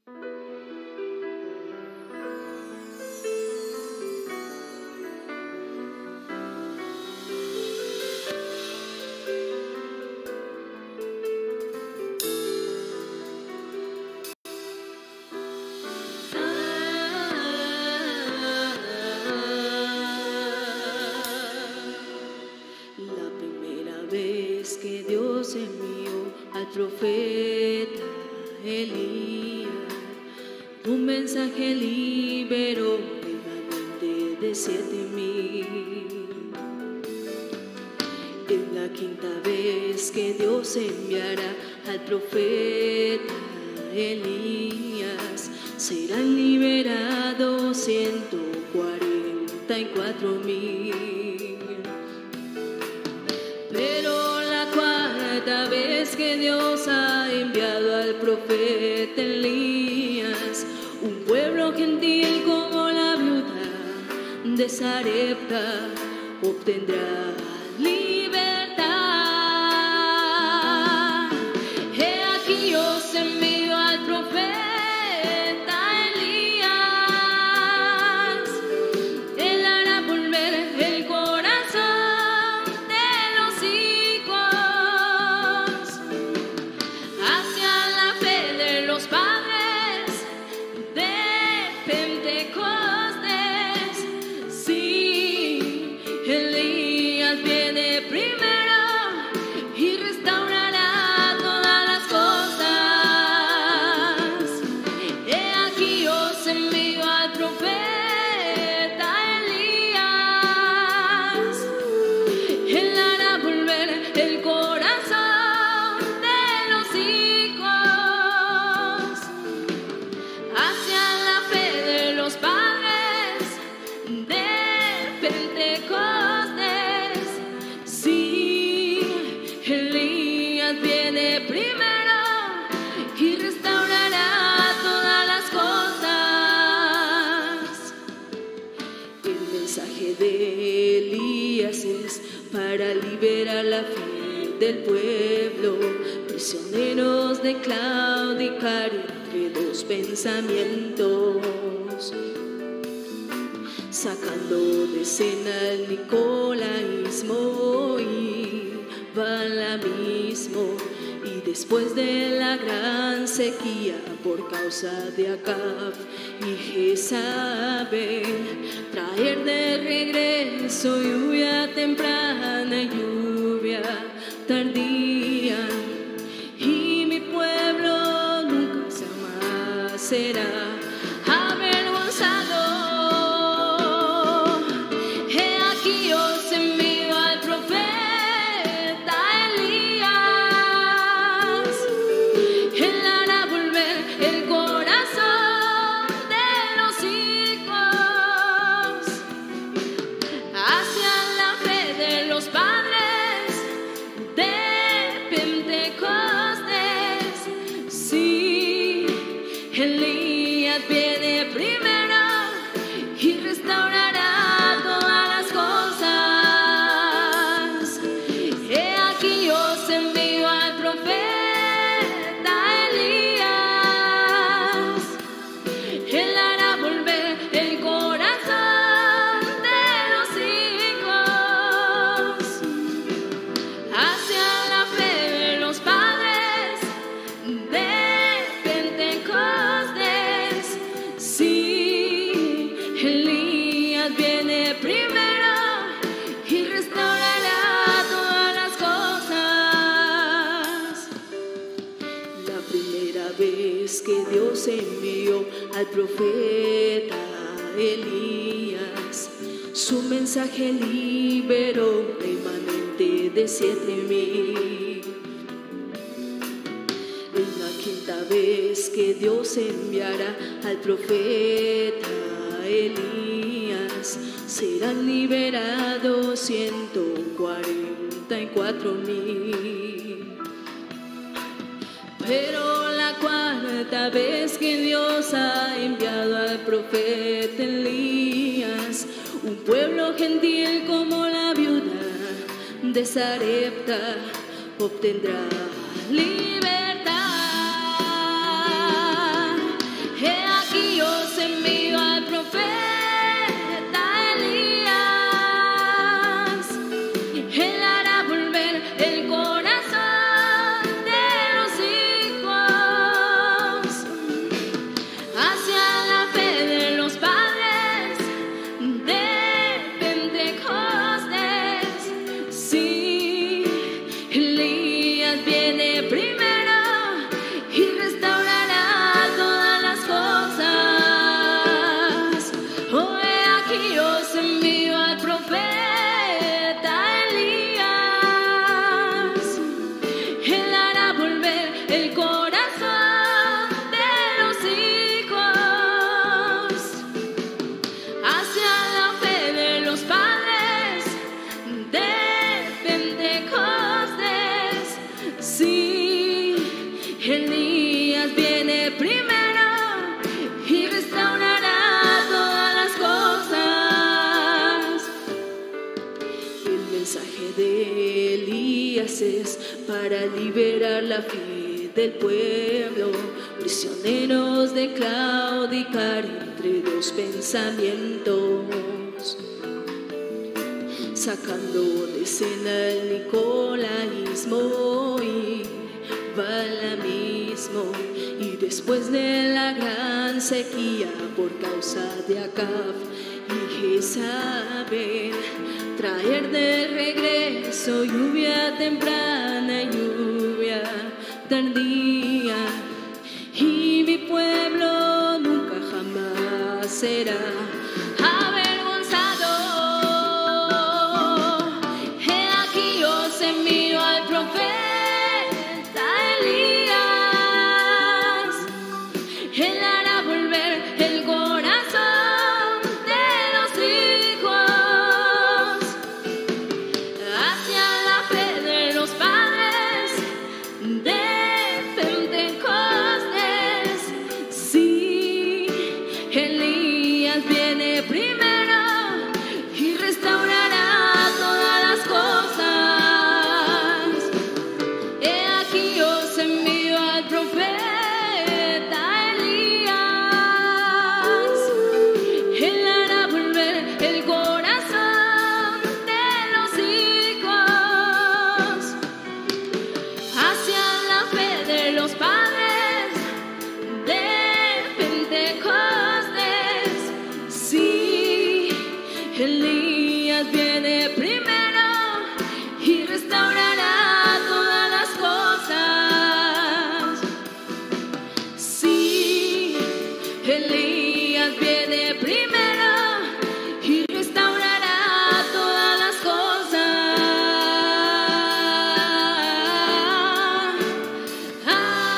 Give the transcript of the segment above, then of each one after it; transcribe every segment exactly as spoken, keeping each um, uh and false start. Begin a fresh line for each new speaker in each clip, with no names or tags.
Profeta Elías, un mensaje liberó remanente de siete mil. Es la quinta vez que Dios enviará al profeta Elías, serán liberados ciento cuarenta y cuatro mil. Pero la cuarta vez que Dios ha enviado al profeta Elías, un pueblo gentil como la viuda de Sarepta obtendrá libertad. He aquí yo os envío al profeta Elías, él hará volver el corazón de los hijos hacia la fe de los padres de Pentecostés. Sí, Elías viene primero y restaurará todas las cosas. He aquí os envío al profeta Elías, él hará volver el corazón de los hijos hacia la fe de los padres de Pentecostés. Sí, Elías viene primero y restaurará todas las cosas. El mensaje de Elías es para liberar la fe del pueblo, prisioneros de claudicar entre dos pensamientos, sacando de escena el nicolaísmo y balamismo. Y después de la gran sequía por causa de Acab y Jezabel, traer de regreso lluvia temprana y lluvia tardía, y mi pueblo nunca jamás será avergonzado. He aquí os envío al profeta Elías, él hará volver el corazón de los hijos hacia la fe de los padres de Pentecostés. Sí, Elías viene primero y restaurará todas las cosas. He aquí os envío al profeta Elías, él hará volver el corazón de los hijos hacia la fe de los padres de Pentecostés. Sí, Elías viene primero y restaurará todas las cosas. La primera vez que Dios envió al profeta Elías, su mensaje liberó remanente de siete mil. Es la quinta vez que Dios enviará al profeta Elías, serán liberados ciento cuarenta y cuatro mil. Pero la cuarta vez que Dios ha enviado al profeta Elías, un pueblo gentil como la viuda de Sarepta obtendrá libertad. envió al profeta Elías. Él hará volver el corazón de los hijos hacia la fe de los padres de Pentecostés. Sí, Elías viene primero y restaurará todas las cosas. El mensaje de Elías es para liberar la fe del pueblo, prisioneros de claudicar entre dos pensamientos, sacando de escena el nicolaísmo y balamismo, y después de la gran sequía por causa de Acab y Jezabel, traer de regreso lluvia temprana y lluvia tardía, y mi pueblo nunca jamás será avergonzado. He aquí os envío al profeta Elías. Él hará volver el corazón de los hijos hacia la fe de los padres de Pentecostés. Sí, Elías viene primero y restaurará todas las cosas. He aquí os envío al profeta Elías. Él hará volver el corazón de los hijos hacia la fe de los padres de Pentecostés. Sí, Elías viene primero y restaurará todas las cosas. Sí, Elías viene primero y restaurará todas las cosas. Ah,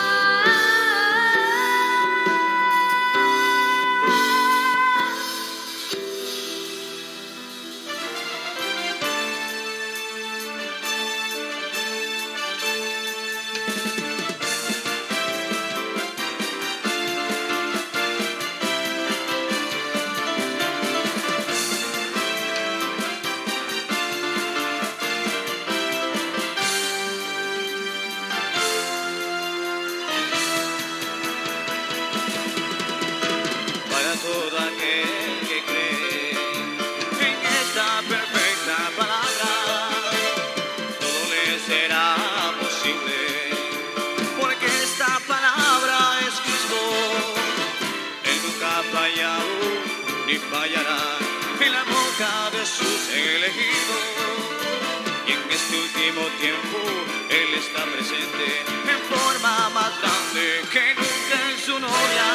Para todo aquel que cree en esta perfecta palabra, todo le será posible, porque esta palabra es Cristo. Él nunca ha fallado ni fallará en la boca de sus elegidos, y en este último tiempo Él está presente en forma más grande que nunca en su novia.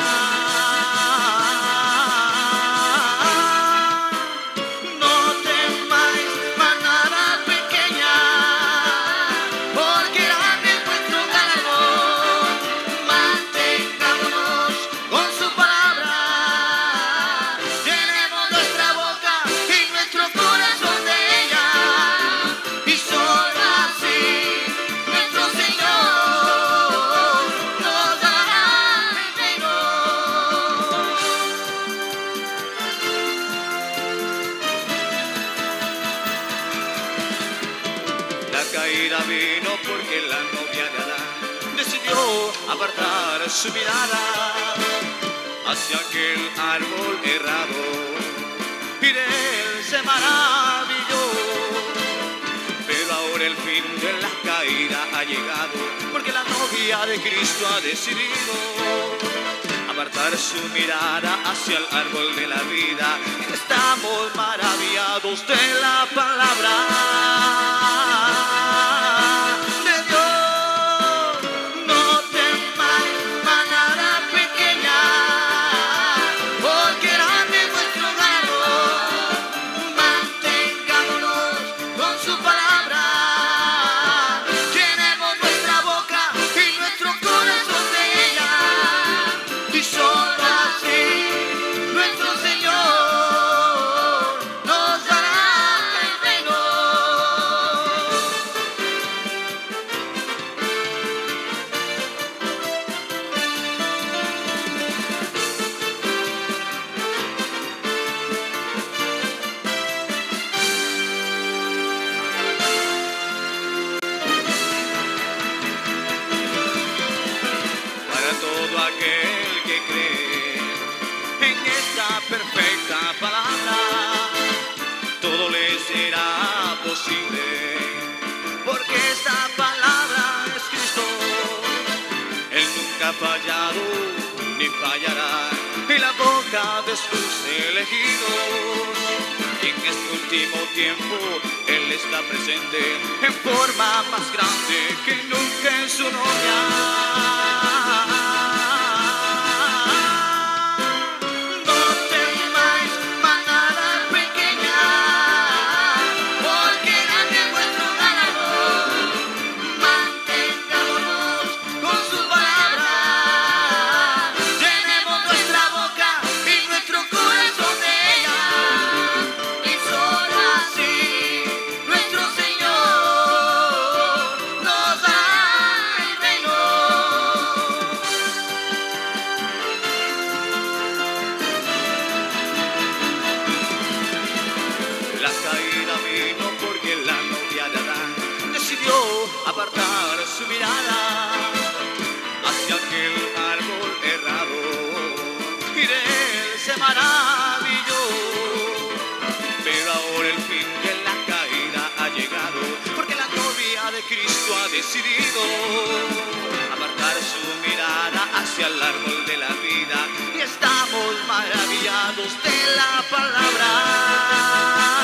No temáis, manada pequeña, porque grande es vuestro galardón. Mantengámonos con su palabra, llenemos nuestra boca y nuestro corazón de ella, y solo así nuestro Señor nos dará el reino. La caída vino porque la novia de Adán decidió apartar su mirada hacia aquel árbol errado, y de él se maravilló. Pero ahora el fin de la caída ha llegado, porque la novia de Cristo ha decidido apartar su mirada hacia el árbol de la vida. Estamos maravillados de la palabra de Dios. No temáis, manada pequeña, porque grande es vuestro galardón. imposible, porque esta palabra es Cristo. Él nunca ha fallado ni fallará, y la boca de sus elegidos. Y en este último tiempo Él está presente en forma más grande que nunca en su novia. Apartar su mirada hacia aquel árbol errado y de él se maravilló. Pero ahora el fin de la caída ha llegado, porque la novia de Cristo ha decidido apartar su mirada hacia el árbol de la vida, y estamos maravillados de la palabra.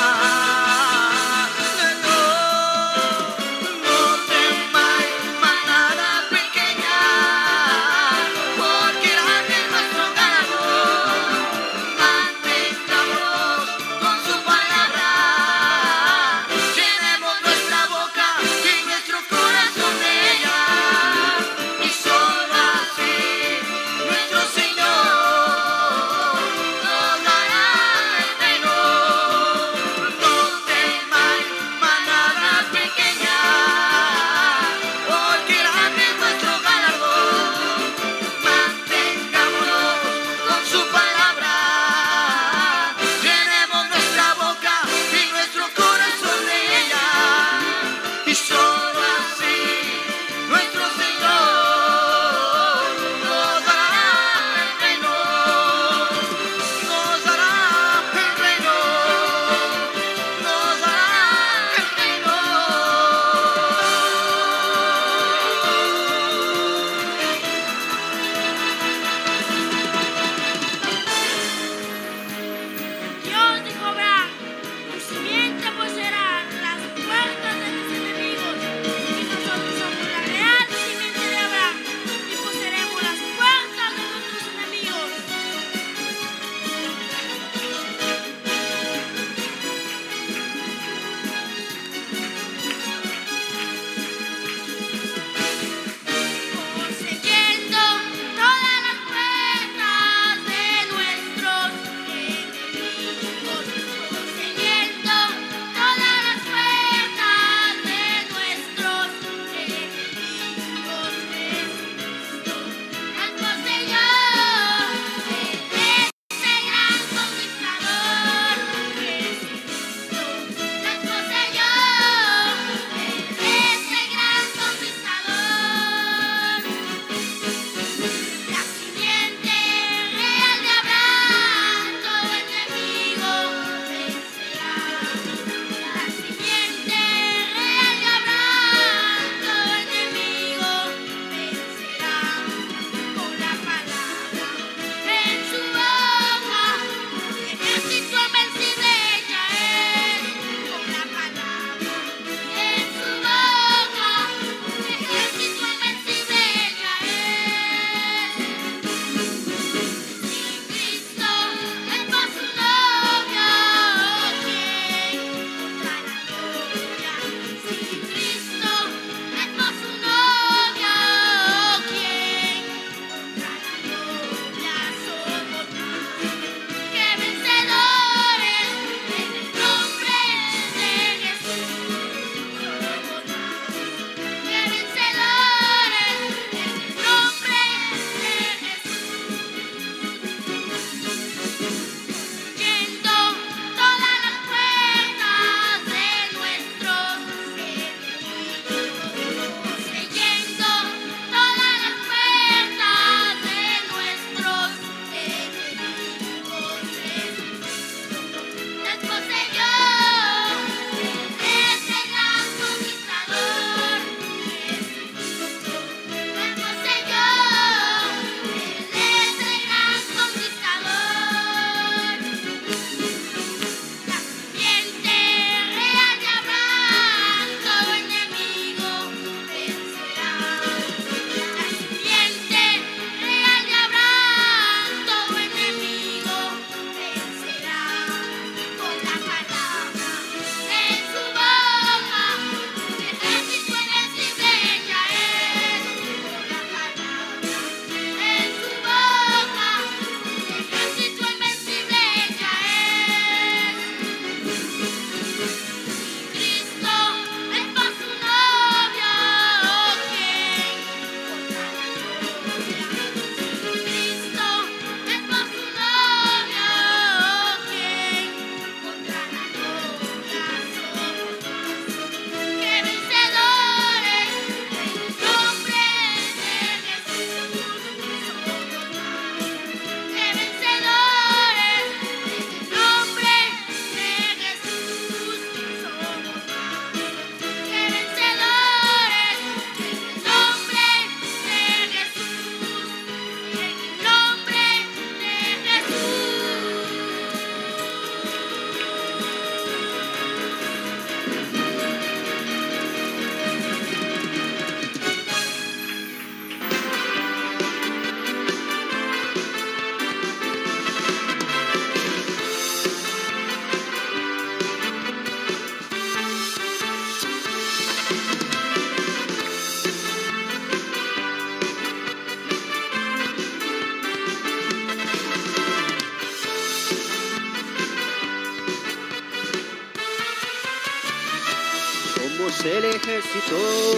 Somos el ejército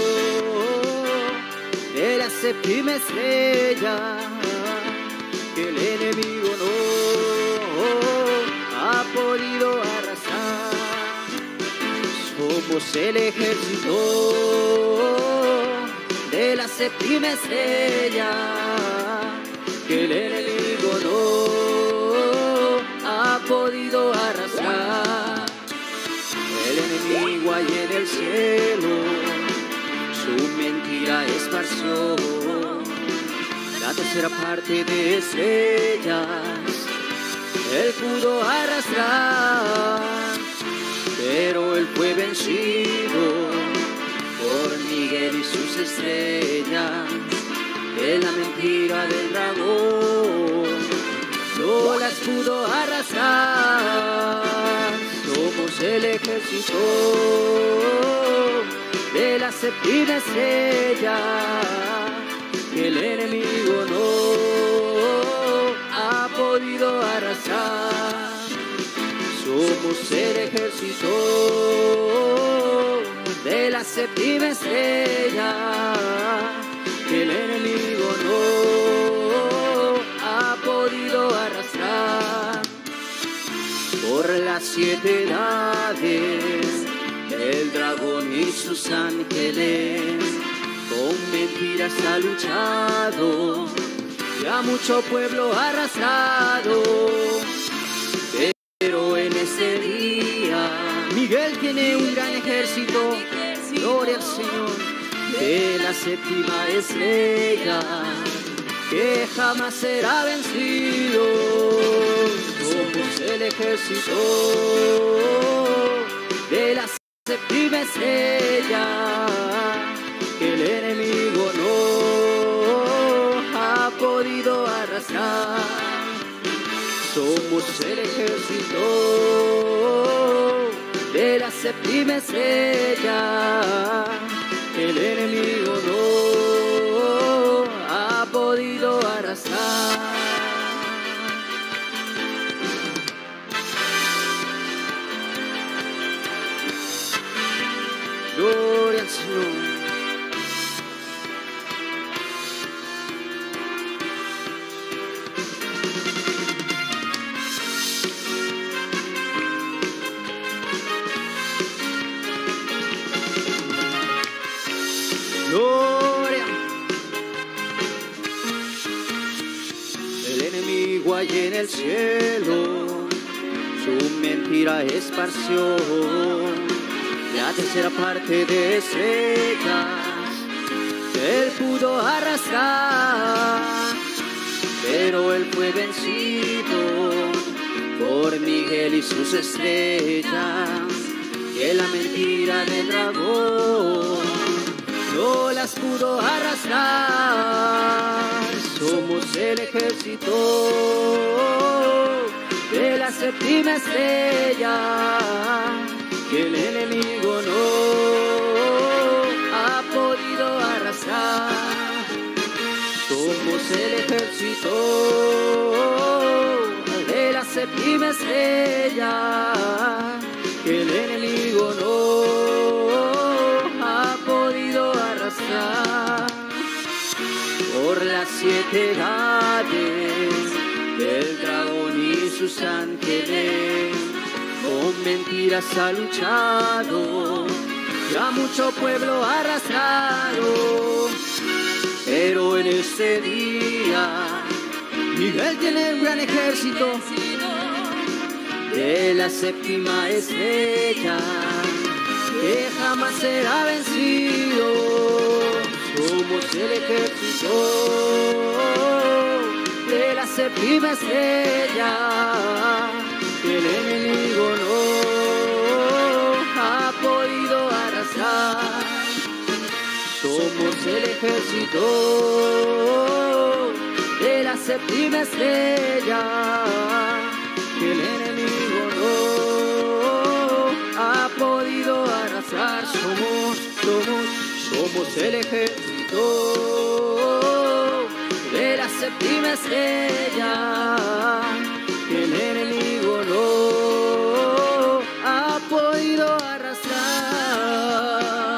de la séptima estrella, que el enemigo no ha podido arrasar. Somos el ejército de la séptima estrella, que el enemigo no ha podido arrasar. El enemigo allá en el cielo su mentira esparció, la tercera parte de estrellas él pudo arrastrar, pero él fue vencido por Miguel y sus estrellas. En la mentira del dragón no las pudo arrastrar. Somos el ejército de la séptima estrella, que el enemigo no ha podido arrasar. Somos el ejército de la séptima estrella, que el enemigo no ha podido arrastrar. Por las siete edades el dragón y sus ángeles con mentiras ha luchado y a mucho pueblo ha arrastrado. Pero en ese día Miguel tiene un gran ejército, gloria al Señor, de la séptima estrella, que jamás será vencido. Somos el ejército de la séptima estrella, que el enemigo no ha podido arrastrar. Somos el ejército de la séptima estrella, que el enemigo no ha podido arrasar. Gloria al Señor. Gloria. El enemigo allí en el cielo su mentira esparció, la tercera parte de estrellas él pudo arrastrar, pero él fue vencido por Miguel y sus estrellas, que la mentira del dragón no las pudo arrastrar. Somos el ejército de la séptima estrella, que el enemigo no ha podido arrasar. Somos el ejército de la séptima estrella, que el enemigo no ha podido arrasar. Por las siete edades del dragón y sus ángeles con mentiras ha luchado y a mucho pueblo ha arrastrado. Pero en este día Miguel tiene un gran ejército de la séptima estrella, que jamás será vencido. Somos el ejército de la séptima estrella, que el enemigo no ha podido arrasar. Somos el ejército de la séptima estrella, que el enemigo no ha podido arrasar. Somos, somos, somos el ejército de la séptima estrella, que el enemigo no ha podido arrastrar.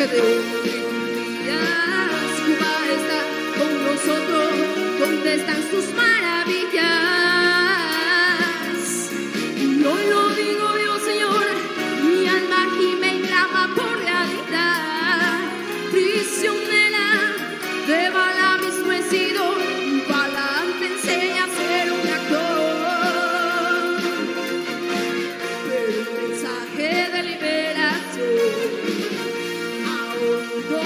mensaje de hoy. Cuba está con nosotros, ¿dónde están sus maravillas? Y hoy lo digo yo, Señor, mi alma gime y clama por realidad. Prisionera de Balaam mismo he sido, Balaam te enseña a ser un actor. Pero el mensaje de liberación aún no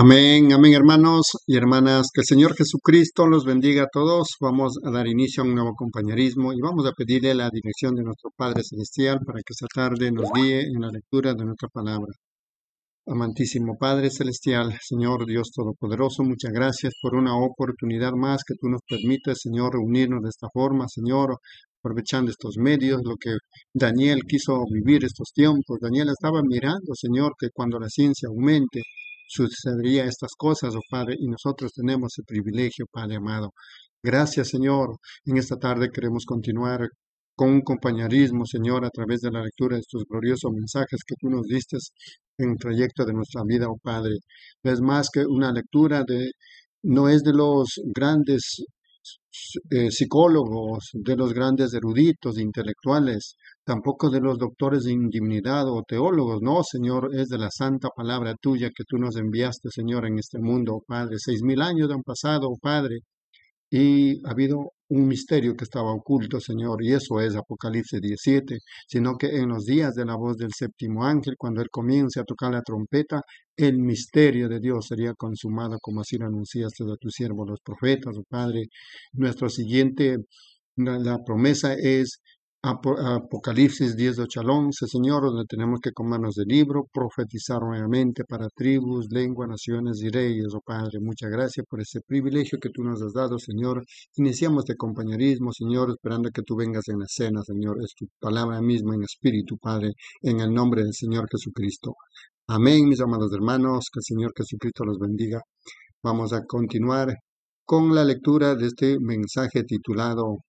Amén, amén, hermanos y hermanas. Que el Señor Jesucristo los bendiga a todos. Vamos a dar inicio a un nuevo compañerismo y vamos a pedirle la dirección de nuestro Padre Celestial para que esta tarde nos guíe en la lectura de nuestra palabra. Amantísimo Padre Celestial, Señor Dios Todopoderoso, muchas gracias por una oportunidad más que tú nos permites, Señor, reunirnos de esta forma, Señor, aprovechando estos medios, lo que Daniel quiso vivir estos tiempos. Daniel estaba mirando, Señor, que cuando la ciencia aumente, sucedería estas cosas, oh Padre, y nosotros tenemos el privilegio, Padre amado. Gracias, Señor. En esta tarde queremos continuar con un compañerismo, Señor, a través de la lectura de estos gloriosos mensajes que tú nos diste en el trayecto de nuestra vida, oh Padre. Es más que una lectura de, no es de los grandes eh, psicólogos, de los grandes eruditos, intelectuales, tampoco de los doctores de divinidad o teólogos, no, Señor, es de la santa palabra tuya que tú nos enviaste, Señor, en este mundo, oh Padre. Seis mil años han pasado, oh Padre, y ha habido un misterio que estaba oculto, Señor, y eso es Apocalipsis diecisiete, sino que en los días de la voz del séptimo ángel, cuando él comience a tocar la trompeta, el misterio de Dios sería consumado, como así lo anunciaste a tus siervos los profetas, oh Padre. Nuestro siguiente, la, la promesa es Apo- Apocalipsis diez, ocho al once, Señor, donde tenemos que comernos del libro, profetizar nuevamente para tribus, lenguas, naciones y reyes, oh Padre. Muchas gracias por ese privilegio que tú nos has dado, Señor. Iniciamos este compañerismo, Señor, esperando que tú vengas en la cena, Señor. Es tu palabra misma en espíritu, Padre, en el nombre del Señor Jesucristo. Amén, mis amados hermanos, que el Señor Jesucristo los bendiga. Vamos a continuar con la lectura de este mensaje titulado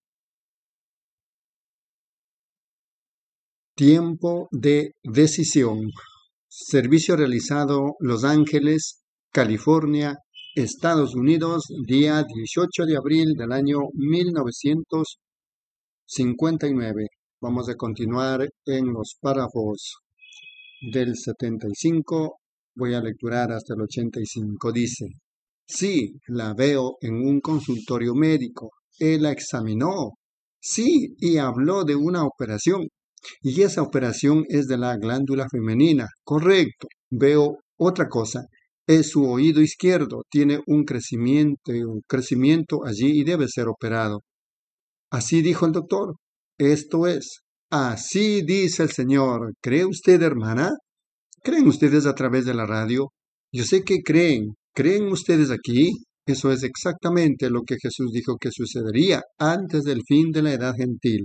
Tiempo de decisión. Servicio realizado Los Ángeles, California, Estados Unidos, día dieciocho de abril del año mil novecientos cincuenta y nueve. Vamos a continuar en los párrafos del setenta y cinco. Voy a lecturar hasta el ochenta y cinco. Dice: Sí, la veo en un consultorio médico. Él la examinó. Sí, y habló de una operación. Y esa operación es de la glándula femenina. Correcto. Veo otra cosa. Es su oído izquierdo. Tiene un crecimiento, un crecimiento allí y debe ser operado. Así dijo el doctor. Esto es. Así dice el Señor. ¿Cree usted, hermana? ¿Creen ustedes a través de la radio? Yo sé que creen. ¿Creen ustedes aquí? Eso es exactamente lo que Jesús dijo que sucedería antes del fin de la edad gentil.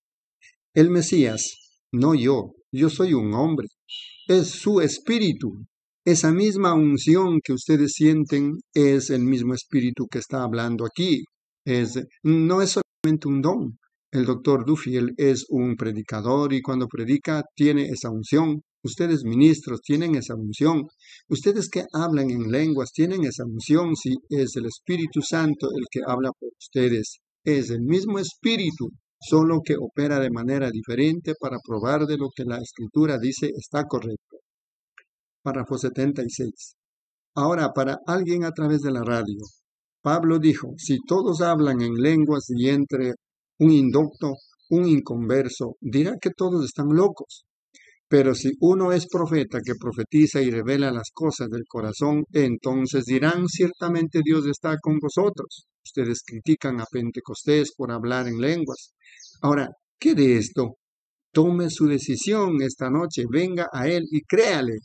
El Mesías, no yo, yo soy un hombre. Es su espíritu. Esa misma unción que ustedes sienten es el mismo espíritu que está hablando aquí. Es, no es solamente un don. El doctor Duffield es un predicador y cuando predica tiene esa unción. Ustedes ministros tienen esa unción. Ustedes que hablan en lenguas tienen esa unción. Si es el Espíritu Santo el que habla por ustedes. Es el mismo espíritu, solo que opera de manera diferente para probar de lo que la Escritura dice está correcto. Párrafo setenta y seis. Ahora, para alguien a través de la radio, Pablo dijo, si todos hablan en lenguas y entre un indocto, un inconverso, dirá que todos están locos. Pero si uno es profeta que profetiza y revela las cosas del corazón, entonces dirán, ciertamente Dios está con vosotros. Ustedes critican a Pentecostés por hablar en lenguas. Ahora, ¿qué de esto? Tome su decisión esta noche, venga a Él y créale.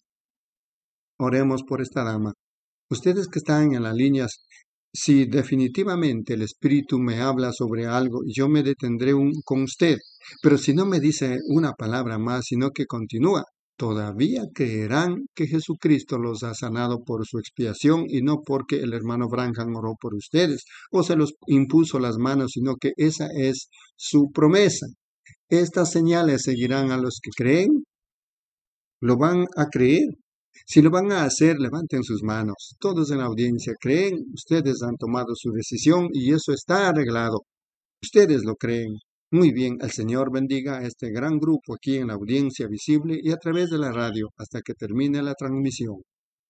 Oremos por esta dama. Ustedes que están en las líneas, si definitivamente el Espíritu me habla sobre algo, yo me detendré un, con usted. Pero si no me dice una palabra más, sino que continúa, todavía creerán que Jesucristo los ha sanado por su expiación y no porque el hermano Branham oró por ustedes o se los impuso las manos, sino que esa es su promesa. Estas señales seguirán a los que creen. ¿Lo van a creer? Si lo van a hacer, levanten sus manos. Todos en la audiencia creen. Ustedes han tomado su decisión y eso está arreglado. Ustedes lo creen. Muy bien, el Señor bendiga a este gran grupo aquí en la audiencia visible y a través de la radio hasta que termine la transmisión.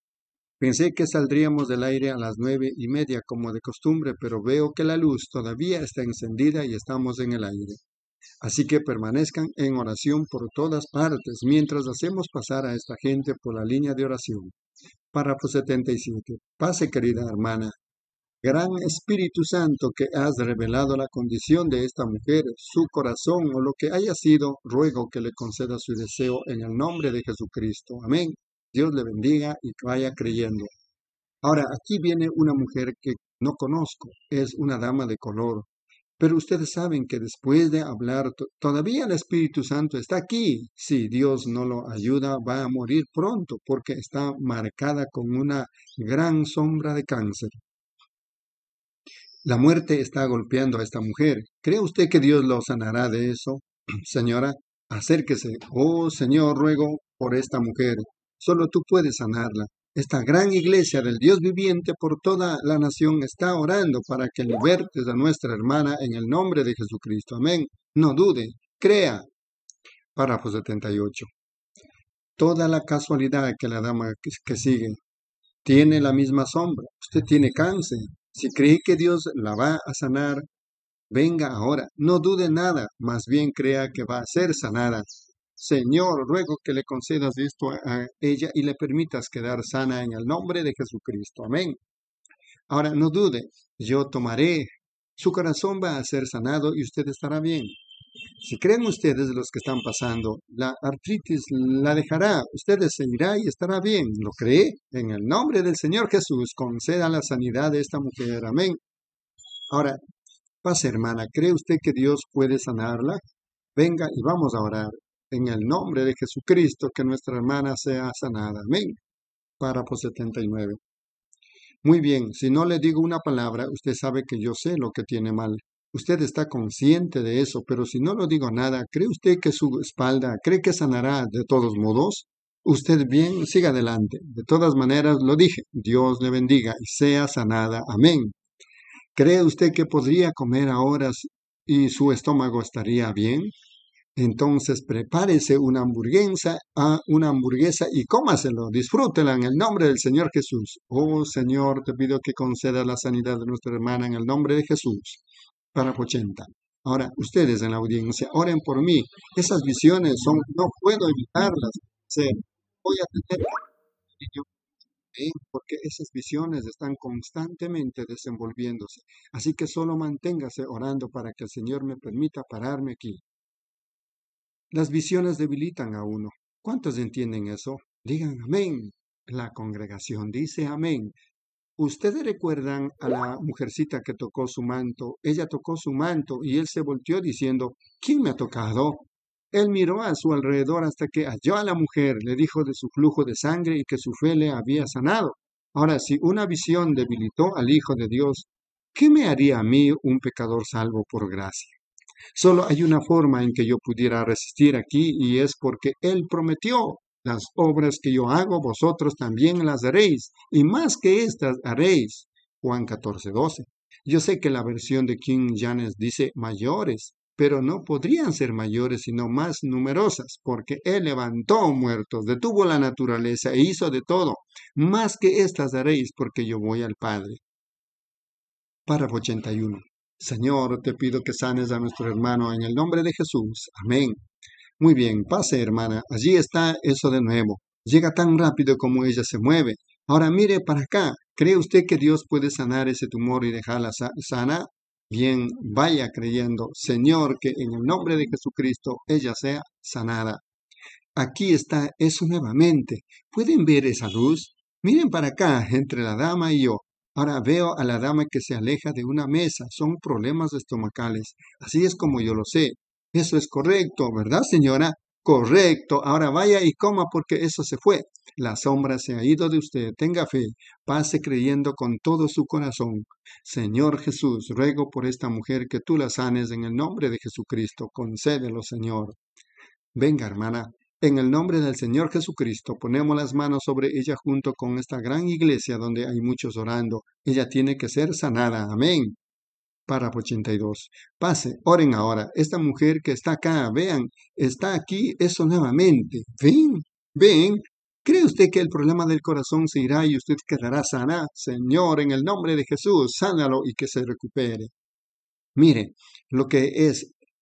Pensé que saldríamos del aire a las nueve y media como de costumbre, pero veo que la luz todavía está encendida y estamos en el aire. Así que permanezcan en oración por todas partes mientras hacemos pasar a esta gente por la línea de oración. Párrafo setenta y siete. Pase, querida hermana. Gran Espíritu Santo, que has revelado la condición de esta mujer, su corazón o lo que haya sido, ruego que le conceda su deseo en el nombre de Jesucristo. Amén. Dios le bendiga y vaya creyendo. Ahora, aquí viene una mujer que no conozco, es una dama de color. Pero ustedes saben que después de hablar, todavía el Espíritu Santo está aquí. Si Dios no lo ayuda, va a morir pronto porque está marcada con una gran sombra de cáncer. La muerte está golpeando a esta mujer. ¿Cree usted que Dios lo sanará de eso? Señora, acérquese. Oh, Señor, ruego por esta mujer. Solo tú puedes sanarla. Esta gran iglesia del Dios viviente por toda la nación está orando para que libertes a nuestra hermana en el nombre de Jesucristo. Amén. No dude, crea. Párrafo setenta y ocho. Toda la casualidad que la dama que, que sigue tiene la misma sombra. Usted tiene cáncer. Si cree que Dios la va a sanar, venga ahora. No dude nada, más bien crea que va a ser sanada. Señor, ruego que le concedas esto a ella y le permitas quedar sana en el nombre de Jesucristo. Amén. Ahora, no dude, yo tomaré. Su corazón va a ser sanado y usted estará bien. Si creen ustedes los que están pasando, la artritis la dejará. Usted se irá y estará bien. ¿Lo cree? En el nombre del Señor Jesús, conceda la sanidad de esta mujer. Amén. Ahora, pase, hermana. ¿Cree usted que Dios puede sanarla? Venga y vamos a orar. En el nombre de Jesucristo, que nuestra hermana sea sanada. Amén. Párrafo setenta y nueve. Muy bien, si no le digo una palabra, usted sabe que yo sé lo que tiene mal. Usted está consciente de eso, pero si no lo digo nada, ¿cree usted que su espalda, cree que sanará de todos modos? Usted bien, siga adelante. De todas maneras, lo dije, Dios le bendiga y sea sanada. Amén. ¿Cree usted que podría comer ahora y su estómago estaría bien? Entonces prepárese una hamburguesa, a una hamburguesa y cómaselo, disfrútela en el nombre del Señor Jesús. Oh Señor, te pido que concedas la sanidad de nuestra hermana en el nombre de Jesús. Párrafo ochenta. Ahora, ustedes en la audiencia, oren por mí. Esas visiones son, no puedo evitarlas. Ser, voy a tener porque esas visiones están constantemente desenvolviéndose. Así que solo manténgase orando para que el Señor me permita pararme aquí. Las visiones debilitan a uno. ¿Cuántos entienden eso? Digan amén. La congregación dice amén. Ustedes recuerdan a la mujercita que tocó su manto. Ella tocó su manto y él se volteó diciendo, ¿quién me ha tocado? Él miró a su alrededor hasta que halló a la mujer, le dijo de su flujo de sangre y que su fe le había sanado. Ahora, si una visión debilitó al Hijo de Dios, ¿qué me haría a mí un pecador salvo por gracia? Solo hay una forma en que yo pudiera resistir aquí y es porque Él prometió, las obras que yo hago vosotros también las haréis y más que estas haréis. Juan catorce, doce. Yo sé que la versión de King James dice mayores, pero no podrían ser mayores sino más numerosas porque Él levantó muertos, detuvo la naturaleza e hizo de todo. Más que estas haréis porque yo voy al Padre. Párrafo ochenta y uno. Señor, te pido que sanes a nuestro hermano en el nombre de Jesús. Amén. Muy bien, pase, hermana. Allí está eso de nuevo. Llega tan rápido como ella se mueve. Ahora mire para acá. ¿Cree usted que Dios puede sanar ese tumor y dejarla sa- sana? Bien, vaya creyendo, Señor, que en el nombre de Jesucristo ella sea sanada. Aquí está eso nuevamente. ¿Pueden ver esa luz? Miren para acá, entre la dama y yo. Ahora veo a la dama que se aleja de una mesa. Son problemas estomacales. Así es como yo lo sé. Eso es correcto, ¿verdad, señora? Correcto. Ahora vaya y coma porque eso se fue. La sombra se ha ido de usted. Tenga fe. Pase creyendo con todo su corazón. Señor Jesús, ruego por esta mujer que tú la sanes en el nombre de Jesucristo. Concédelo, Señor. Venga, hermana. En el nombre del Señor Jesucristo, ponemos las manos sobre ella junto con esta gran iglesia donde hay muchos orando. Ella tiene que ser sanada. Amén. Párrafo ochenta y dos. Pase, oren ahora. Esta mujer que está acá, vean, está aquí, eso nuevamente. Ven, ven. ¿Cree usted que el problema del corazón se irá y usted quedará sana? Señor, en el nombre de Jesús, sánalo y que se recupere. Mire, lo que es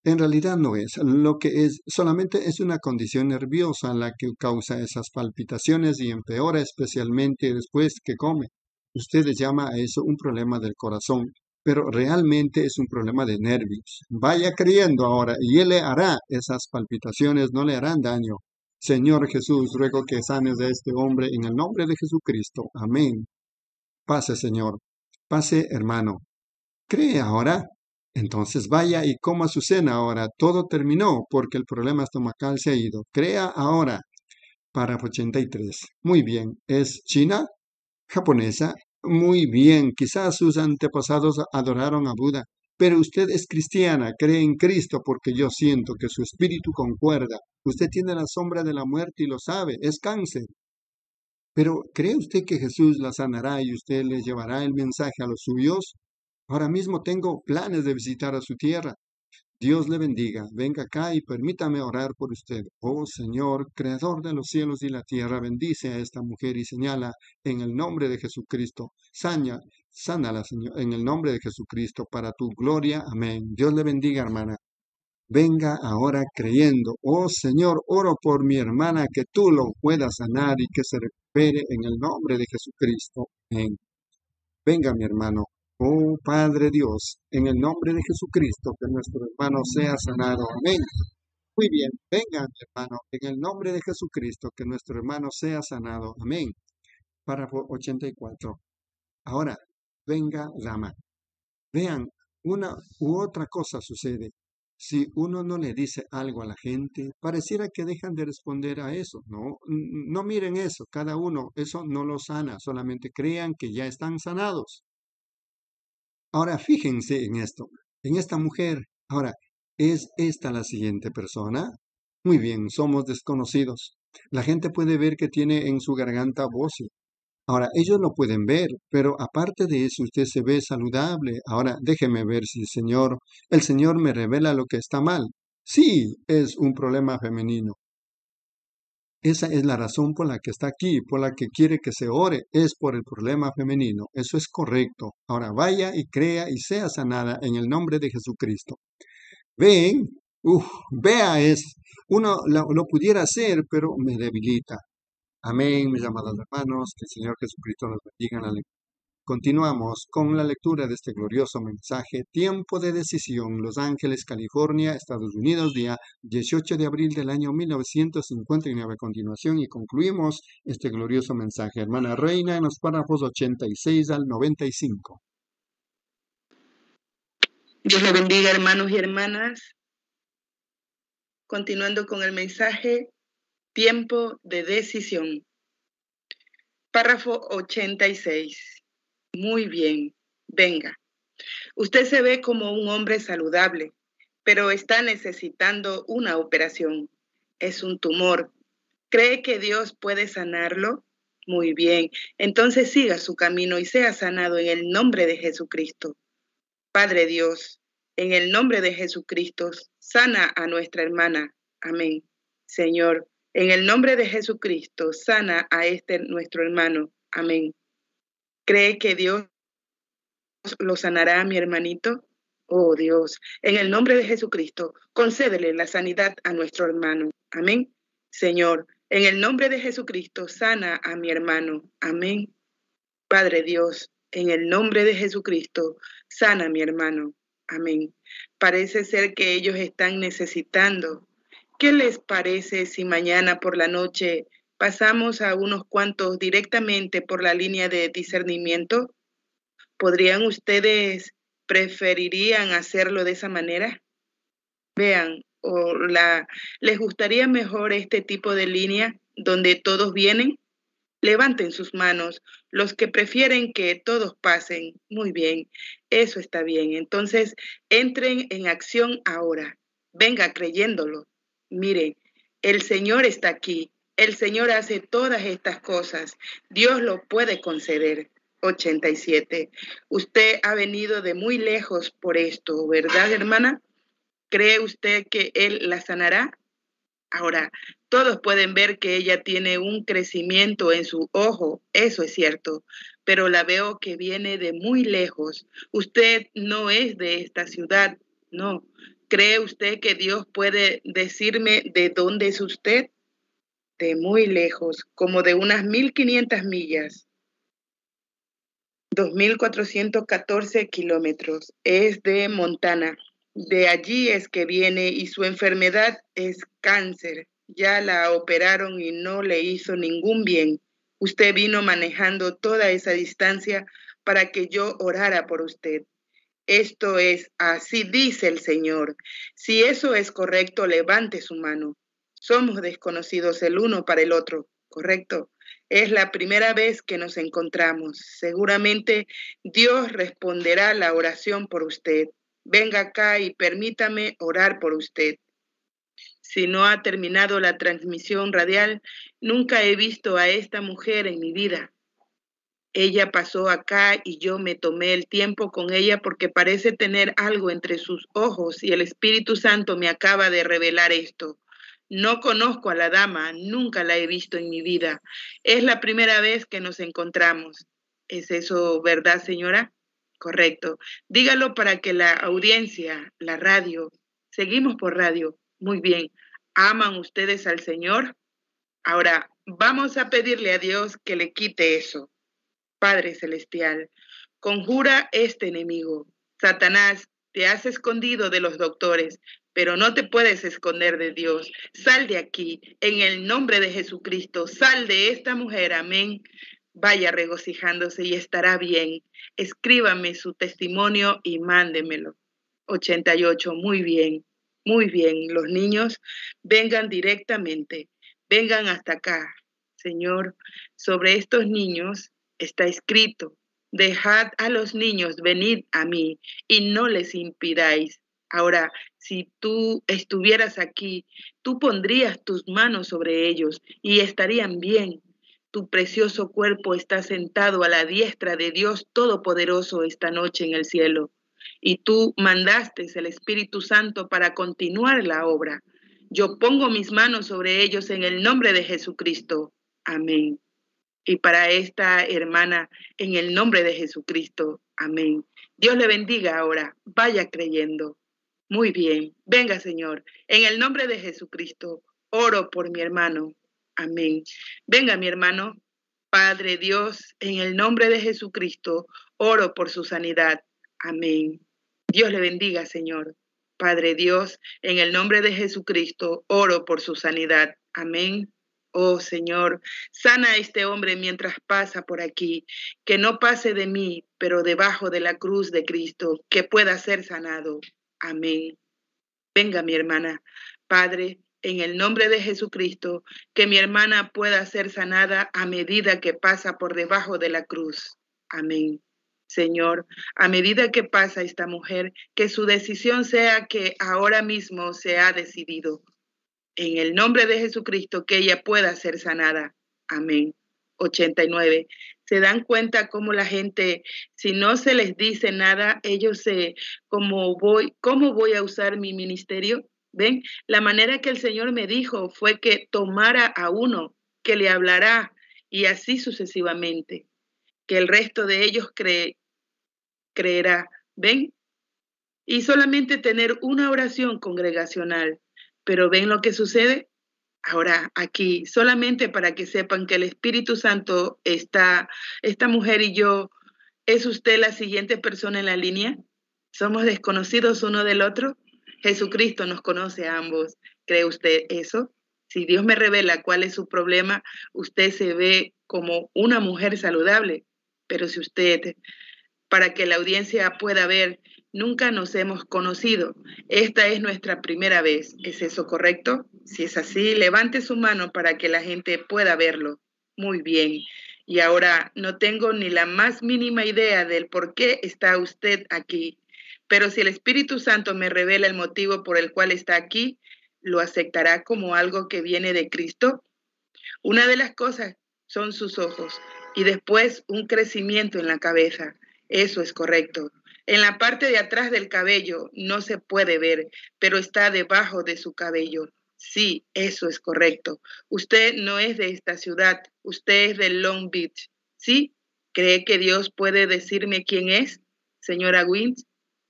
En realidad no es. Lo que es solamente es una condición nerviosa la que causa esas palpitaciones y empeora especialmente después que come. Usted le llama a eso un problema del corazón, pero realmente es un problema de nervios. Vaya creyendo ahora y Él le hará esas palpitaciones, no le harán daño. Señor Jesús, ruego que sanes a este hombre en el nombre de Jesucristo. Amén. Pase, Señor. Pase, hermano. ¿Cree ahora? Entonces vaya y coma su cena ahora. Todo terminó porque el problema estomacal se ha ido. Crea ahora. Párrafo ochenta y tres. Muy bien. ¿Es china? ¿Japonesa? Muy bien. Quizás sus antepasados adoraron a Buda. Pero usted es cristiana, cree en Cristo porque yo siento que su espíritu concuerda. Usted tiene la sombra de la muerte y lo sabe. Es cáncer. Pero ¿cree usted que Jesús la sanará y usted le llevará el mensaje a los suyos? Ahora mismo tengo planes de visitar a su tierra. Dios le bendiga. Venga acá y permítame orar por usted. Oh Señor, Creador de los cielos y la tierra, bendice a esta mujer y señala en el nombre de Jesucristo. Sana, sánala, Señor, en el nombre de Jesucristo, para tu gloria. Amén. Dios le bendiga, hermana. Venga ahora creyendo. Oh Señor, oro por mi hermana que tú lo puedas sanar y que se recupere en el nombre de Jesucristo. Amén. Venga, mi hermano. Oh Padre Dios, en el nombre de Jesucristo, que nuestro hermano sea sanado. Amén. Muy bien, venga, mi hermano, en el nombre de Jesucristo, que nuestro hermano sea sanado. Amén. Párrafo ochenta y cuatro. Ahora, venga, dama. Vean, una u otra cosa sucede. Si uno no le dice algo a la gente, pareciera que dejan de responder a eso. No, no miren eso, cada uno, eso no lo sana, solamente crean que ya están sanados. Ahora fíjense en esto, en esta mujer. Ahora, ¿es esta la siguiente persona? Muy bien, somos desconocidos. La gente puede ver que tiene en su garganta voces. Ahora, ellos lo pueden ver, pero aparte de eso, usted se ve saludable. Ahora, déjeme ver si el Señor, el Señor me revela lo que está mal. Sí, es un problema femenino. Esa es la razón por la que está aquí, por la que quiere que se ore, es por el problema femenino. Eso es correcto. Ahora vaya y crea y sea sanada en el nombre de Jesucristo. Ven, uf, vea, es, uno lo, lo pudiera hacer, pero me debilita. Amén, mis amados hermanos, que el Señor Jesucristo nos bendiga en la lectura. Continuamos con la lectura de este glorioso mensaje, Tiempo de Decisión, Los Ángeles, California, Estados Unidos, día dieciocho de abril del año mil novecientos cincuenta y nueve. A continuación, y concluimos este glorioso mensaje. Hermana Reina, en los párrafos ochenta y seis al noventa y cinco.
Dios le bendiga, hermanos y hermanas. Continuando con el mensaje, Tiempo de Decisión. Párrafo ochenta y seis. Muy bien, venga. Usted se ve como un hombre saludable, pero está necesitando una operación. Es un tumor. ¿Cree que Dios puede sanarlo? Muy bien. Entonces siga su camino y sea sanado en el nombre de Jesucristo. Padre Dios, en el nombre de Jesucristo, sana a nuestra hermana. Amén. Señor, en el nombre de Jesucristo, sana a este nuestro hermano. Amén. ¿Cree que Dios lo sanará a mi hermanito? Oh Dios, en el nombre de Jesucristo, concédele la sanidad a nuestro hermano. Amén. Señor, en el nombre de Jesucristo, sana a mi hermano. Amén. Padre Dios, en el nombre de Jesucristo, sana a mi hermano. Amén. Parece ser que ellos están necesitando. ¿Qué les parece si mañana por la noche pasamos a unos cuantos directamente por la línea de discernimiento? ¿Podrían ustedes, preferirían hacerlo de esa manera? Vean, o la, ¿les gustaría mejor este tipo de línea donde todos vienen? Levanten sus manos, los que prefieren que todos pasen. Muy bien, eso está bien. Entonces, entren en acción ahora. Venga creyéndolo. Miren, el Señor está aquí. El Señor hace todas estas cosas. Dios lo puede conceder. ochenta y siete. Usted ha venido de muy lejos por esto, ¿verdad, hermana? ¿Cree usted que Él la sanará? Ahora, todos pueden ver que ella tiene un crecimiento en su ojo, eso es cierto, pero la veo que viene de muy lejos. Usted no es de esta ciudad, no. ¿Cree usted que Dios puede decirme de dónde es usted? De muy lejos, como de unas mil quinientas millas. dos mil cuatrocientos catorce kilómetros. Es de Montana. De allí es que viene y su enfermedad es cáncer. Ya la operaron y no le hizo ningún bien. Usted vino manejando toda esa distancia para que yo orara por usted. Esto es, así dice el Señor. Si eso es correcto, levante su mano. Somos desconocidos el uno para el otro, ¿correcto? Es la primera vez que nos encontramos. Seguramente Dios responderá la oración por usted. Venga acá y permítame orar por usted. Si no ha terminado la transmisión radial, nunca he visto a esta mujer en mi vida. Ella pasó acá y yo me tomé el tiempo con ella porque parece tener algo entre sus ojos y el Espíritu Santo me acaba de revelar esto. No conozco a la dama, nunca la he visto en mi vida. Es la primera vez que nos encontramos. ¿Es eso verdad, señora? Correcto. Dígalo para que la audiencia, la radio, seguimos por radio. Muy bien. ¿Aman ustedes al Señor? Ahora, vamos a pedirle a Dios que le quite eso. Padre Celestial, conjura este enemigo. Satanás, te has escondido de los doctores, pero no te puedes esconder de Dios. Sal de aquí, en el nombre de Jesucristo. Sal de esta mujer, amén. Vaya regocijándose y estará bien. Escríbame su testimonio y mándemelo. ochenta y ocho, muy bien, muy bien. Los niños, vengan directamente, vengan hasta acá. Señor, sobre estos niños está escrito, dejad a los niños venir a mí y no les impidáis. Ahora, si tú estuvieras aquí, tú pondrías tus manos sobre ellos y estarían bien. Tu precioso cuerpo está sentado a la diestra de Dios Todopoderoso esta noche en el cielo. Y tú mandaste el Espíritu Santo para continuar la obra. Yo pongo mis manos sobre ellos en el nombre de Jesucristo. Amén. Y para esta hermana, en el nombre de Jesucristo. Amén. Dios le bendiga ahora. Vaya creyendo. Muy bien. Venga, Señor. En el nombre de Jesucristo, oro por mi hermano. Amén. Venga, mi hermano. Padre Dios, en el nombre de Jesucristo, oro por su sanidad. Amén. Dios le bendiga, Señor. Padre Dios, en el nombre de Jesucristo, oro por su sanidad. Amén. Oh Señor, sana a este hombre mientras pasa por aquí, que no pase de mí, pero debajo de la cruz de Cristo, que pueda ser sanado. Amén. Venga, mi hermana. Padre, en el nombre de Jesucristo, que mi hermana pueda ser sanada a medida que pasa por debajo de la cruz. Amén. Señor, a medida que pasa esta mujer, que su decisión sea que ahora mismo se ha decidido. En el nombre de Jesucristo, que ella pueda ser sanada. Amén. ochenta y nueve. ¿Se dan cuenta cómo la gente, si no se les dice nada, ellos se, ¿cómo voy, cómo voy a usar mi ministerio? ¿Ven? La manera que el Señor me dijo fue que tomara a uno, que le hablará, y así sucesivamente, que el resto de ellos cree, creerá. ¿Ven? Y solamente tener una oración congregacional. Pero ¿ven lo que sucede? Ahora, aquí, solamente para que sepan que el Espíritu Santo está, esta mujer y yo, ¿es usted la siguiente persona en la línea? ¿Somos desconocidos uno del otro? Jesucristo nos conoce a ambos. ¿Cree usted eso? Si Dios me revela cuál es su problema, usted se ve como una mujer saludable. Pero si usted, para que la audiencia pueda ver, nunca nos hemos conocido. Esta es nuestra primera vez. ¿Es eso correcto? Si es así, levante su mano para que la gente pueda verlo. Muy bien. Y ahora no tengo ni la más mínima idea del por qué está usted aquí. Pero si el Espíritu Santo me revela el motivo por el cual está aquí, ¿lo aceptará como algo que viene de Cristo? Una de las cosas son sus ojos y después un crecimiento en la cabeza. Eso es correcto. En la parte de atrás del cabello no se puede ver, pero está debajo de su cabello. Sí, eso es correcto. Usted no es de esta ciudad, usted es de Long Beach. ¿Sí? ¿Cree que Dios puede decirme quién es, señora Wins?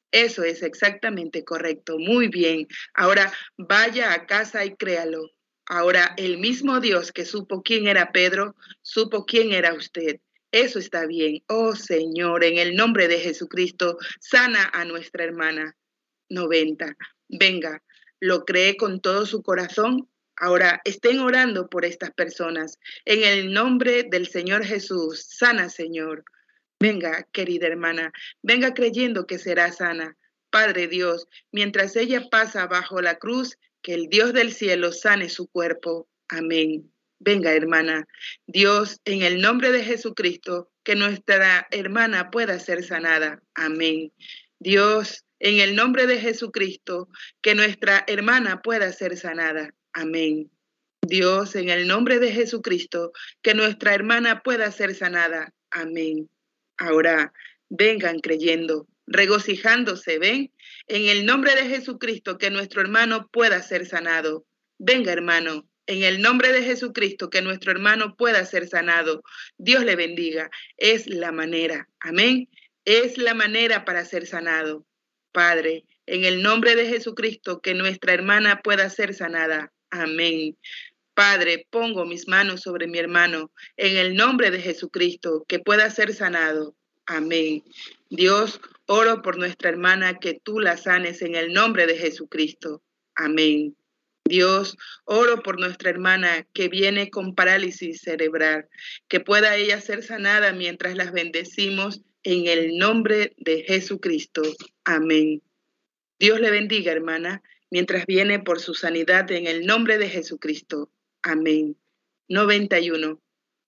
Eso es exactamente correcto. Muy bien. Ahora vaya a casa y créalo. Ahora el mismo Dios que supo quién era Pedro, supo quién era usted. Eso está bien. Oh Señor, en el nombre de Jesucristo, sana a nuestra hermana. noventa. Venga, ¿lo cree con todo su corazón? Ahora estén orando por estas personas. En el nombre del Señor Jesús, sana, Señor. Venga, querida hermana, venga creyendo que será sana. Padre Dios, mientras ella pasa bajo la cruz, que el Dios del cielo sane su cuerpo. Amén. Venga, hermana. Dios, en el nombre de Jesucristo, que nuestra hermana pueda ser sanada. Amén. Dios, en el nombre de Jesucristo, que nuestra hermana pueda ser sanada. Amén. Dios, en el nombre de Jesucristo, que nuestra hermana pueda ser sanada. Amén. Ahora, vengan creyendo, regocijándose, ven, en el nombre de Jesucristo, que nuestro hermano pueda ser sanado. Venga, hermano, en el nombre de Jesucristo, que nuestro hermano pueda ser sanado. Dios le bendiga. Es la manera, amén. Es la manera para ser sanado. Padre, en el nombre de Jesucristo, que nuestra hermana pueda ser sanada. Amén. Padre, pongo mis manos sobre mi hermano, en el nombre de Jesucristo, que pueda ser sanado. Amén. Dios, oro por nuestra hermana, que tú la sanes en el nombre de Jesucristo. Amén. Dios, oro por nuestra hermana que viene con parálisis cerebral, que pueda ella ser sanada mientras las bendecimos en el nombre de Jesucristo. Amén. Dios le bendiga, hermana, mientras viene por su sanidad en el nombre de Jesucristo. Amén. noventa y uno.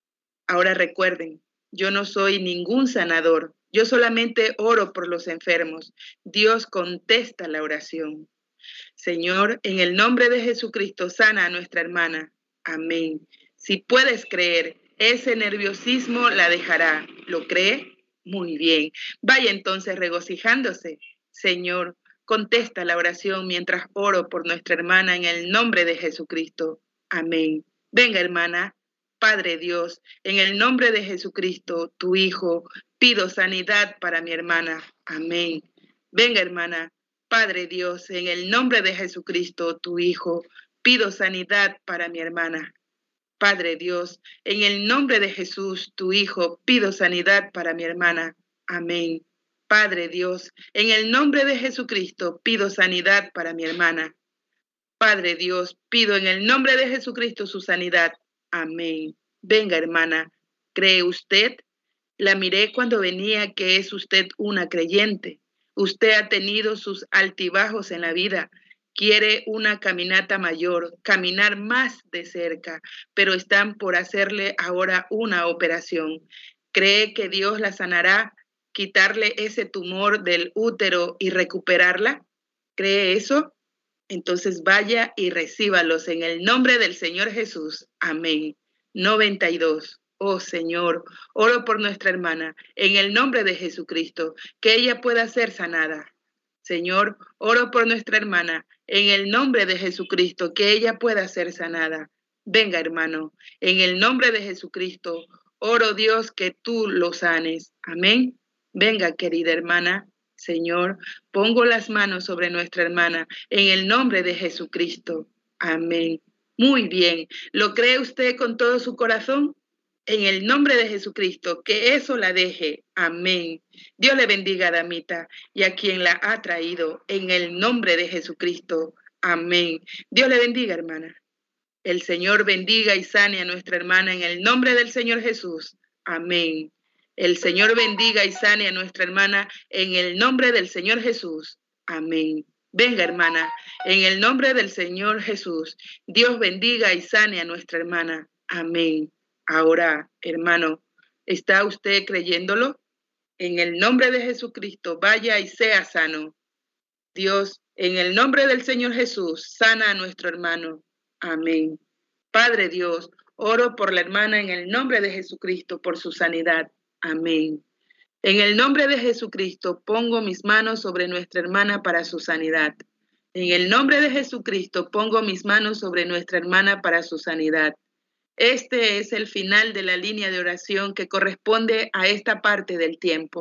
Ahora recuerden, yo no soy ningún sanador. Yo solamente oro por los enfermos. Dios contesta la oración. Señor, en el nombre de Jesucristo, sana a nuestra hermana. Amén. Si puedes creer, ese nerviosismo la dejará. ¿Lo cree? Muy bien. Vaya entonces regocijándose. Señor, contesta la oración mientras oro por nuestra hermana en el nombre de Jesucristo. Amén. Venga, hermana. Padre Dios, en el nombre de Jesucristo, tu Hijo, pido sanidad para mi hermana. Amén. Venga, hermana. Padre Dios, en el nombre de Jesucristo, tu Hijo, pido sanidad para mi hermana. Padre Dios, en el nombre de Jesús, tu Hijo, pido sanidad para mi hermana. Amén. Padre Dios, en el nombre de Jesucristo, pido sanidad para mi hermana. Padre Dios, pido en el nombre de Jesucristo su sanidad. Amén. Venga, hermana, ¿cree usted? La miré cuando venía que es usted una creyente. Usted ha tenido sus altibajos en la vida. Quiere una caminata mayor, caminar más de cerca, pero están por hacerle ahora una operación. ¿Cree que Dios la sanará, quitarle ese tumor del útero y recuperarla? ¿Cree eso? Entonces vaya y recíbalos en el nombre del Señor Jesús. Amén. noventa y dos. Oh Señor, oro por nuestra hermana en el nombre de Jesucristo, que ella pueda ser sanada. Señor, oro por nuestra hermana en el nombre de Jesucristo, que ella pueda ser sanada. Venga, hermano, en el nombre de Jesucristo, oro Dios que tú lo sanes. Amén. Venga, querida hermana. Señor, pongo las manos sobre nuestra hermana en el nombre de Jesucristo. Amén. Muy bien. ¿Lo cree usted con todo su corazón? En el nombre de Jesucristo, que eso la deje. Amén. Dios le bendiga, damita, y a quien la ha traído en el nombre de Jesucristo. Amén. Dios le bendiga, hermana. El Señor bendiga y sane a nuestra hermana en el nombre del Señor Jesús. Amén. El Señor bendiga y sane a nuestra hermana en el nombre del Señor Jesús. Amén. Venga, hermana, en el nombre del Señor Jesús. Dios bendiga y sane a nuestra hermana. Amén. Ahora, hermano, ¿está usted creyéndolo? En el nombre de Jesucristo, vaya y sea sano. Dios, en el nombre del Señor Jesús, sana a nuestro hermano. Amén. Padre Dios, oro por la hermana en el nombre de Jesucristo, por su sanidad. Amén. En el nombre de Jesucristo pongo mis manos sobre nuestra hermana para su sanidad. En el nombre de Jesucristo pongo mis manos sobre nuestra hermana para su sanidad. Este es el final de la línea de oración que corresponde a esta parte del tiempo.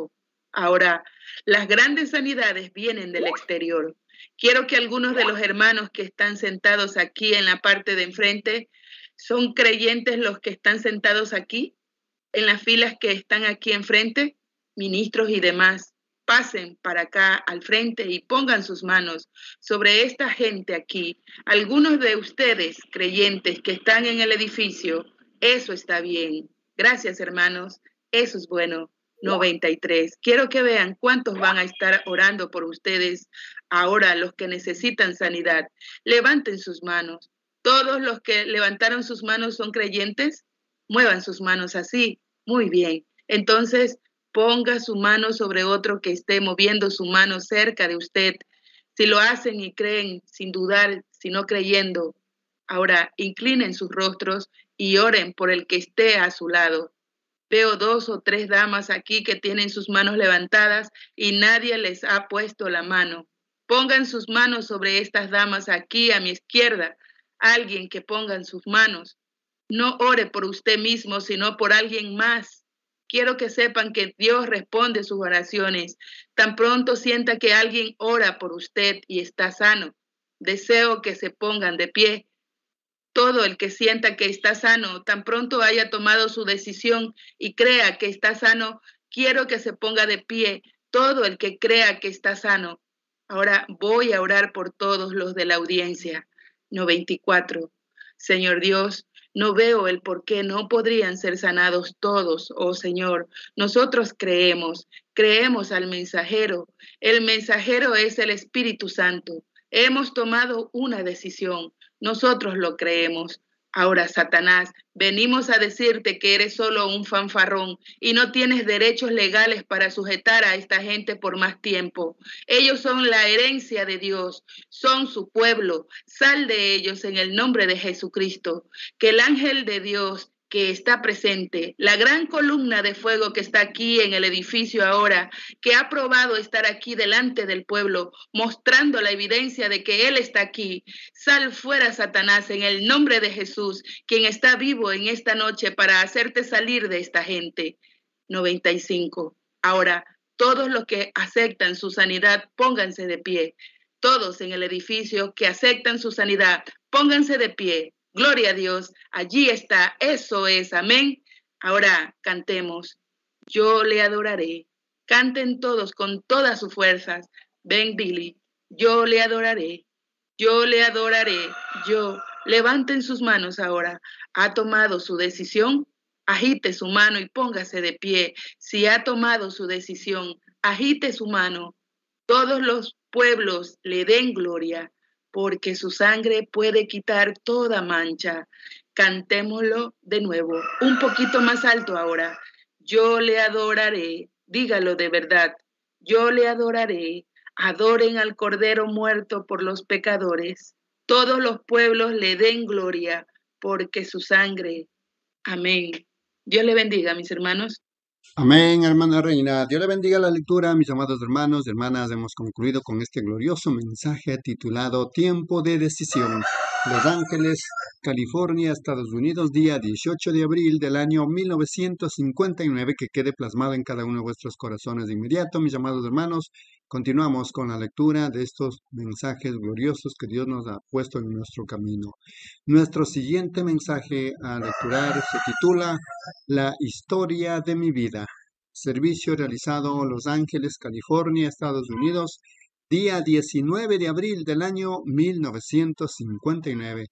Ahora, las grandes sanidades vienen del exterior. Quiero que algunos de los hermanos que están sentados aquí en la parte de enfrente, ¿son creyentes los que están sentados aquí? En las filas que están aquí enfrente, ministros y demás, pasen para acá al frente y pongan sus manos sobre esta gente aquí. Algunos de ustedes, creyentes que están en el edificio, eso está bien. Gracias, hermanos. Eso es bueno. noventa y tres. Quiero que vean cuántos van a estar orando por ustedes ahora, los que necesitan sanidad. Levanten sus manos. Todos los que levantaron sus manos son creyentes. Muevan sus manos así. Muy bien. Entonces, ponga su mano sobre otro que esté moviendo su mano cerca de usted. Si lo hacen y creen, sin dudar, sino creyendo, ahora inclinen sus rostros y oren por el que esté a su lado. Veo dos o tres damas aquí que tienen sus manos levantadas y nadie les ha puesto la mano. Pongan sus manos sobre estas damas aquí a mi izquierda. Alguien que pongan sus manos. No ore por usted mismo, sino por alguien más. Quiero que sepan que Dios responde sus oraciones. Tan pronto sienta que alguien ora por usted y está sano, deseo que se pongan de pie. Todo el que sienta que está sano, tan pronto haya tomado su decisión y crea que está sano, quiero que se ponga de pie. Todo el que crea que está sano. Ahora voy a orar por todos los de la audiencia. noventa y cuatro. Señor Dios, no veo el por qué no podrían ser sanados todos, oh Señor. Nosotros creemos, creemos al mensajero. El mensajero es el Espíritu Santo. Hemos tomado una decisión. Nosotros lo creemos. Ahora, Satanás, venimos a decirte que eres solo un fanfarrón y no tienes derechos legales para sujetar a esta gente por más tiempo. Ellos son la herencia de Dios, son su pueblo. Sal de ellos en el nombre de Jesucristo. Que el ángel de Dios que está presente, la gran columna de fuego que está aquí en el edificio ahora, que ha probado estar aquí delante del pueblo, mostrando la evidencia de que Él está aquí. Sal fuera, Satanás, en el nombre de Jesús, quien está vivo en esta noche para hacerte salir de esta gente. noventa y cinco. Ahora, todos los que aceptan su sanidad, pónganse de pie. Todos en el edificio que aceptan su sanidad, pónganse de pie. Gloria a Dios, allí está, eso es, amén. Ahora cantemos, yo le adoraré. Canten todos con todas sus fuerzas. Ven, Billy, yo le adoraré, yo le adoraré, yo. Levanten sus manos ahora. ¿Ha tomado su decisión? Agite su mano y póngase de pie. Si ha tomado su decisión, agite su mano. Todos los pueblos le den gloria, porque su sangre puede quitar toda mancha. Cantémoslo de nuevo, un poquito más alto ahora. Yo le adoraré, dígalo de verdad. Yo le adoraré, adoren al Cordero muerto por los pecadores. Todos los pueblos le den gloria, porque su sangre. Amén. Dios le bendiga, mis hermanos.
Amén, hermana Reina. Dios le bendiga la lectura, mis amados hermanos y hermanas. Hemos concluido con este glorioso mensaje titulado Tiempo de Decisión. Los Ángeles, California, Estados Unidos, día dieciocho de abril del año mil novecientos cincuenta y nueve, que quede plasmado en cada uno de vuestros corazones de inmediato, mis amados hermanos. Continuamos con la lectura de estos mensajes gloriosos que Dios nos ha puesto en nuestro camino. Nuestro siguiente mensaje a lecturar se titula La historia de mi vida. Servicio realizado en Los Ángeles, California, Estados Unidos, día diecinueve de abril del año mil novecientos cincuenta y nueve.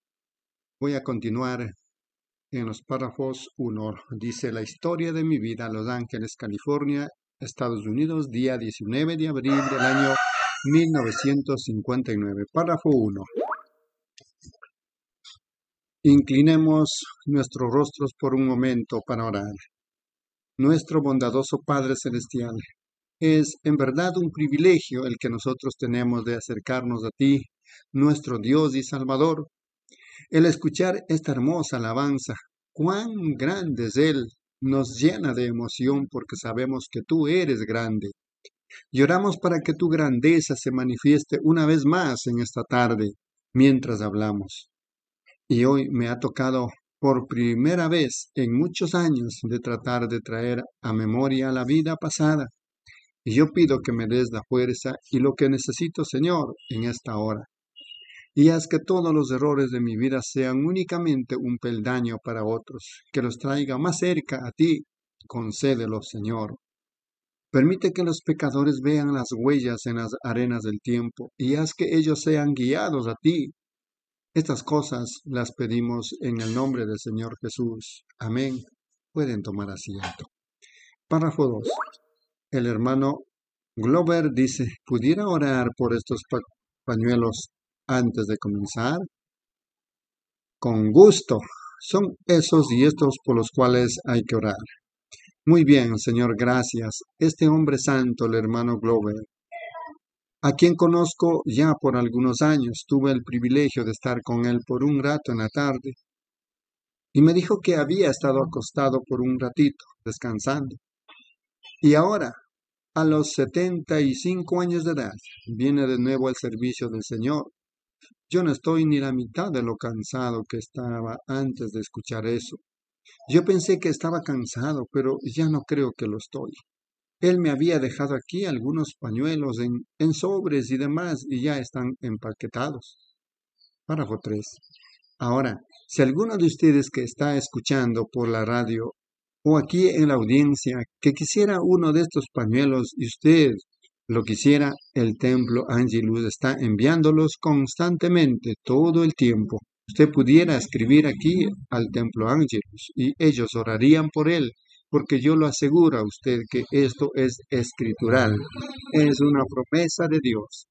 Voy a continuar en los párrafos uno. Dice: la historia de mi vida, Los Ángeles, California, Estados Unidos, día diecinueve de abril del año mil novecientos cincuenta y nueve. Párrafo uno. Inclinemos nuestros rostros por un momento para orar. Nuestro bondadoso Padre Celestial, es en verdad un privilegio el que nosotros tenemos de acercarnos a ti, nuestro Dios y Salvador. El escuchar esta hermosa alabanza, cuán grande es Él, nos llena de emoción porque sabemos que tú eres grande. Lloramos para que tu grandeza se manifieste una vez más en esta tarde, mientras hablamos. Y hoy me ha tocado por primera vez en muchos años de tratar de traer a memoria la vida pasada. Y yo pido que me des la fuerza y lo que necesito, Señor, en esta hora. Y haz que todos los errores de mi vida sean únicamente un peldaño para otros, que los traiga más cerca a ti. Concédelo, Señor. Permite que los pecadores vean las huellas en las arenas del tiempo y haz que ellos sean guiados a ti. Estas cosas las pedimos en el nombre del Señor Jesús. Amén. Pueden tomar asiento. Párrafo dos. El hermano Glover dice, ¿pudiera orar por estos pa- pañuelos antes de comenzar? Con gusto. Son esos y estos por los cuales hay que orar. Muy bien, Señor, gracias. Este hombre santo, el hermano Glover, a quien conozco ya por algunos años, tuve el privilegio de estar con él por un rato en la tarde, y me dijo que había estado acostado por un ratito, descansando. Y ahora, a los setenta y cinco años de edad, viene de nuevo al servicio del Señor. Yo no estoy ni la mitad de lo cansado que estaba antes de escuchar eso. Yo pensé que estaba cansado, pero ya no creo que lo estoy. Él me había dejado aquí algunos pañuelos en, en sobres y demás, y ya están empaquetados. Párrafo tres. Ahora, si alguno de ustedes que está escuchando por la radio o aquí en la audiencia que quisiera uno de estos pañuelos y usted lo quisiera, el Templo Angelus está enviándolos constantemente todo el tiempo. Usted pudiera escribir aquí al Templo Angelus y ellos orarían por él, porque yo lo aseguro a usted que esto es escritural, es una promesa de Dios.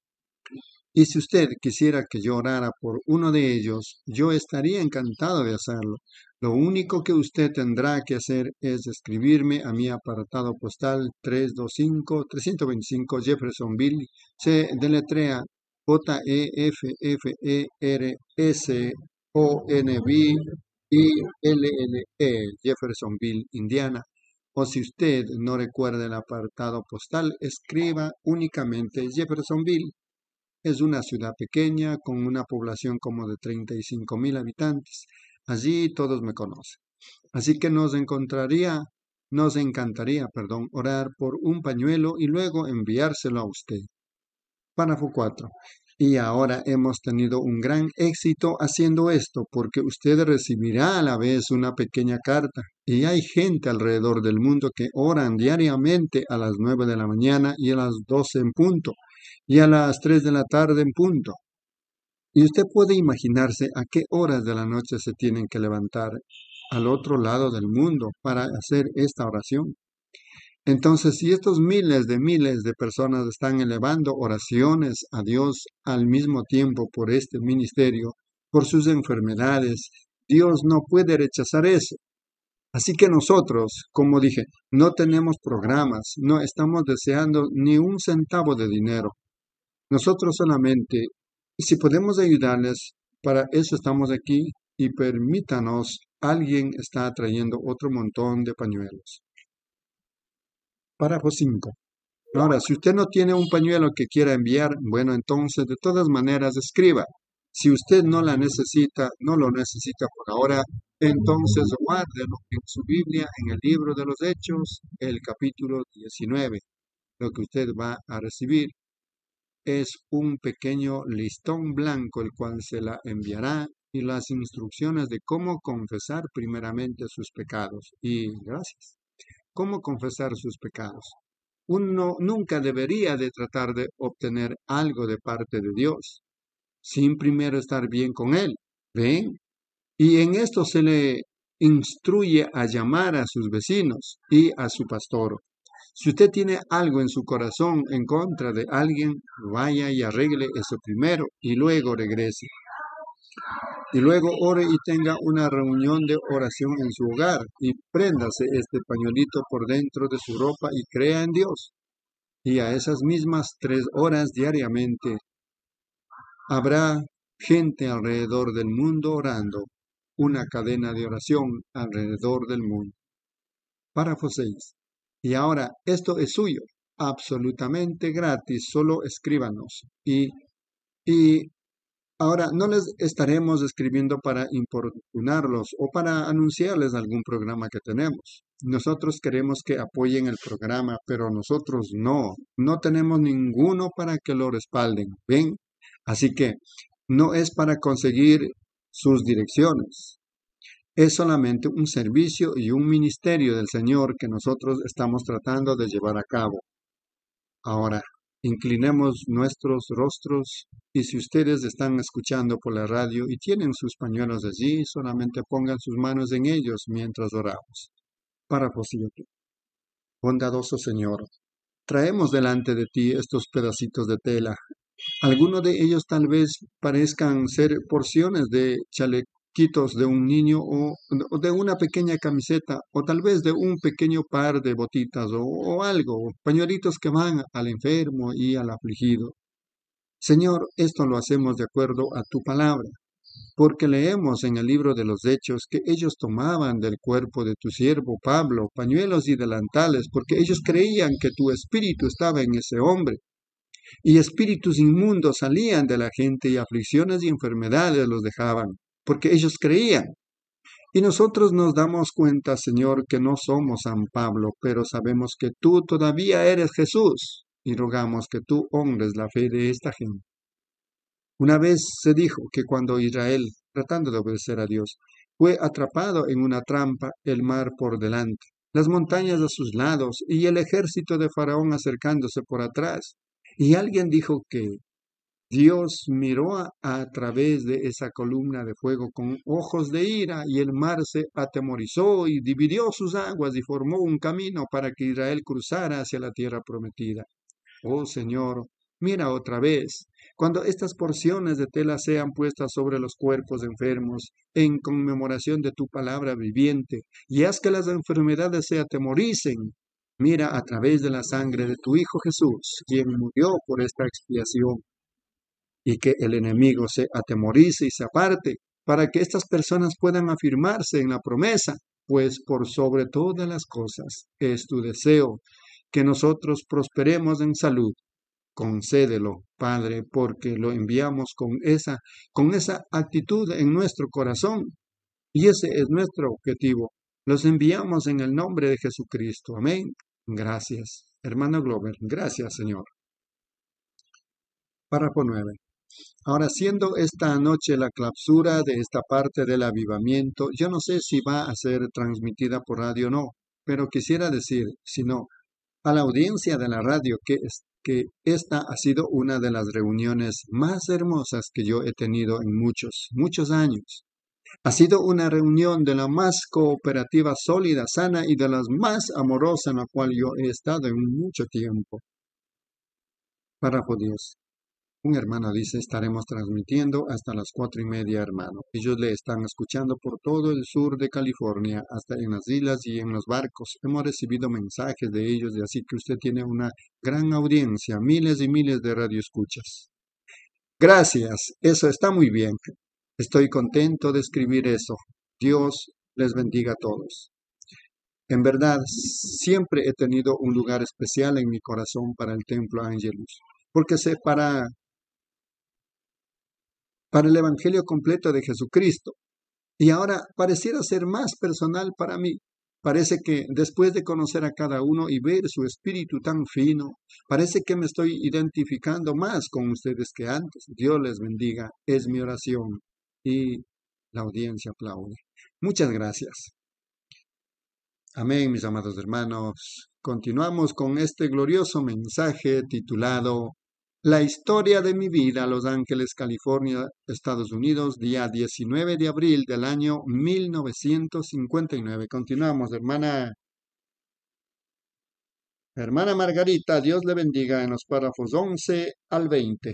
Y si usted quisiera que yo orara por uno de ellos, yo estaría encantado de hacerlo. Lo único que usted tendrá que hacer es escribirme a mi apartado postal trescientos veinticinco, trescientos veinticinco Jeffersonville. Se deletrea J E F F E R S O N B I L L E, Jeffersonville, Indiana. O si usted no recuerda el apartado postal, escriba únicamente Jeffersonville. Es una ciudad pequeña con una población como de treinta y cinco mil habitantes. Allí todos me conocen. Así que nos encontraría, nos encantaría, perdón, orar por un pañuelo y luego enviárselo a usted. Párrafo cuatro. Y ahora hemos tenido un gran éxito haciendo esto porque usted recibirá a la vez una pequeña carta. Y hay gente alrededor del mundo que oran diariamente a las nueve de la mañana y a las doce en punto. Y a las tres de la tarde en punto. Y usted puede imaginarse a qué horas de la noche se tienen que levantar al otro lado del mundo para hacer esta oración. Entonces, si estos miles de miles de personas están elevando oraciones a Dios al mismo tiempo por este ministerio, por sus enfermedades, Dios no puede rechazar eso. Así que nosotros, como dije, no tenemos programas, no estamos deseando ni un centavo de dinero. Nosotros solamente, si podemos ayudarles, para eso estamos aquí y permítanos, alguien está trayendo otro montón de pañuelos. Párrafo cinco. Ahora, si usted no tiene un pañuelo que quiera enviar, bueno, entonces de todas maneras escriba. Si usted no la necesita, no lo necesita por ahora, entonces guárdelo en su Biblia, en el libro de los Hechos, el capítulo diecinueve. Lo que usted va a recibir es un pequeño listón blanco, el cual se la enviará, y las instrucciones de cómo confesar primeramente sus pecados. Y gracias. ¿Cómo confesar sus pecados? Uno nunca debería de tratar de obtener algo de parte de Dios, sin primero estar bien con Él. ¿Ven? Y en esto se le instruye a llamar a sus vecinos y a su pastor. Si usted tiene algo en su corazón en contra de alguien, vaya y arregle eso primero y luego regrese. Y luego ore y tenga una reunión de oración en su hogar y préndase este pañuelito por dentro de su ropa y crea en Dios. Y a esas mismas tres horas diariamente habrá gente alrededor del mundo orando, una cadena de oración alrededor del mundo. Párrafo seis. Y ahora, esto es suyo, absolutamente gratis, solo escríbanos. Y, y ahora, no les estaremos escribiendo para importunarlos o para anunciarles algún programa que tenemos. Nosotros queremos que apoyen el programa, pero nosotros no, no tenemos ninguno para que lo respalden, ¿ven? Así que no es para conseguir sus direcciones, es solamente un servicio y un ministerio del Señor que nosotros estamos tratando de llevar a cabo. Ahora, inclinemos nuestros rostros y si ustedes están escuchando por la radio y tienen sus pañuelos allí, solamente pongan sus manos en ellos mientras oramos. Párrafo siete. Bondadoso Señor, traemos delante de ti estos pedacitos de tela. Algunos de ellos tal vez parezcan ser porciones de chalequitos de un niño o, o de una pequeña camiseta o tal vez de un pequeño par de botitas o, o algo, pañuelitos que van al enfermo y al afligido. Señor, esto lo hacemos de acuerdo a tu palabra, porque leemos en el libro de los Hechos que ellos tomaban del cuerpo de tu siervo Pablo pañuelos y delantales, porque ellos creían que tu espíritu estaba en ese hombre. Y espíritus inmundos salían de la gente y aflicciones y enfermedades los dejaban, porque ellos creían. Y nosotros nos damos cuenta, Señor, que no somos San Pablo, pero sabemos que tú todavía eres Jesús, y rogamos que tú honres la fe de esta gente. Una vez se dijo que cuando Israel, tratando de obedecer a Dios, fue atrapado en una trampa, el mar por delante, las montañas a sus lados y el ejército de Faraón acercándose por atrás. Y alguien dijo que Dios miró a, a través de esa columna de fuego con ojos de ira y el mar se atemorizó y dividió sus aguas y formó un camino para que Israel cruzara hacia la tierra prometida. Oh Señor, mira otra vez, cuando estas porciones de tela sean puestas sobre los cuerpos enfermos, en conmemoración de tu palabra viviente, y haz que las enfermedades se atemoricen. Mira a través de la sangre de tu Hijo Jesús, quien murió por esta expiación, y que el enemigo se atemorice y se aparte, para que estas personas puedan afirmarse en la promesa, pues por sobre todas las cosas es tu deseo que nosotros prosperemos en salud. Concédelo, Padre, porque lo enviamos con esa, con esa actitud en nuestro corazón. Y ese es nuestro objetivo. Los enviamos en el nombre de Jesucristo. Amén. Gracias. Hermano Glover, gracias, Señor. Párrafo nueve. Ahora, siendo esta noche la clausura de esta parte del avivamiento, yo no sé si va a ser transmitida por radio o no, pero quisiera decir, si no, a la audiencia de la radio que, es, que esta ha sido una de las reuniones más hermosas que yo he tenido en muchos, muchos años. Ha sido una reunión de la más cooperativa, sólida, sana y de las más amorosas en la cual yo he estado en mucho tiempo. Párrafo diez. Un hermano dice, estaremos transmitiendo hasta las cuatro y media, hermano. Ellos le están escuchando por todo el sur de California, hasta en las islas y en los barcos. Hemos recibido mensajes de ellos, y así que usted tiene una gran audiencia, miles y miles de radioescuchas. Gracias, eso está muy bien. Estoy contento de escribir eso. Dios les bendiga a todos. En verdad, siempre he tenido un lugar especial en mi corazón para el Templo Angelus, porque sé para... para el Evangelio completo de Jesucristo. Y ahora pareciera ser más personal para mí. Parece que después de conocer a cada uno y ver su espíritu tan fino, parece que me estoy identificando más con ustedes que antes. Dios les bendiga, es mi oración. Y la audiencia aplaude. Muchas gracias. Amén, mis amados hermanos. Continuamos con este glorioso mensaje titulado La historia de mi vida, Los Ángeles, California, Estados Unidos, día diecinueve de abril del año mil novecientos cincuenta y nueve. Continuamos, hermana. Hermana Margarita, Dios le bendiga en los párrafos once al veinte.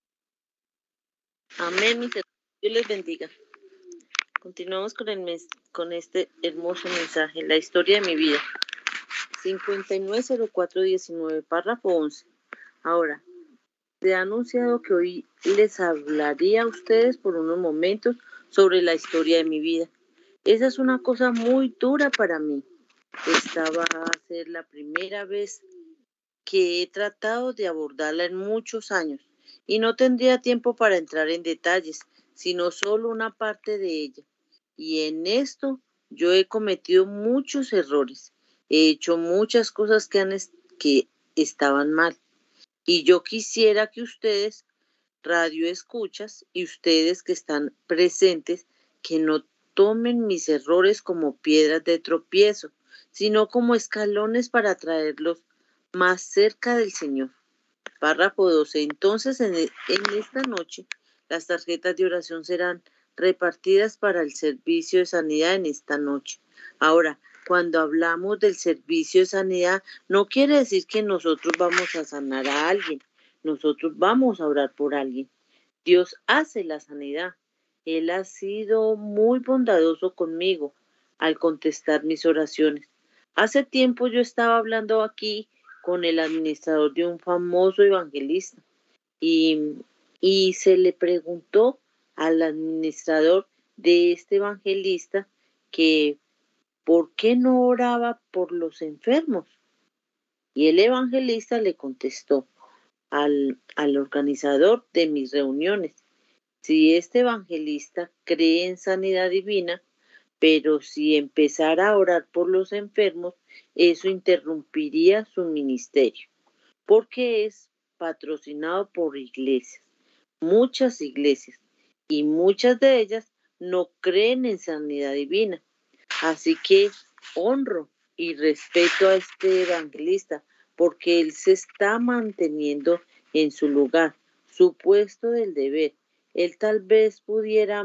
Amén, mis hermanos. Dios les bendiga. Continuamos con, el mes, con este hermoso mensaje, la historia de mi vida. cincuenta y nueve cero cuatro diecinueve, párrafo once. Ahora, se ha anunciado que hoy les hablaría a ustedes por unos momentos sobre la historia de mi vida. Esa es una cosa muy dura para mí. Esta va a ser la primera vez que he tratado de abordarla en muchos años y no tendría tiempo para entrar en detalles, sino solo una parte de ella. Y en esto yo he cometido muchos errores he hecho muchas cosas que, han est que estaban mal. Y yo quisiera que ustedes, radio escuchas, y ustedes que están presentes, que no tomen mis errores como piedras de tropiezo, sino como escalones para traerlos más cerca del Señor. Párrafo doce. Entonces, en, en esta noche, las tarjetas de oración serán repartidas para el servicio de sanidad en esta noche. Ahora, cuando hablamos del servicio de sanidad, no quiere decir que nosotros vamos a sanar a alguien. Nosotros vamos a orar por alguien. Dios hace la sanidad. Él ha sido muy bondadoso conmigo al contestar mis oraciones. Hace tiempo yo estaba hablando aquí con el administrador de un famoso evangelista y, y se le preguntó al administrador de este evangelista que por qué no oraba por los enfermos. Y el evangelista le contestó al, al organizador de mis reuniones: si este evangelista cree en sanidad divina, pero si empezara a orar por los enfermos, eso interrumpiría su ministerio, porque es patrocinado por iglesias, muchas iglesias, y muchas de ellas no creen en sanidad divina. Así que honro y respeto a este evangelista, porque él se está manteniendo en su lugar, su puesto del deber. Él tal vez pudiera,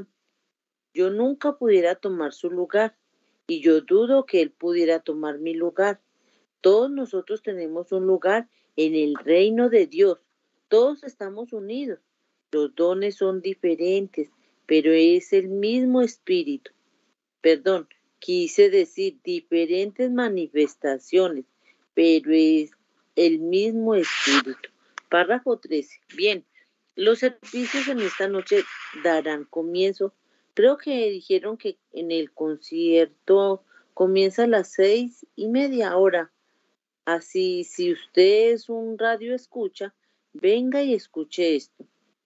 yo nunca pudiera tomar su lugar, y yo dudo que él pudiera tomar mi lugar. Todos nosotros tenemos un lugar en el reino de Dios. Todos estamos unidos. Los dones son diferentes, pero es el mismo espíritu. Perdón, quise decir diferentes manifestaciones, pero es el mismo espíritu. Párrafo trece. Bien, los servicios en esta noche darán comienzo. Creo que dijeron que en el concierto comienza a las seis y media hora. Así, si usted es un radio escucha, venga y escuche esto.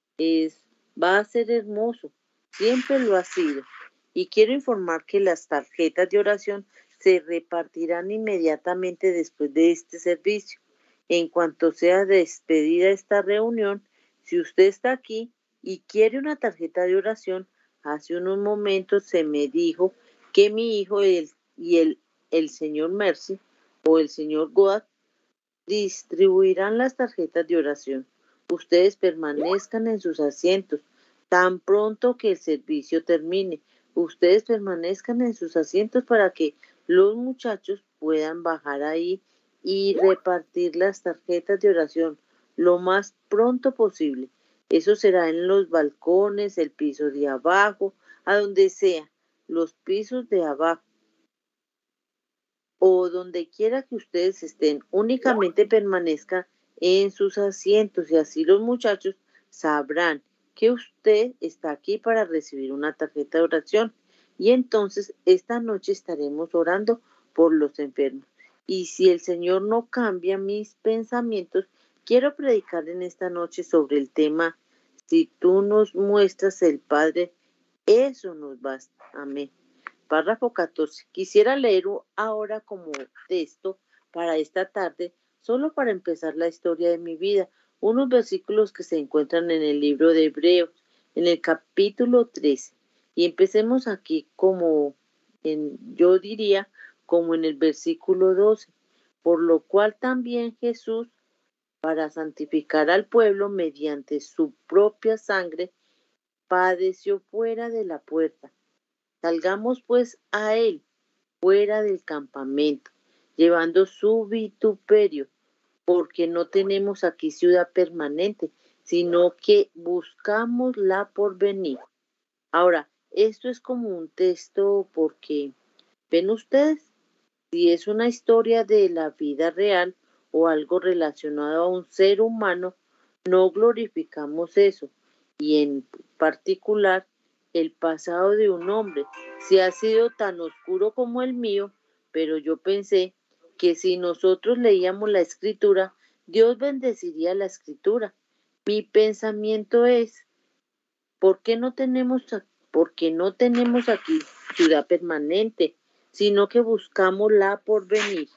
Es, va a ser hermoso. Siempre lo ha sido. Y quiero informar que las tarjetas de oración se repartirán inmediatamente después de este servicio. En cuanto sea despedida esta reunión, si usted está aquí y quiere una tarjeta de oración, hace unos momentos se me dijo que mi hijo el, y el, el señor Mercy o el señor God distribuirán las tarjetas de oración. Ustedes permanezcan en sus asientos tan pronto que el servicio termine. Ustedes permanezcan en sus asientos para que los muchachos puedan bajar ahí y repartir las tarjetas de oración lo más pronto posible. Eso será en los balcones, el piso de abajo, a donde sea, los pisos de abajo o donde quiera que ustedes estén. Únicamente permanezcan en sus asientos y así los muchachos sabrán que usted está aquí para recibir una tarjeta de oración. Y entonces esta noche estaremos orando por los enfermos. Y si el Señor no cambia mis pensamientos, quiero predicar en esta noche sobre el tema: si tú nos muestras el Padre, eso nos basta. Amén. Párrafo catorce. Quisiera leer ahora como texto para esta tarde, solo para empezar la historia de mi vida, unos versículos que se encuentran en el libro de Hebreos, en el capítulo trece. Y empecemos aquí como, en, yo diría, como en el versículo doce. Por lo cual también Jesús, para santificar al pueblo mediante su propia sangre, padeció fuera de la puerta. Salgamos pues a él, fuera del campamento, llevando su vituperio, porque no tenemos aquí ciudad permanente, sino que buscamos la porvenir. Ahora, esto es como un texto porque, ¿ven ustedes? Si es una historia de la vida real o algo relacionado a un ser humano, no glorificamos eso. Y en particular, el pasado de un hombre, si ha sido tan oscuro como el mío, pero yo pensé que si nosotros leíamos la escritura, Dios bendeciría la escritura. Mi pensamiento es, ¿por qué no tenemos, por qué no tenemos aquí ciudad permanente, sino que buscamos la porvenir?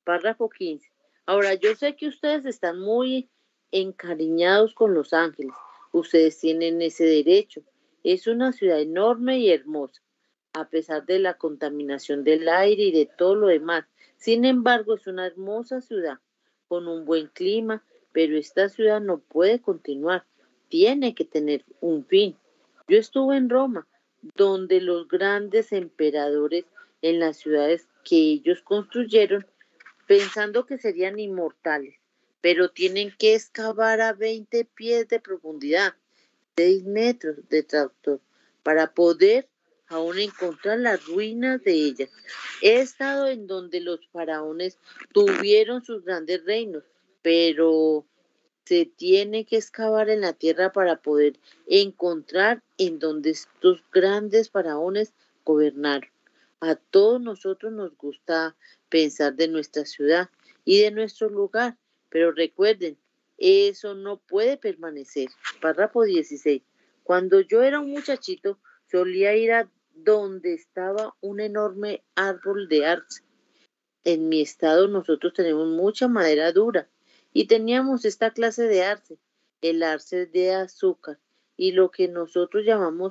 Párrafo quince. Ahora, yo sé que ustedes están muy encariñados con Los Ángeles. Ustedes tienen ese derecho. Es una ciudad enorme y hermosa, a pesar de la contaminación del aire y de todo lo demás. Sin embargo, es una hermosa ciudad, con un buen clima, pero esta ciudad no puede continuar. Tiene que tener un fin. Yo estuve en Roma, donde los grandes emperadores en las ciudades que ellos construyeron, pensando que serían inmortales, pero tienen que excavar a veinte pies de profundidad, seis metros de tractor, para poder aún encontrar las ruinas de ellas. He estado en donde los faraones tuvieron sus grandes reinos, pero se tiene que excavar en la tierra para poder encontrar en donde estos grandes faraones gobernaron. A todos nosotros nos gusta pensar de nuestra ciudad y de nuestro lugar, pero recuerden, eso no puede permanecer. Párrafo dieciséis. Cuando yo era un muchachito, solía ir a donde estaba un enorme árbol de arce. En mi estado nosotros tenemos mucha madera dura y teníamos esta clase de arce, el arce de azúcar y lo que nosotros llamamos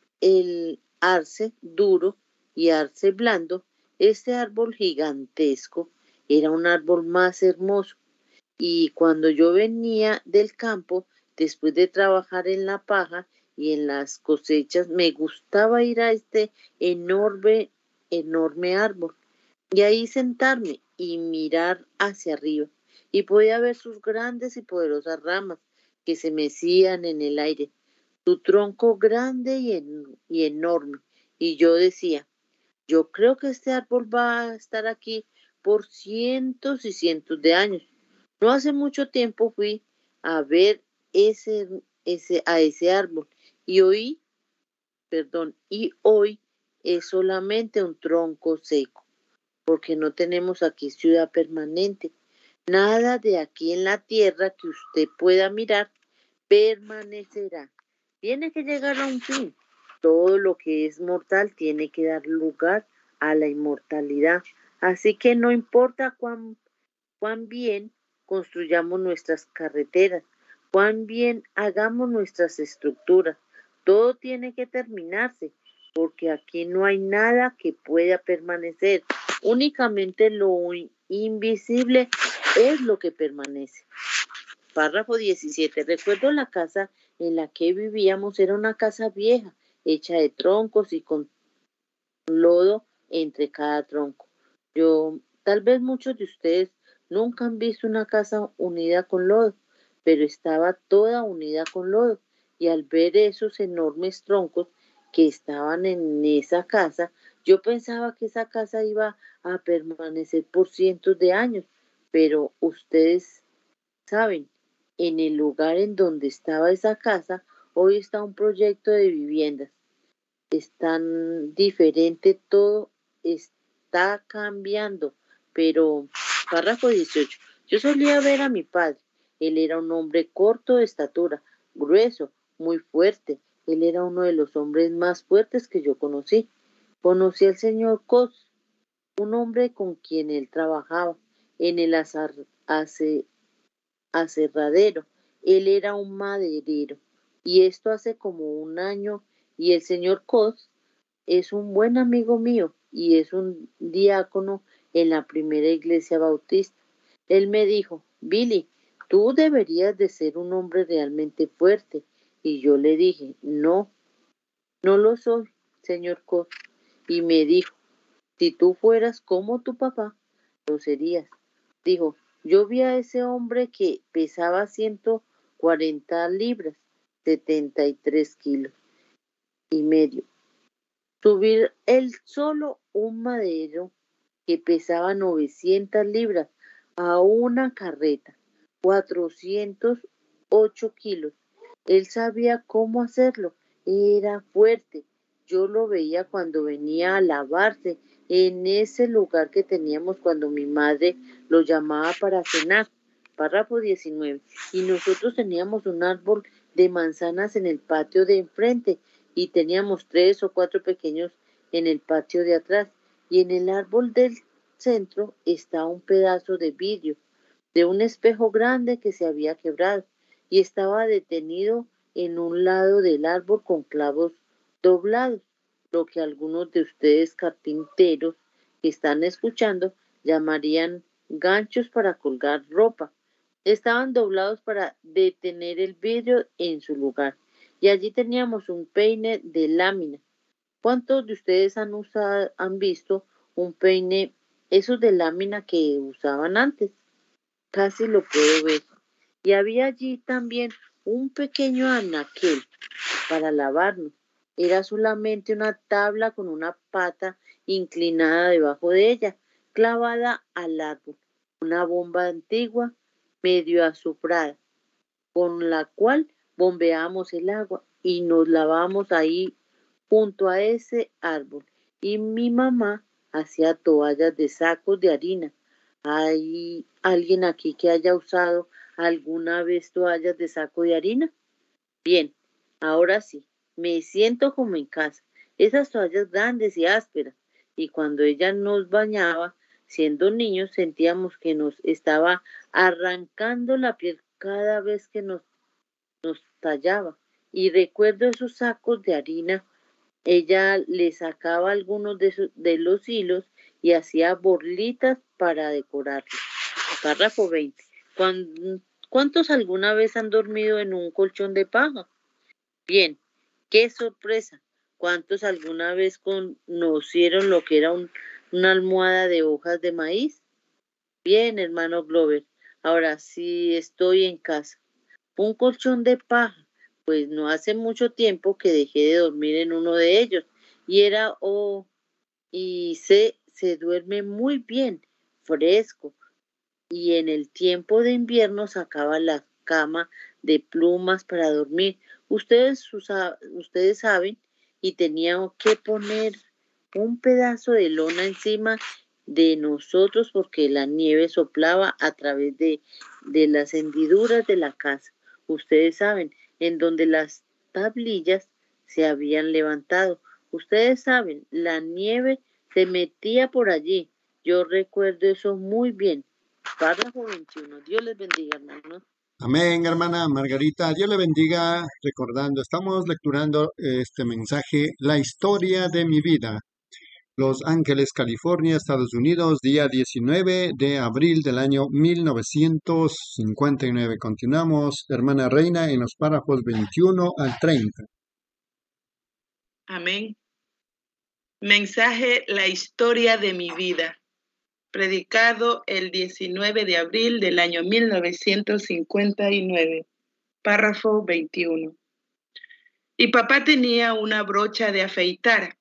el arce duro y arce blando. Este árbol gigantesco era un árbol más hermoso, y cuando yo venía del campo, después de trabajar en la paja y en las cosechas, me gustaba ir a este enorme, enorme árbol y ahí sentarme y mirar hacia arriba, y podía ver sus grandes y poderosas ramas que se mecían en el aire, su tronco grande y, en, y enorme. Y yo decía, yo creo que este árbol va a estar aquí por cientos y cientos de años. No hace mucho tiempo fui a ver ese, ese, a ese árbol y oí, perdón, y hoy es solamente un tronco seco, porque no tenemos aquí ciudad permanente. Nada de aquí en la tierra que usted pueda mirar permanecerá. Tiene que llegar a un fin. Todo lo que es mortal tiene que dar lugar a la inmortalidad. Así que no importa cuán, cuán bien construyamos nuestras carreteras, cuán bien hagamos nuestras estructuras, todo tiene que terminarse, porque aquí no hay nada que pueda permanecer. Únicamente lo invisible es lo que permanece. Párrafo diecisiete. Recuerdo la casa en la que vivíamos, era una casa vieja, hecha de troncos y con lodo entre cada tronco. Yo, tal vez muchos de ustedes nunca han visto una casa unida con lodo, pero estaba toda unida con lodo, y al ver esos enormes troncos que estaban en esa casa, yo pensaba que esa casa iba a permanecer por cientos de años, pero ustedes saben, en el lugar en donde estaba esa casa, hoy está un proyecto de viviendas. Es tan diferente, todo está cambiando, pero párrafo dieciocho. Yo solía ver a mi padre. Él era un hombre corto de estatura, grueso, muy fuerte. Él era uno de los hombres más fuertes que yo conocí. Conocí al señor Cos, un hombre con quien él trabajaba en el azar, ace, aserradero. Él era un maderero, y esto hace como un año, y el señor Cos es un buen amigo mío y es un diácono en la primera iglesia bautista. Él me dijo, Billy, tú deberías de ser un hombre realmente fuerte. Y yo le dije, no, no lo soy, señor Cos. Y me dijo, si tú fueras como tu papá, lo serías. Dijo, yo vi a ese hombre que pesaba ciento cuarenta libras, setenta y tres kilos y medio. Subir él solo un madero que pesaba novecientas libras a una carreta, cuatrocientos ocho kilos. Él sabía cómo hacerlo, era fuerte. Yo lo veía cuando venía a lavarse en ese lugar que teníamos cuando mi madre lo llamaba para cenar. Párrafo diecinueve. Y nosotros teníamos un árbol de manzanas en el patio de enfrente, y teníamos tres o cuatro pequeños en el patio de atrás, y en el árbol del centro estaba un pedazo de vidrio de un espejo grande que se había quebrado y estaba detenido en un lado del árbol con clavos doblados, lo que algunos de ustedes carpinteros que están escuchando llamarían ganchos para colgar ropa. Estaban doblados para detener el vidrio en su lugar. Y allí teníamos un peine de lámina. ¿Cuántos de ustedes han usado, han visto un peine, esos de lámina que usaban antes? Casi lo puedo ver. Y había allí también un pequeño anaquel para lavarnos. Era solamente una tabla con una pata inclinada debajo de ella, clavada al árbol. Una bomba antigua, medio azufrada, con la cual bombeamos el agua y nos lavamos ahí junto a ese árbol. Y mi mamá hacía toallas de sacos de harina. ¿Hay alguien aquí que haya usado alguna vez toallas de saco de harina? Bien, ahora sí, me siento como en casa. Esas toallas grandes y ásperas. Y cuando ella nos bañaba, siendo niños, sentíamos que nos estaba arrancando la piel cada vez que nos, nos tallaba. Y recuerdo esos sacos de harina. Ella le sacaba algunos de, esos, de los hilos y hacía borlitas para decorarlos. Párrafo veinte. ¿Cuántos alguna vez han dormido en un colchón de paja? Bien, qué sorpresa. ¿Cuántos alguna vez conocieron lo que era un, una almohada de hojas de maíz? Bien, hermano Glover. Ahora sí estoy en casa. Un colchón de paja. Pues no hace mucho tiempo que dejé de dormir en uno de ellos. Y era, oh, y se, se duerme muy bien, fresco. Y en el tiempo de invierno sacaba la cama de plumas para dormir. Ustedes, usa, ustedes saben, y tenían que poner un pedazo de lona encima de nosotros porque la nieve soplaba a través de, de las hendiduras de la casa. Ustedes saben, en donde las tablillas se habían levantado. Ustedes saben, la nieve se metía por allí. Yo recuerdo eso muy bien. Párrafo veintiuno. Dios les bendiga, hermanos.
Amén, hermana Margarita. Dios le bendiga. Recordando, estamos lecturando este mensaje, La historia de mi vida. Los Ángeles, California, Estados Unidos, día diecinueve de abril del año mil novecientos cincuenta y nueve. Continuamos, hermana Reina, en los párrafos veintiuno al treinta.
Amén. Mensaje, la historia de mi vida. Predicado el diecinueve de abril del año mil novecientos cincuenta y nueve. Párrafo veintiuno. Y papá tenía una brocha de afeitar.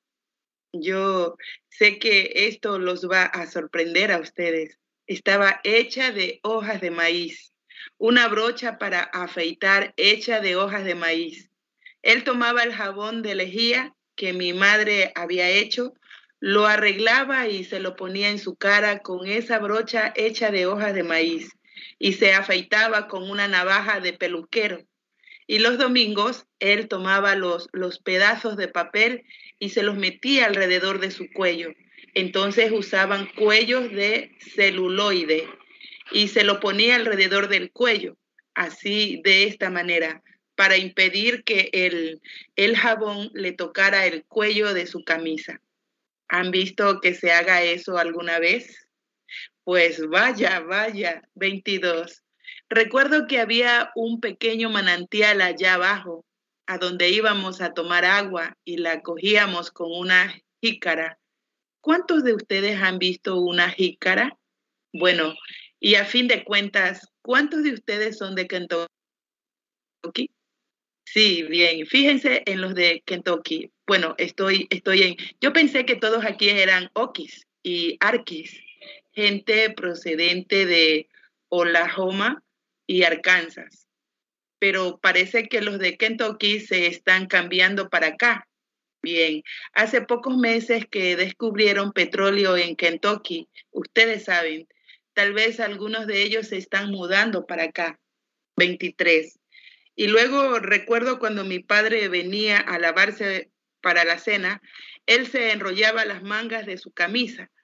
Yo sé que esto los va a sorprender a ustedes. Estaba hecha de hojas de maíz. Una brocha para afeitar hecha de hojas de maíz. Él tomaba el jabón de lejía que mi madre había hecho, lo arreglaba y se lo ponía en su cara con esa brocha hecha de hojas de maíz y se afeitaba con una navaja de peluquero. Y los domingos él tomaba los, los pedazos de papel y se los metía alrededor de su cuello. Entonces usaban cuellos de celuloide y se lo ponía alrededor del cuello, así de esta manera, para impedir que el, el jabón le tocara el cuello de su camisa. ¿Han visto que se haga eso alguna vez? Pues vaya, vaya, veintidós. Recuerdo que había un pequeño manantial allá abajo, a donde íbamos a tomar agua y la cogíamos con una jícara. ¿Cuántos de ustedes han visto una jícara? Bueno, y a fin de cuentas, ¿cuántos de ustedes son de Kentucky? Sí, bien. Fíjense en los de Kentucky. Bueno, estoy, estoy en... Yo pensé que todos aquí eran Okies y Arkies, gente procedente de Oklahoma y Arkansas. Pero parece que los de Kentucky se están cambiando para acá. Bien, hace pocos meses que descubrieron petróleo en Kentucky. Ustedes saben, tal vez algunos de ellos se están mudando para acá. veintitrés. Y luego recuerdo cuando mi padre venía a lavarse para la cena, él se enrollaba las mangas de su camisa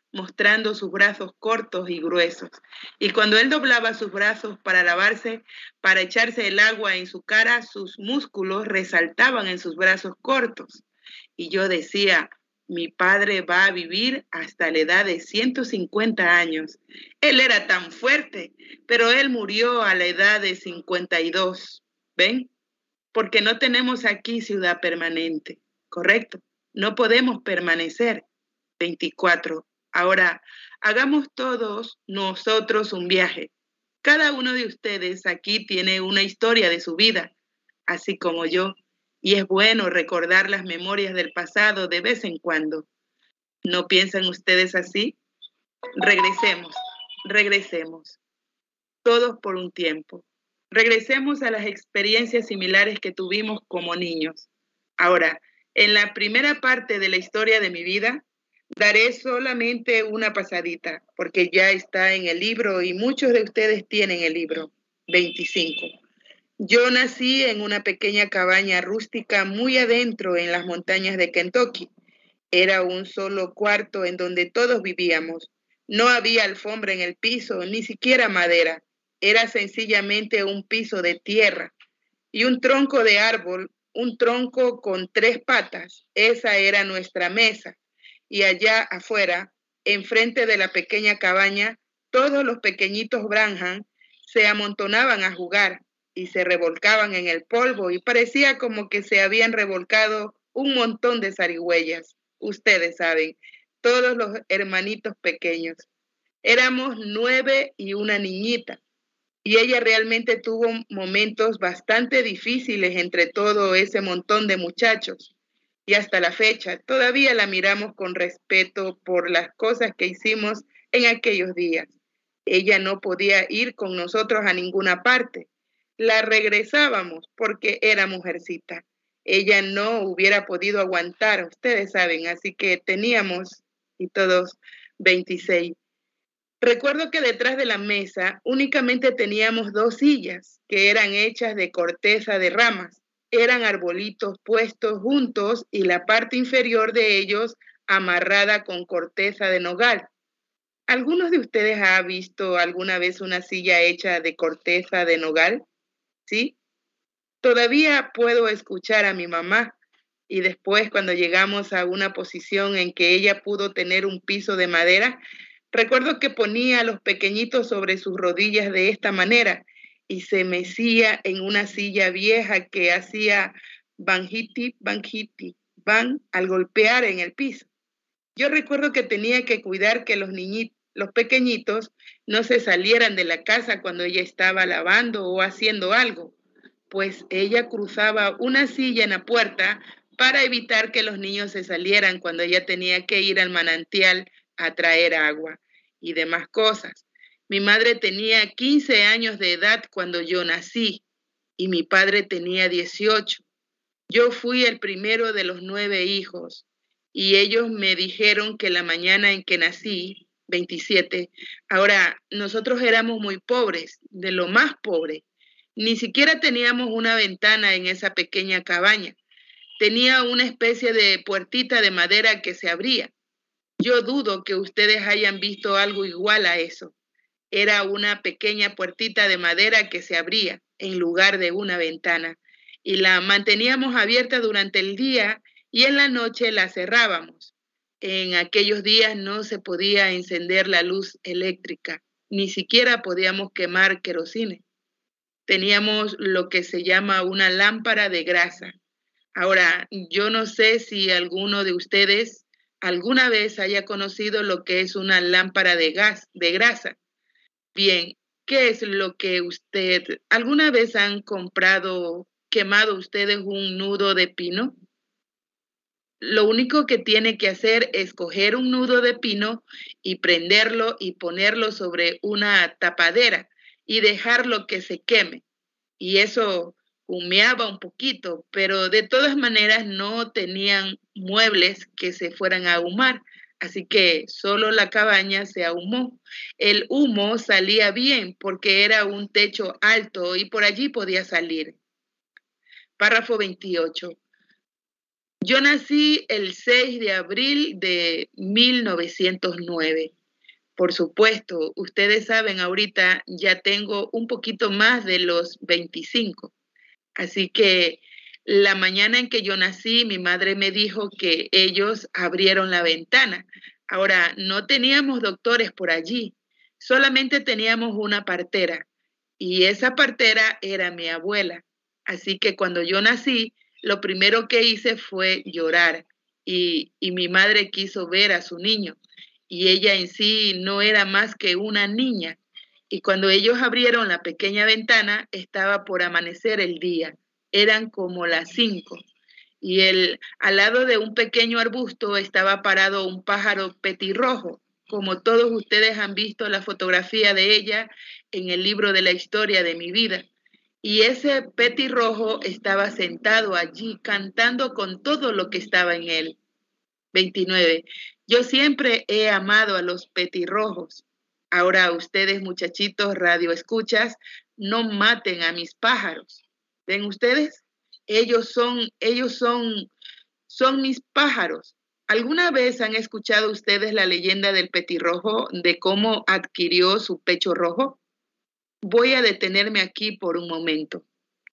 mostrando sus brazos cortos y gruesos. Y cuando él doblaba sus brazos para lavarse, para echarse el agua en su cara, sus músculos resaltaban en sus brazos cortos. Y yo decía, mi padre va a vivir hasta la edad de ciento cincuenta años. Él era tan fuerte, pero él murió a la edad de cincuenta y dos. ¿Ven? Porque no tenemos aquí ciudad permanente, ¿correcto? No podemos permanecer. veinticuatro. Ahora, hagamos todos nosotros un viaje. Cada uno de ustedes aquí tiene una historia de su vida, así como yo. Y es bueno recordar las memorias del pasado de vez en cuando. ¿No piensan ustedes así? Regresemos, regresemos. Todos por un tiempo. Regresemos a las experiencias similares que tuvimos como niños. Ahora, en la primera parte de la historia de mi vida, daré solamente una pasadita, porque ya está en el libro y muchos de ustedes tienen el libro. veinticinco. Yo nací en una pequeña cabaña rústica muy adentro en las montañas de Kentucky. Era un solo cuarto en donde todos vivíamos. No había alfombra en el piso, ni siquiera madera. Era sencillamente un piso de tierra y un tronco de árbol, un tronco con tres patas. Esa era nuestra mesa. Y allá afuera, enfrente de la pequeña cabaña, todos los pequeñitos Branham se amontonaban a jugar y se revolcaban en el polvo y parecía como que se habían revolcado un montón de zarigüeyas. Ustedes saben, todos los hermanitos pequeños. Éramos nueve y una niñita. Y ella realmente tuvo momentos bastante difíciles entre todo ese montón de muchachos. Y hasta la fecha todavía la miramos con respeto por las cosas que hicimos en aquellos días. Ella no podía ir con nosotros a ninguna parte. La regresábamos porque era mujercita. Ella no hubiera podido aguantar, ustedes saben, así que teníamos, y todos, veintiséis. Recuerdo que detrás de la mesa únicamente teníamos dos sillas que eran hechas de corteza de ramas. Eran arbolitos puestos juntos y la parte inferior de ellos amarrada con corteza de nogal. ¿Algunos de ustedes ha visto alguna vez una silla hecha de corteza de nogal? ¿Sí? Todavía puedo escuchar a mi mamá y después cuando llegamos a una posición en que ella pudo tener un piso de madera, recuerdo que ponía a los pequeñitos sobre sus rodillas de esta manera y se mecía en una silla vieja que hacía banjiti, banjiti, ban al golpear en el piso. Yo recuerdo que tenía que cuidar que los niñitos, los pequeñitos no se salieran de la casa cuando ella estaba lavando o haciendo algo, pues ella cruzaba una silla en la puerta para evitar que los niños se salieran cuando ella tenía que ir al manantial a traer agua y demás cosas. Mi madre tenía quince años de edad cuando yo nací y mi padre tenía dieciocho. Yo fui el primero de los nueve hijos y ellos me dijeron que la mañana en que nací, veintisiete, ahora nosotros éramos muy pobres, de lo más pobre. Ni siquiera teníamos una ventana en esa pequeña cabaña. Tenía una especie de puertita de madera que se abría. Yo dudo que ustedes hayan visto algo igual a eso. Era una pequeña puertita de madera que se abría en lugar de una ventana y la manteníamos abierta durante el día y en la noche la cerrábamos. En aquellos días no se podía encender la luz eléctrica, ni siquiera podíamos quemar querosene. Teníamos lo que se llama una lámpara de grasa. Ahora, yo no sé si alguno de ustedes alguna vez haya conocido lo que es una lámpara de gas, de grasa. Bien, ¿qué es lo que usted, alguna vez han comprado, quemado ustedes un nudo de pino? Lo único que tiene que hacer es coger un nudo de pino y prenderlo y ponerlo sobre una tapadera y dejarlo que se queme. Y eso humeaba un poquito, pero de todas maneras no tenían muebles que se fueran a ahumar. Así que solo la cabaña se ahumó. El humo salía bien porque era un techo alto y por allí podía salir. Párrafo veintiocho. Yo nací el seis de abril de mil novecientos nueve. Por supuesto, ustedes saben, ahorita ya tengo un poquito más de los veinticinco. Así que la mañana en que yo nací, mi madre me dijo que ellos abrieron la ventana. Ahora, no teníamos doctores por allí, solamente teníamos una partera y esa partera era mi abuela. Así que cuando yo nací, lo primero que hice fue llorar y, y mi madre quiso ver a su niño y ella en sí no era más que una niña. Y cuando ellos abrieron la pequeña ventana, estaba por amanecer el día. Eran como las cinco. Y el, al lado de un pequeño arbusto estaba parado un pájaro petirrojo, como todos ustedes han visto la fotografía de ella en el libro de la historia de mi vida. Y ese petirrojo estaba sentado allí cantando con todo lo que estaba en él. veintinueve. Yo siempre he amado a los petirrojos. Ahora ustedes, muchachitos, radio escuchas, no maten a mis pájaros. ¿Ven ustedes? Ellos son, ellos son, son mis pájaros. ¿Alguna vez han escuchado ustedes la leyenda del petirrojo, de cómo adquirió su pecho rojo? Voy a detenerme aquí por un momento.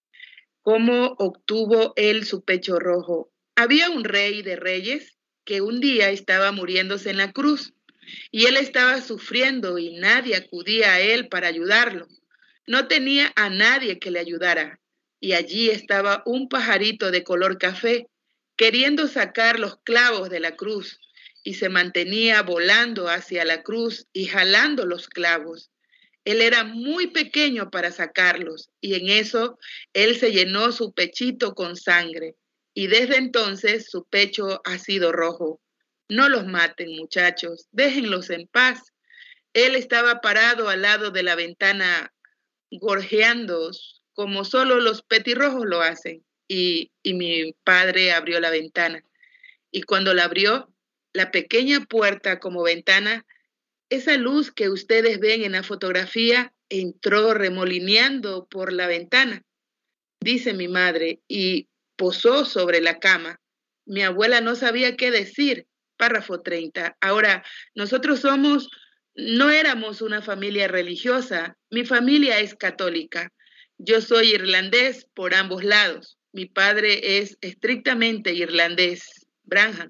¿Cómo obtuvo él su pecho rojo? Había un rey de reyes que un día estaba muriéndose en la cruz y él estaba sufriendo y nadie acudía a él para ayudarlo. No tenía a nadie que le ayudara y allí estaba un pajarito de color café queriendo sacar los clavos de la cruz y se mantenía volando hacia la cruz y jalando los clavos. Él era muy pequeño para sacarlos y en eso él se llenó su pechito con sangre y desde entonces su pecho ha sido rojo. No los maten, muchachos, déjenlos en paz. Él estaba parado al lado de la ventana gorjeando como solo los petirrojos lo hacen y, y mi padre abrió la ventana y cuando la abrió, la pequeña puerta como ventana, esa luz que ustedes ven en la fotografía entró remolineando por la ventana, dice mi madre, y posó sobre la cama. Mi abuela no sabía qué decir. Párrafo treinta. Ahora, nosotros somos, no éramos una familia religiosa. Mi familia es católica. Yo soy irlandés por ambos lados. Mi padre es estrictamente irlandés, Branham.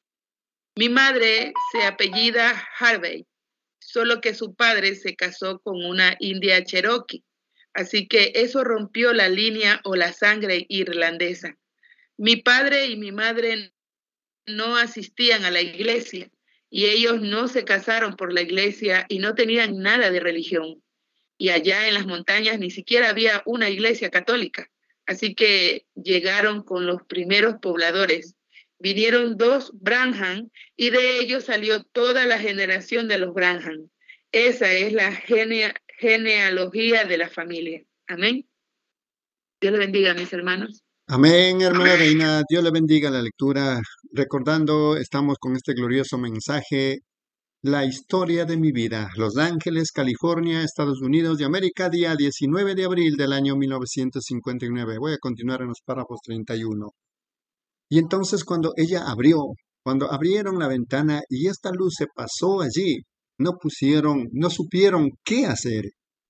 Mi madre se apellida Harvey, solo que su padre se casó con una india cherokee. Así que eso rompió la línea o la sangre irlandesa. Mi padre y mi madre no asistían a la iglesia y ellos no se casaron por la iglesia y no tenían nada de religión. Y allá en las montañas ni siquiera había una iglesia católica. Así que llegaron con los primeros pobladores. Vinieron dos Branham y de ellos salió toda la generación de los Branham. Esa es la gene genealogía de la familia. Amén. Dios le bendiga, mis hermanos.
Amén, hermana Reina. Dios le bendiga la lectura. Recordando, estamos con este glorioso mensaje, la historia de mi vida. Los Ángeles, California, Estados Unidos de América, día diecinueve de abril del año mil novecientos cincuenta y nueve. Voy a continuar en los párrafos treinta y uno. Y entonces cuando ella abrió, cuando abrieron la ventana y esta luz se pasó allí, no pusieron, no supieron qué hacer.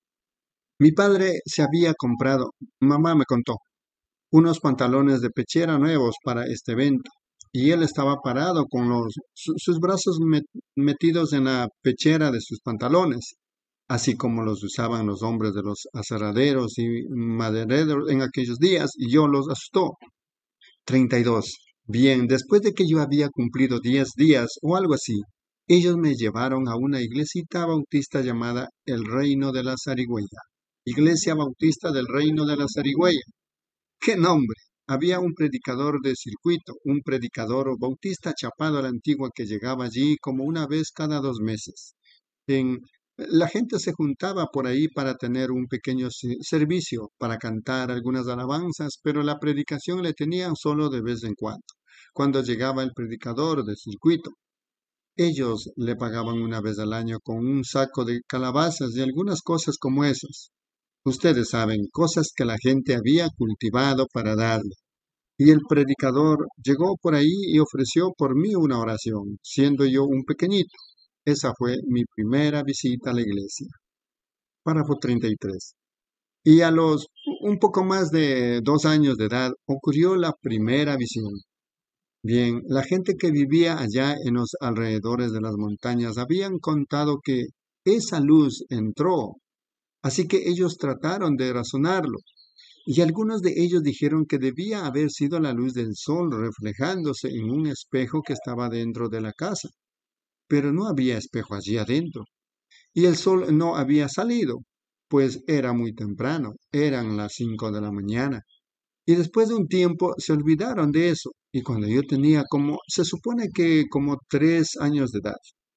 Mi padre se había comprado, mamá me contó, unos pantalones de pechera nuevos para este evento. Y él estaba parado con los, su, sus brazos met, metidos en la pechera de sus pantalones, así como los usaban los hombres de los aserraderos y madereros en aquellos días, y yo los asustó. treinta y dos. Bien, después de que yo había cumplido diez días o algo así, ellos me llevaron a una iglesita bautista llamada El Reino de la Zarigüeya. Iglesia Bautista del Reino de la Zarigüeya. ¡Qué nombre! Había un predicador de circuito, un predicador bautista chapado a la antigua que llegaba allí como una vez cada dos meses. En, la gente se juntaba por ahí para tener un pequeño servicio, para cantar algunas alabanzas, pero la predicación le tenían solo de vez en cuando, cuando llegaba el predicador de circuito. Ellos le pagaban una vez al año con un saco de calabazas y algunas cosas como esas. Ustedes saben, cosas que la gente había cultivado para darle. y el predicador llegó por ahí y ofreció por mí una oración, siendo yo un pequeñito. Esa fue mi primera visita a la iglesia. Párrafo treinta y tres. Y a los un poco más de dos años de edad ocurrió la primera visión. Bien, la gente que vivía allá en los alrededores de las montañas habían contado que esa luz entró, así que ellos trataron de razonarlo, y algunos de ellos dijeron que debía haber sido la luz del sol reflejándose en un espejo que estaba dentro de la casa, pero no había espejo allí adentro, y el sol no había salido, pues era muy temprano, eran las cinco de la mañana. Y después de un tiempo se olvidaron de eso, y cuando yo tenía como, se supone que como tres años de edad.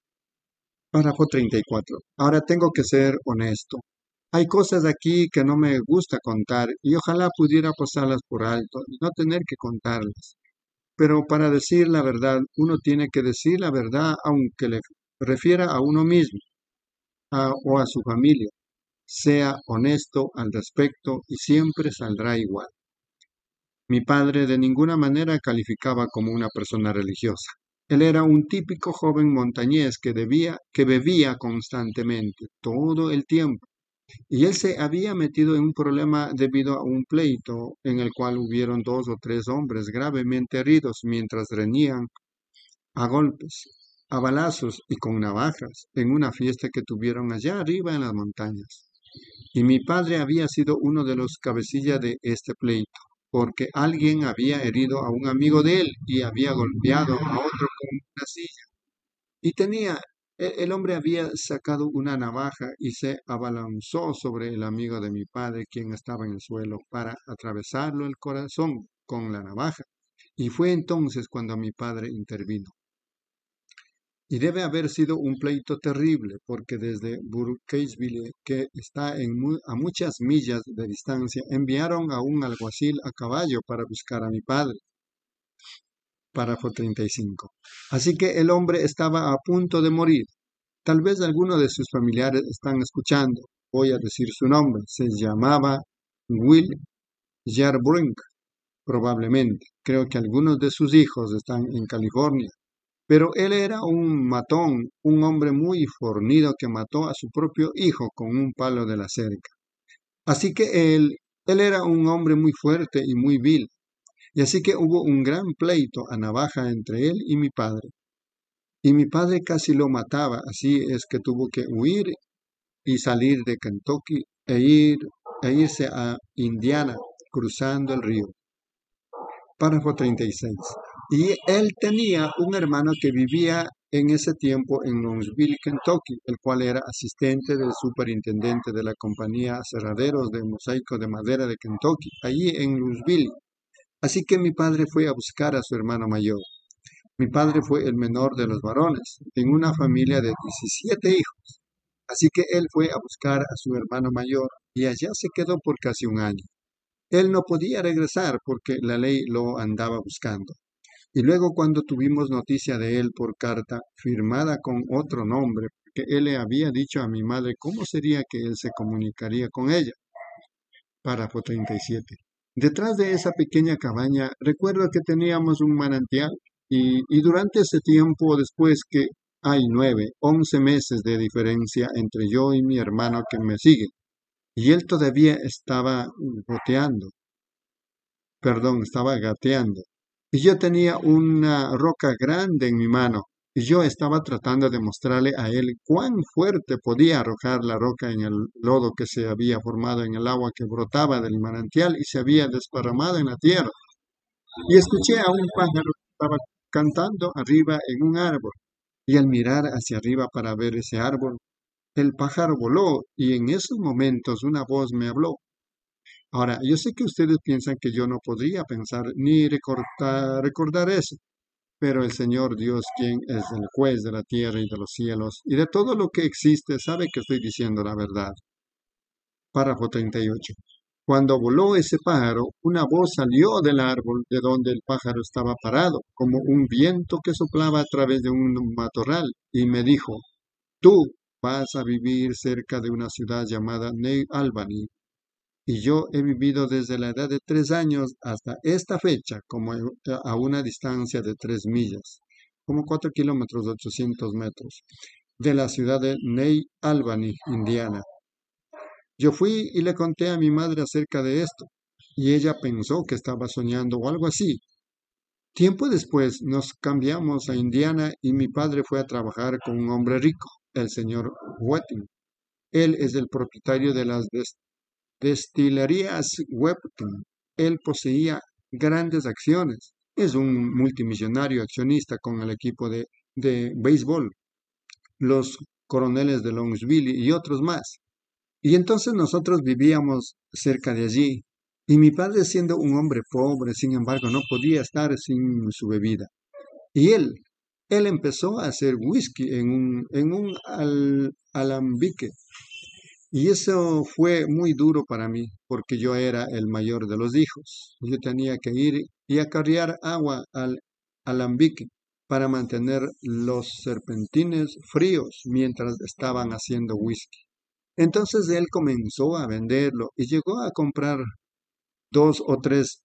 Párrafo treinta y cuatro. Ahora tengo que ser honesto. Hay cosas aquí que no me gusta contar y ojalá pudiera pasarlas por alto y no tener que contarlas. Pero para decir la verdad, uno tiene que decir la verdad aunque le refiera a uno mismo a, o a su familia. Sea honesto al respecto y siempre saldrá igual. Mi padre de ninguna manera calificaba como una persona religiosa. Él era un típico joven montañés que, debía, que bebía constantemente, todo el tiempo. Y él se había metido en un problema debido a un pleito en el cual hubieron dos o tres hombres gravemente heridos mientras reñían a golpes, a balazos y con navajas en una fiesta que tuvieron allá arriba en las montañas. Y mi padre había sido uno de los cabecillas de este pleito, porque alguien había herido a un amigo de él y había golpeado a otro con una silla. Y tenía, e- el hombre había sacado una navaja y se abalanzó sobre el amigo de mi padre, quien estaba en el suelo, para atravesarlo el corazón con la navaja. Y fue entonces cuando mi padre intervino. Y debe haber sido un pleito terrible, porque desde Burkesville, que está en mu- a muchas millas de distancia, enviaron a un alguacil a caballo para buscar a mi padre. Párrafo treinta y cinco. Así que el hombre estaba a punto de morir. Tal vez alguno de sus familiares están escuchando. Voy a decir su nombre. Se llamaba Will Yarbrink, probablemente. Creo que algunos de sus hijos están en California. Pero él era un matón, un hombre muy fornido que mató a su propio hijo con un palo de la cerca. Así que él, él era un hombre muy fuerte y muy vil. Y así que hubo un gran pleito a navaja entre él y mi padre. Y mi padre casi lo mataba, así es que tuvo que huir y salir de Kentucky e, ir, e irse a Indiana, cruzando el río. Párrafo treinta y seis. Y él tenía un hermano que vivía en ese tiempo en Louisville, Kentucky, el cual era asistente del superintendente de la compañía Aserraderos de Mosaico de Madera de Kentucky, allí en Louisville. Así que mi padre fue a buscar a su hermano mayor. Mi padre fue el menor de los varones, en una familia de diecisiete hijos. Así que él fue a buscar a su hermano mayor y allá se quedó por casi un año. Él no podía regresar porque la ley lo andaba buscando. Y luego cuando tuvimos noticia de él por carta, firmada con otro nombre, porque él le había dicho a mi madre cómo sería que él se comunicaría con ella. Párrafo treinta y siete. Detrás de esa pequeña cabaña, recuerdo que teníamos un manantial, y, y durante ese tiempo, después que hay nueve, once meses de diferencia entre yo y mi hermano que me sigue, y él todavía estaba goteando, perdón, estaba gateando. Y yo tenía una roca grande en mi mano, y yo estaba tratando de mostrarle a él cuán fuerte podía arrojar la roca en el lodo que se había formado en el agua que brotaba del manantial y se había desparramado en la tierra. Y escuché a un pájaro que estaba cantando arriba en un árbol, y al mirar hacia arriba para ver ese árbol, el pájaro voló, y en esos momentos una voz me habló. Ahora, yo sé que ustedes piensan que yo no podría pensar ni recordar, recordar eso, pero el Señor Dios, quien es el juez de la tierra y de los cielos, y de todo lo que existe, sabe que estoy diciendo la verdad. Párrafo treinta y ocho. Cuando voló ese pájaro, una voz salió del árbol de donde el pájaro estaba parado, como un viento que soplaba a través de un matorral, y me dijo, tú vas a vivir cerca de una ciudad llamada New Albany. y yo he vivido desde la edad de tres años hasta esta fecha como a una distancia de tres millas, como cuatro kilómetros de ochocientos metros, de la ciudad de New Albany, Indiana. Yo fui y le conté a mi madre acerca de esto, y ella pensó que estaba soñando o algo así. Tiempo después nos cambiamos a Indiana y mi padre fue a trabajar con un hombre rico, el señor Wetting. Él es el propietario de las des- destilerías Wetting. Él poseía grandes acciones. Es un multimillonario accionista con el equipo de, de béisbol, los Coroneles de Louisville y otros más. Y entonces nosotros vivíamos cerca de allí. Y mi padre, siendo un hombre pobre, sin embargo, no podía estar sin su bebida. Y él, él empezó a hacer whisky en un, en un al- alambique. Y eso fue muy duro para mí, porque yo era el mayor de los hijos. Yo tenía que ir y acarrear agua al alambique para mantener los serpentines fríos mientras estaban haciendo whisky. Entonces él comenzó a venderlo y llegó a comprar dos o tres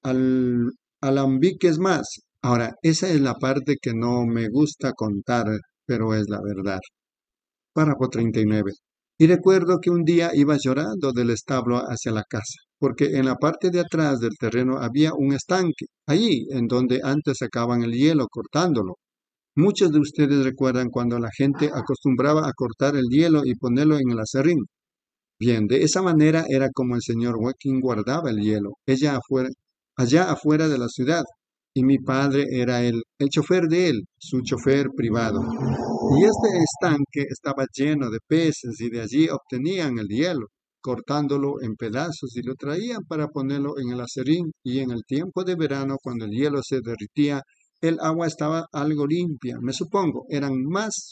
al- alambiques más. Ahora, esa es la parte que no me gusta contar, pero es la verdad. Párrafo treinta y nueve. Y recuerdo que un día iba llorando del establo hacia la casa, porque en la parte de atrás del terreno había un estanque, allí en donde antes sacaban el hielo cortándolo. Muchos de ustedes recuerdan cuando la gente acostumbraba a cortar el hielo y ponerlo en el aserrín. Bien, de esa manera era como el señor Joaquín guardaba el hielo, ella afuera, allá afuera de la ciudad, y mi padre era el, el chofer de él, su chofer privado. Y este estanque estaba lleno de peces y de allí obtenían el hielo, cortándolo en pedazos y lo traían para ponerlo en el aserrín, y en el tiempo de verano, cuando el hielo se derritía, el agua estaba algo limpia, me supongo, eran más,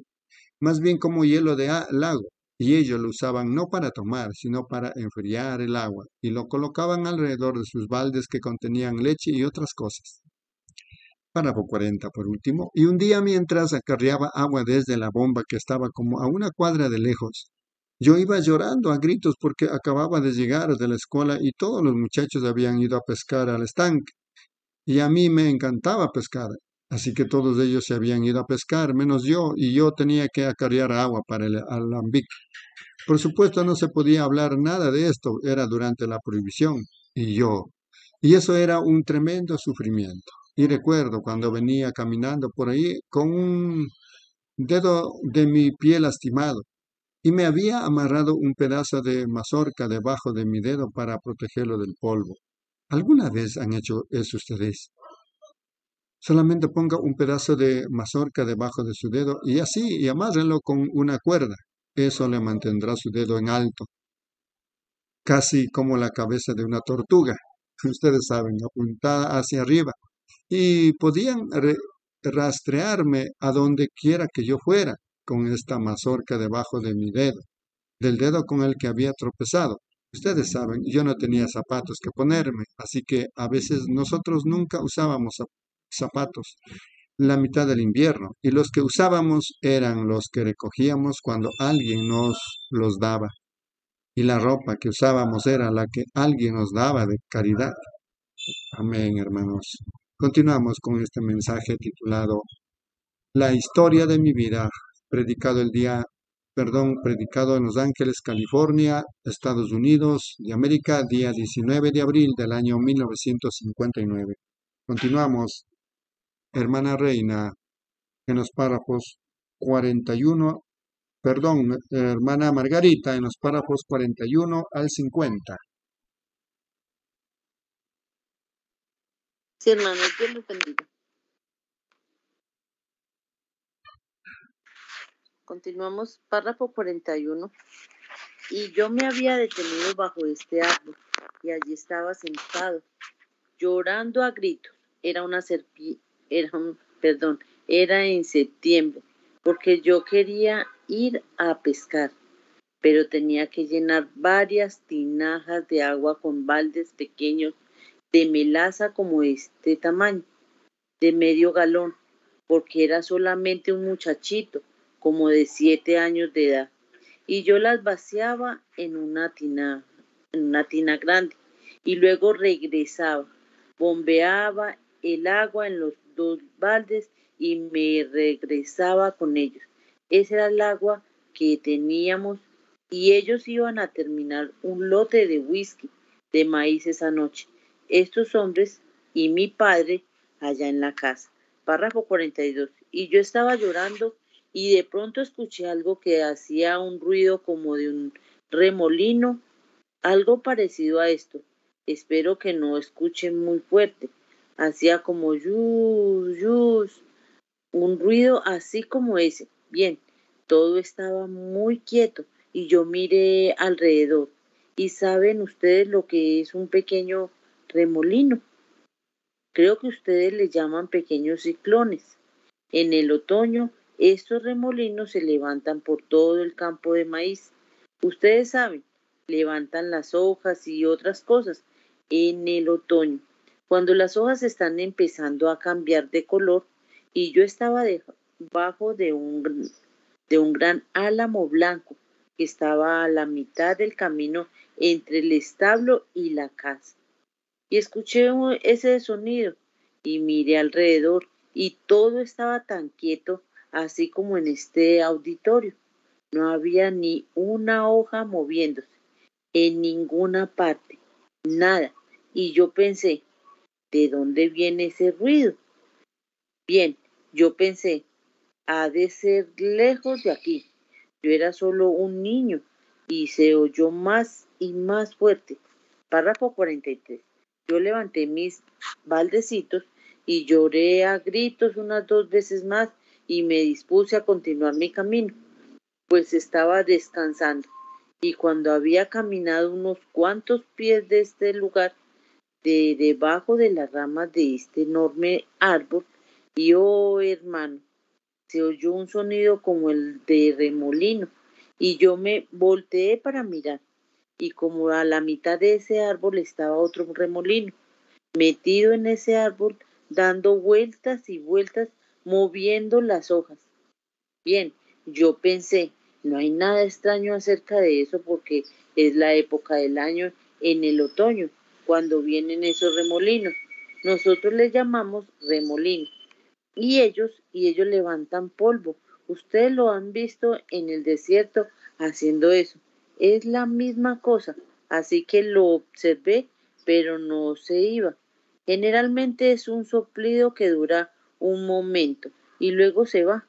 más bien como hielo de a- lago, y ellos lo usaban no para tomar, sino para enfriar el agua, y lo colocaban alrededor de sus baldes que contenían leche y otras cosas. Párrafo cuarenta por último. Y un día mientras acarreaba agua desde la bomba que estaba como a una cuadra de lejos, yo iba llorando a gritos porque acababa de llegar de la escuela y todos los muchachos habían ido a pescar al estanque. Y a mí me encantaba pescar. Así que todos ellos se habían ido a pescar, menos yo, y yo tenía que acarrear agua para el alambique. Por supuesto, no se podía hablar nada de esto, era durante la prohibición. Y yo, y eso era un tremendo sufrimiento. Y recuerdo cuando venía caminando por ahí con un dedo de mi pie lastimado y me había amarrado un pedazo de mazorca debajo de mi dedo para protegerlo del polvo. ¿Alguna vez han hecho eso ustedes? Solamente ponga un pedazo de mazorca debajo de su dedo y así, y amárrelo con una cuerda. Eso le mantendrá su dedo en alto, casi como la cabeza de una tortuga. Ustedes saben, apuntada hacia arriba. Y podían re- rastrearme a donde quiera que yo fuera con esta mazorca debajo de mi dedo, del dedo con el que había tropezado. Ustedes saben, yo no tenía zapatos que ponerme, así que a veces nosotros nunca usábamos zap- zapatos la mitad del invierno, y los que usábamos eran los que recogíamos cuando alguien nos los daba, y la ropa que usábamos era la que alguien nos daba de caridad. Amén, hermanos. Continuamos con este mensaje titulado La historia de mi vida, predicado el día, perdón, predicado en Los Ángeles, California, Estados Unidos de América, día diecinueve de abril del año mil novecientos cincuenta y nueve. Continuamos, hermana Reina, en los párrafos cuarenta y uno, perdón, hermana Margarita, en los párrafos cuarenta y uno al cincuenta.
Sí, hermanos, Dios los bendiga. Continuamos, párrafo cuarenta y uno. Y yo me había detenido bajo este árbol, y allí estaba sentado, llorando a gritos. Era una serpiente, era un, perdón, era en septiembre, porque yo quería ir a pescar, pero tenía que llenar varias tinajas de agua con baldes pequeños de melaza como este tamaño, de medio galón, porque era solamente un muchachito, como de siete años de edad, y yo las vaciaba en una tinaja, en una tina grande y luego regresaba, bombeaba el agua en los dos baldes y me regresaba con ellos. Esa era el agua que teníamos y ellos iban a terminar un lote de whisky de maíz esa noche. Estos hombres y mi padre allá en la casa. Párrafo cuarenta y dos. Y yo estaba llorando y de pronto escuché algo que hacía un ruido como de un remolino, algo parecido a esto. Espero que no escuchen muy fuerte. Hacía como yus, yus, un ruido así como ese. Bien, todo estaba muy quieto y yo miré alrededor. ¿Y saben ustedes lo que es un pequeño remolino? Creo que ustedes le llaman pequeños ciclones. En el otoño, estos remolinos se levantan por todo el campo de maíz. Ustedes saben, levantan las hojas y otras cosas en el otoño, cuando las hojas están empezando a cambiar de color, y yo estaba debajo de un, de un gran álamo blanco que estaba a la mitad del camino entre el establo y la casa. Y escuché ese sonido y miré alrededor y todo estaba tan quieto, así como en este auditorio. No había ni una hoja moviéndose en ninguna parte, nada. Y yo pensé, ¿de dónde viene ese ruido? Bien, yo pensé, ha de ser lejos de aquí. Yo era solo un niño y se oyó más y más fuerte. Párrafo cuarenta y tres. Yo levanté mis baldecitos y lloré a gritos unas dos veces más y me dispuse a continuar mi camino, pues estaba descansando. Y cuando había caminado unos cuantos pies de este lugar, de debajo de las ramas de este enorme árbol, y oh hermano, se oyó un sonido como el de remolino, y yo me volteé para mirar, y como a la mitad de ese árbol estaba otro remolino, metido en ese árbol, dando vueltas y vueltas, moviendo las hojas. Bien, yo pensé, no hay nada extraño acerca de eso porque es la época del año en el otoño, cuando vienen esos remolinos. Nosotros les llamamos remolino. Y ellos, y ellos levantan polvo. Ustedes lo han visto en el desierto haciendo eso. Es la misma cosa. Así que lo observé, pero no se iba. Generalmente es un soplido que dura un momento y luego se va.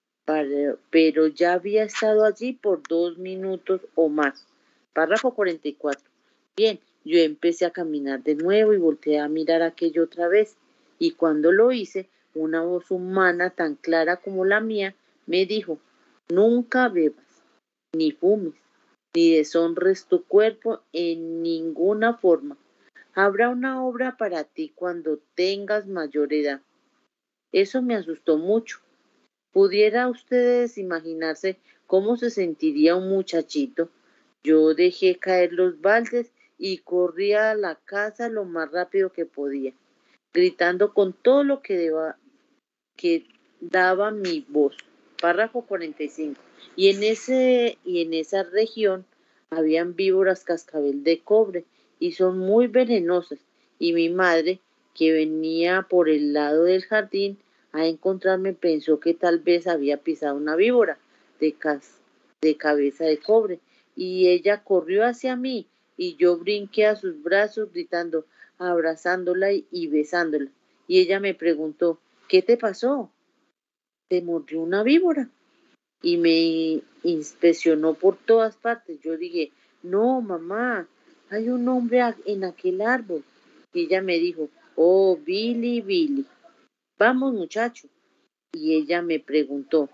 Pero ya había estado allí por dos minutos o más. Párrafo cuarenta y cuatro. Bien, yo empecé a caminar de nuevo y volteé a mirar aquello otra vez. Y cuando lo hice, una voz humana tan clara como la mía me dijo, nunca bebas, ni fumes, ni deshonres tu cuerpo en ninguna forma. Habrá una obra para ti cuando tengas mayor edad. Eso me asustó mucho. ¿Pudiera ustedes imaginarse cómo se sentiría un muchachito? Yo dejé caer los baldes y corrí a la casa lo más rápido que podía, gritando con todo lo que, deba, que daba mi voz. Párrafo cuarenta y cinco. Y en, ese, y en esa región habían víboras cascabel de cobre y son muy venenosas. Y mi madre, que venía por el lado del jardín a encontrarme, pensó que tal vez había pisado una víbora de, cas de cabeza de cobre. Y ella corrió hacia mí y yo brinqué a sus brazos gritando, abrazándola y besándola. Y ella me preguntó, ¿qué te pasó? ¿Te mordió una víbora? Y me inspeccionó por todas partes. Yo dije, no, mamá, hay un hombre en aquel árbol. Y ella me dijo, oh, Billy, Billy, vamos, muchacho. Y ella me preguntó,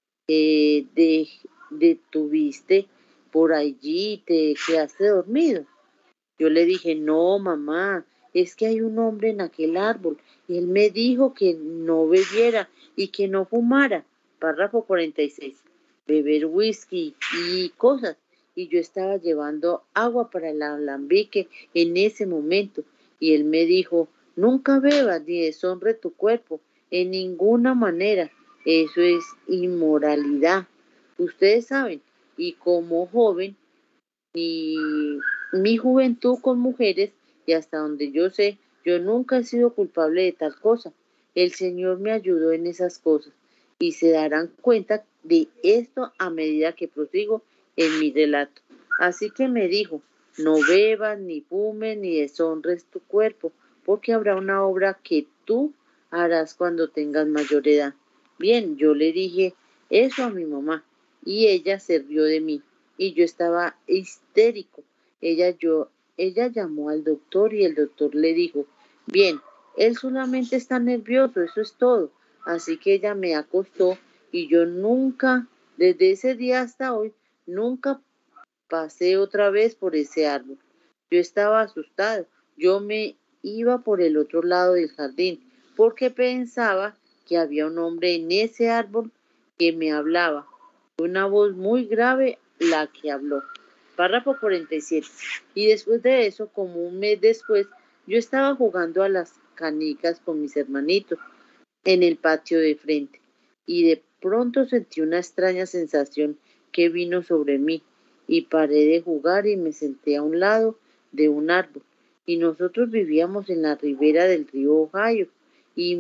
eh, ¿de, ¿detuviste por allí y te quedaste dormido? Yo le dije, no, mamá, es que hay un hombre en aquel árbol. Y él me dijo que no bebiera y que no fumara. Párrafo cuarenta y seis. Beber whisky y cosas. Y yo estaba llevando agua para el alambique en ese momento. Y él me dijo, nunca bebas ni deshonre tu cuerpo en ninguna manera. Eso es inmoralidad. Ustedes saben. Y como joven, ni mi juventud con mujeres, y hasta donde yo sé, yo nunca he sido culpable de tal cosa. El Señor me ayudó en esas cosas, y se darán cuenta de esto a medida que prosigo en mi relato. Así que me dijo, no bebas, ni fumes, ni deshonres tu cuerpo, porque habrá una obra que tú harás cuando tengas mayor edad. Bien, yo le dije eso a mi mamá, y ella se rió de mí, y yo estaba histérico. Ella, yo, ella llamó al doctor, y el doctor le dijo, bien, él solamente está nervioso, eso es todo. Así que ella me acostó, y yo nunca, desde ese día hasta hoy, nunca pasé otra vez por ese árbol. Yo estaba asustado. Yo me iba por el otro lado del jardín, porque pensaba que había un hombre en ese árbol que me hablaba. Fue una voz muy grave la que habló. Párrafo cuarenta y siete. Y después de eso, como un mes después, yo estaba jugando a las canicas con mis hermanitos en el patio de frente, y de pronto sentí una extraña sensación que vino sobre mí, y paré de jugar y me senté a un lado de un árbol. Y nosotros vivíamos en la ribera del río Ohio, y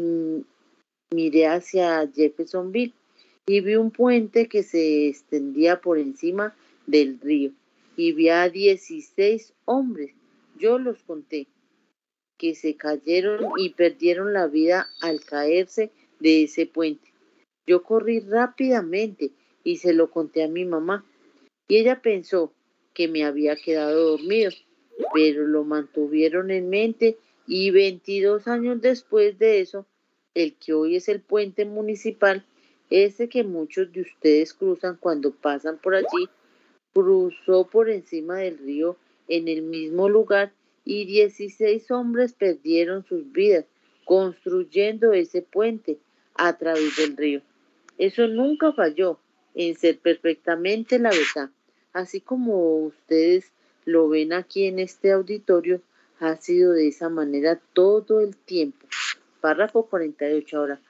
miré hacia Jeffersonville y vi un puente que se extendía por encima del río, y vi a dieciséis hombres, yo los conté, que se cayeron y perdieron la vida al caerse de ese puente. Yo corrí rápidamente y se lo conté a mi mamá, y ella pensó que me había quedado dormido, pero lo mantuvieron en mente, y veintidós años después de eso, el que hoy es el puente municipal, ese que muchos de ustedes cruzan cuando pasan por allí, cruzó por encima del río en el mismo lugar, y dieciséis hombres perdieron sus vidas construyendo ese puente a través del río. Eso nunca falló en ser perfectamente la verdad. Así como ustedes lo ven aquí en este auditorio, ha sido de esa manera todo el tiempo. Párrafo cuarenta y ocho ahora.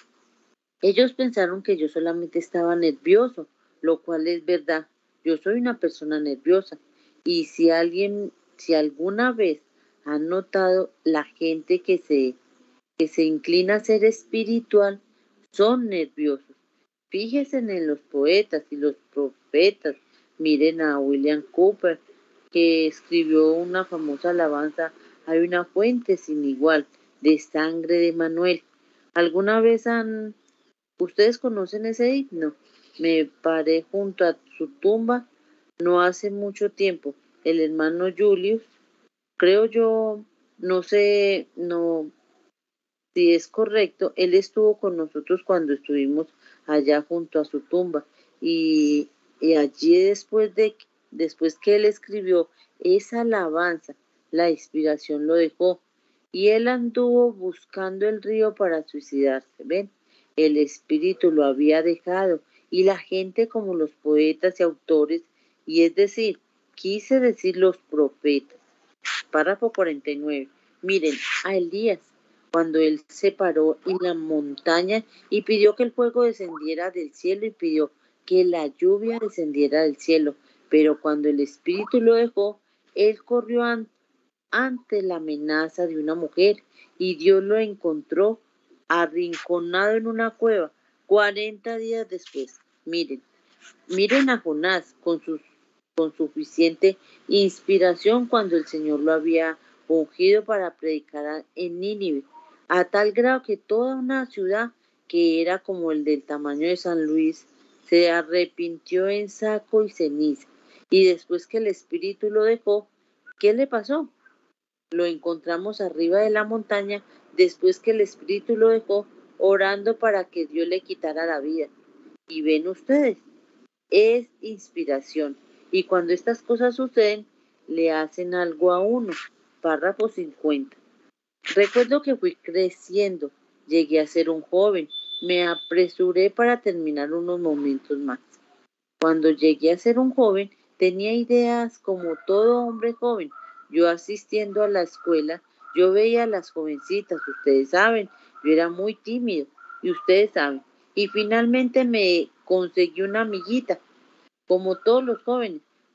Ellos pensaron que yo solamente estaba nervioso, lo cual es verdad. Yo soy una persona nerviosa, y si alguien, si alguna vez han notado la gente que se, que se inclina a ser espiritual, son nerviosos. Fíjense en los poetas y los profetas. Miren a William Cowper, que escribió una famosa alabanza, hay una fuente sin igual, de sangre de Manuel. ¿Alguna vez han ¿Ustedes conocen ese himno? Me paré junto a su tumba no hace mucho tiempo. El hermano Julius, creo yo, no sé, no, si es correcto, él estuvo con nosotros cuando estuvimos allá junto a su tumba. Y, y allí después de, después que él escribió esa alabanza, la inspiración lo dejó. Y él anduvo buscando el río para suicidarse, ¿ven? El espíritu lo había dejado, y la gente como los poetas y autores, y es decir, quise decir los profetas. Párrafo cuarenta y nueve. Miren a Elías, cuando él se paró en la montaña y pidió que el fuego descendiera del cielo, y pidió que la lluvia descendiera del cielo, pero cuando el espíritu lo dejó, él corrió an- ante la amenaza de una mujer, y Dios lo encontró arrinconado en una cueva cuarenta días después. Miren, miren a Jonás con, sus, con suficiente inspiración cuando el Señor lo había ungido para predicar en Nínive, a tal grado que toda una ciudad que era como el del tamaño de San Luis se arrepintió en saco y ceniza. Y después que el Espíritu lo dejó, ¿qué le pasó? Lo encontramos arriba de la montaña después que el espíritu lo dejó, orando para que Dios le quitara la vida. Y ven ustedes, es inspiración. Y cuando estas cosas suceden, le hacen algo a uno. Párrafo cincuenta. Recuerdo que fui creciendo, llegué a ser un joven, me apresuré para terminar unos momentos más. Cuando llegué a ser un joven, tenía ideas como todo hombre joven. Yo asistiendo a la escuela, yo veía a las jovencitas, ustedes saben, yo era muy tímido, y ustedes saben. Y finalmente me conseguí una amiguita, como todos los jóvenes,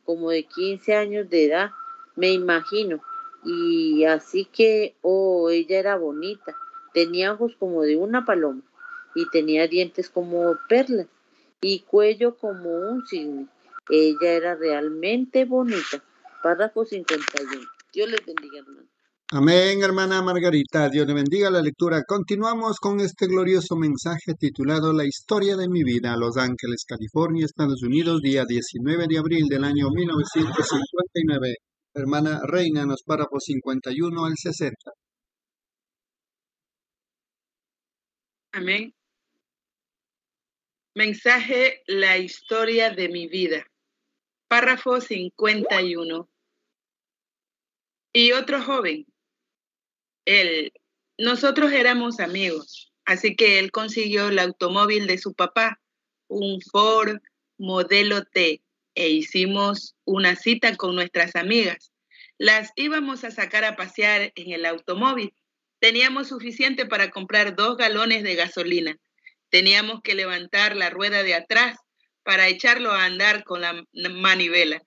como de quince años de edad, me imagino. Y así que, oh, ella era bonita. Tenía ojos como de una paloma y tenía dientes como perlas y cuello como un cisne. Ella era realmente bonita. Párrafo cincuenta y uno. Dios les bendiga, hermano.
Amén, hermana Margarita. Dios le bendiga la lectura. Continuamos con este glorioso mensaje titulado La historia de mi vida. Los Ángeles, California, Estados Unidos, día diecinueve de abril del año mil novecientos cincuenta y nueve. Hermana Reina, en los párrafos cincuenta y uno al sesenta.
Amén. Mensaje, la historia de mi vida. Párrafo cincuenta y uno. Y otro joven. Él, nosotros éramos amigos, así que él consiguió el automóvil de su papá, un Ford modelo T, e hicimos una cita con nuestras amigas. Las íbamos a sacar a pasear en el automóvil. Teníamos suficiente para comprar dos galones de gasolina. Teníamos que levantar la rueda de atrás para echarlo a andar con la manivela.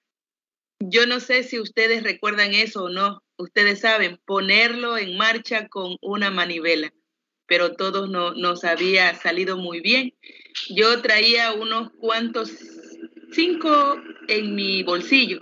Yo no sé si ustedes recuerdan eso o no. Ustedes saben, ponerlo en marcha con una manivela. Pero todos no, nos había salido muy bien. Yo traía unos cuantos, cinco en mi bolsillo.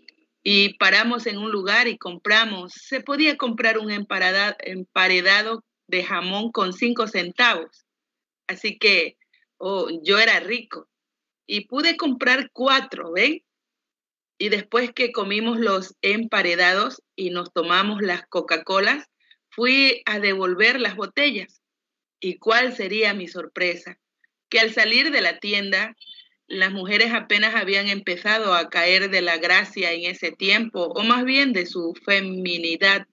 Y paramos en un lugar y compramos. Se podía comprar un emparedado de jamón con cinco centavos. Así que oh, yo era rico. Y pude comprar cuatro, ¿ven? Y después que comimos los emparedados y nos tomamos las Coca-Colas, fui a devolver las botellas. ¿Y cuál sería mi sorpresa? Que al salir de la tienda, las mujeres apenas habían empezado a caer de la gracia en ese tiempo, o más bien de su feminidad.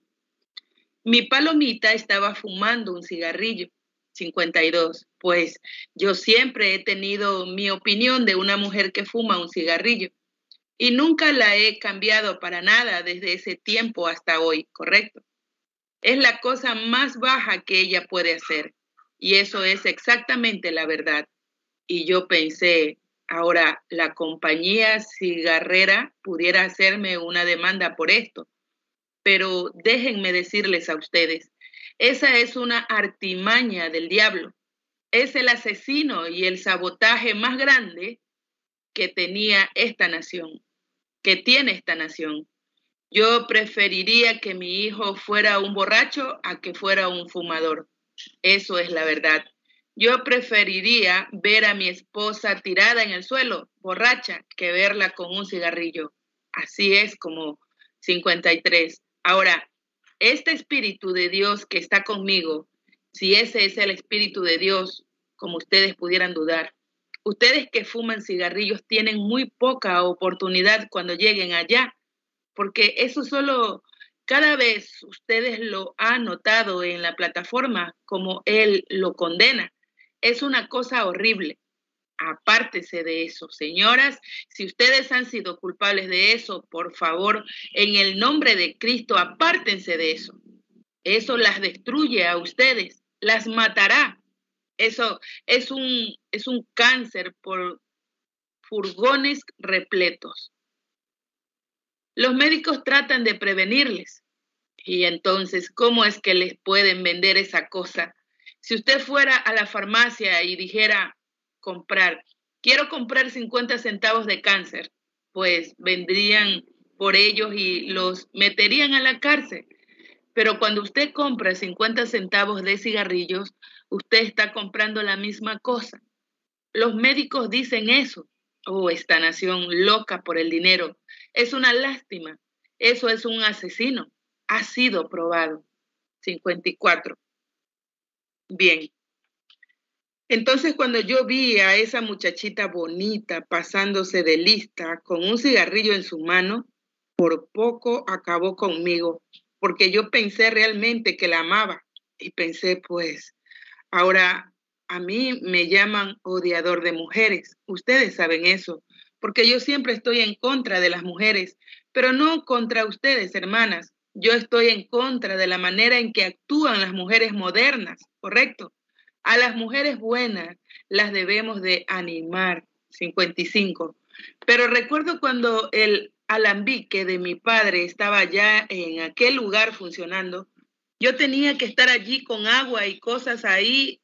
Mi palomita estaba fumando un cigarrillo. cincuenta y dos. Pues yo siempre he tenido mi opinión de una mujer que fuma un cigarrillo. Y nunca la he cambiado para nada desde ese tiempo hasta hoy, ¿correcto? Es la cosa más baja que ella puede hacer. Y eso es exactamente la verdad. Y yo pensé, ahora la compañía cigarrera pudiera hacerme una demanda por esto. Pero déjenme decirles a ustedes, esa es una artimaña del diablo. Es el asesino y el sabotaje más grande que tenía esta nación. que tiene esta nación. Yo preferiría que mi hijo fuera un borracho a que fuera un fumador. Eso es la verdad. Yo preferiría ver a mi esposa tirada en el suelo, borracha, que verla con un cigarrillo. Así es como cincuenta y tres. Ahora, este Espíritu de Dios que está conmigo, si ese es el Espíritu de Dios, como ustedes pudieran dudar, ustedes que fuman cigarrillos tienen muy poca oportunidad cuando lleguen allá, porque eso solo, cada vez ustedes lo han notado en la plataforma, como él lo condena. Es una cosa horrible. Apártese de eso. Señoras, si ustedes han sido culpables de eso, por favor, en el nombre de Cristo, apártense de eso. Eso las destruye a ustedes, las matará. Eso es un, es un cáncer por furgones repletos. Los médicos tratan de prevenirles. Y entonces, ¿cómo es que les pueden vender esa cosa? Si usted fuera a la farmacia y dijera comprar, quiero comprar cincuenta centavos de cáncer, pues vendrían por ellos y los meterían a la cárcel. Pero cuando usted compra cincuenta centavos de cigarrillos, usted está comprando la misma cosa. Los médicos dicen eso. Oh, esta nación loca por el dinero. Es una lástima. Eso es un asesino. Ha sido probado. cincuenta y cuatro. Bien. Entonces, cuando yo vi a esa muchachita bonita pasándose de lista con un cigarrillo en su mano, por poco acabó conmigo, porque yo pensé realmente que la amaba. Y pensé, pues, ahora a mí me llaman odiador de mujeres. Ustedes saben eso, porque yo siempre estoy en contra de las mujeres, pero no contra ustedes, hermanas. Yo estoy en contra de la manera en que actúan las mujeres modernas, ¿correcto? A las mujeres buenas las debemos de animar. cincuenta y cinco. Pero recuerdo cuando el alambique de mi padre estaba ya en aquel lugar funcionando, yo tenía que estar allí con agua y cosas ahí,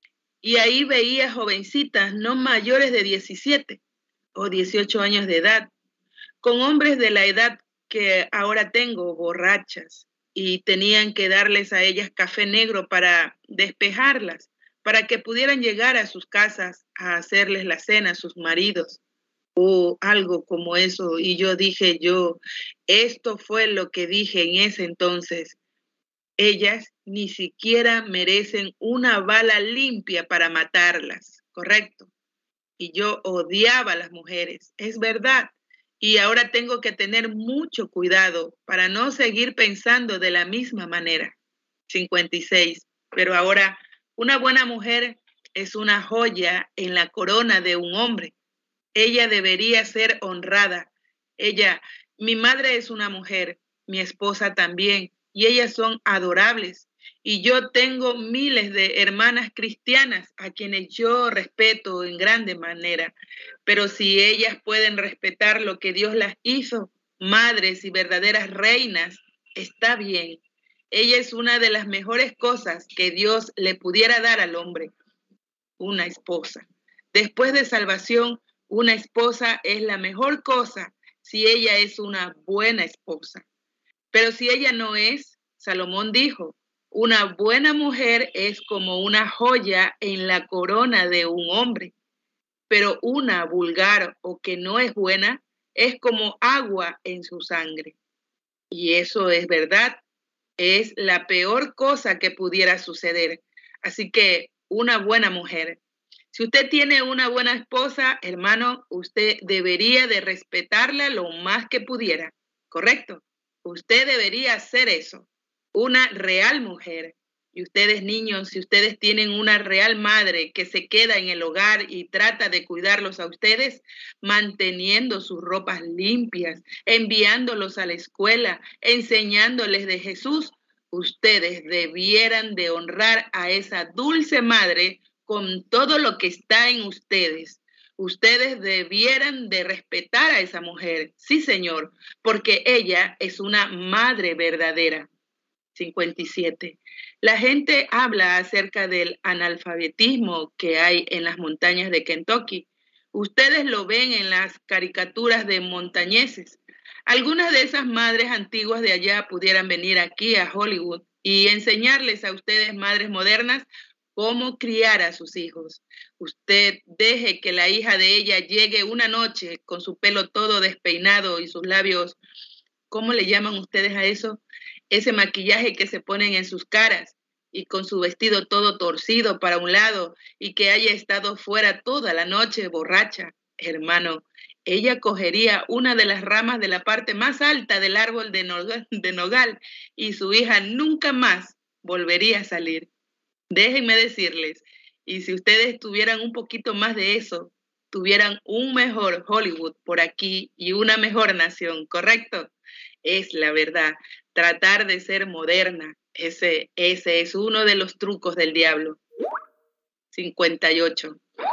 y ahí veía jovencitas no mayores de diecisiete o dieciocho años de edad, con hombres de la edad que ahora tengo, borrachas, y tenían que darles a ellas café negro para despejarlas, para que pudieran llegar a sus casas a hacerles la cena a sus maridos o algo como eso. Y yo dije, yo, esto fue lo que dije en ese entonces. Ellas ni siquiera merecen una bala limpia para matarlas, ¿correcto? Y yo odiaba a las mujeres, es verdad. Y ahora tengo que tener mucho cuidado para no seguir pensando de la misma manera. cincuenta y seis. Pero ahora, una buena mujer es una joya en la corona de un hombre. Ella debería ser honrada. Ella, mi madre es una mujer, mi esposa también, y ellas son adorables. Y yo tengo miles de hermanas cristianas a quienes yo respeto en grande manera. Pero si ellas pueden respetar lo que Dios las hizo, madres y verdaderas reinas, está bien. Ella es una de las mejores cosas que Dios le pudiera dar al hombre, una esposa. Después de salvación, una esposa es la mejor cosa si ella es una buena esposa. Pero si ella no es, Salomón dijo, una buena mujer es como una joya en la corona de un hombre, pero una vulgar o que no es buena es como agua en su sangre. Y eso es verdad, es la peor cosa que pudiera suceder. Así que una buena mujer. Si usted tiene una buena esposa, hermano, usted debería de respetarla lo más que pudiera, ¿correcto? Usted debería hacer eso. Una real mujer. Y ustedes niños, si ustedes tienen una real madre que se queda en el hogar y trata de cuidarlos a ustedes, manteniendo sus ropas limpias, enviándolos a la escuela, enseñándoles de Jesús, ustedes debieran de honrar a esa dulce madre con todo lo que está en ustedes. Ustedes debieran de respetar a esa mujer, sí señor, porque ella es una madre verdadera. cincuenta y siete. La gente habla acerca del analfabetismo que hay en las montañas de Kentucky. Ustedes lo ven en las caricaturas de montañeses. Algunas de esas madres antiguas de allá pudieran venir aquí a Hollywood y enseñarles a ustedes, madres modernas, cómo criar a sus hijos. Usted deje que la hija de ella llegue una noche con su pelo todo despeinado y sus labios, ¿cómo le llaman ustedes a eso? Ese maquillaje que se ponen en sus caras y con su vestido todo torcido para un lado y que haya estado fuera toda la noche borracha. Hermano, ella cogería una de las ramas de la parte más alta del árbol de nogal, de nogal y su hija nunca más volvería a salir. Déjenme decirles, y si ustedes tuvieran un poquito más de eso, tuvieran un mejor Hollywood por aquí y una mejor nación, ¿correcto? Es la verdad. Tratar de ser moderna, ese, ese es uno de los trucos del diablo. cincuenta y ocho.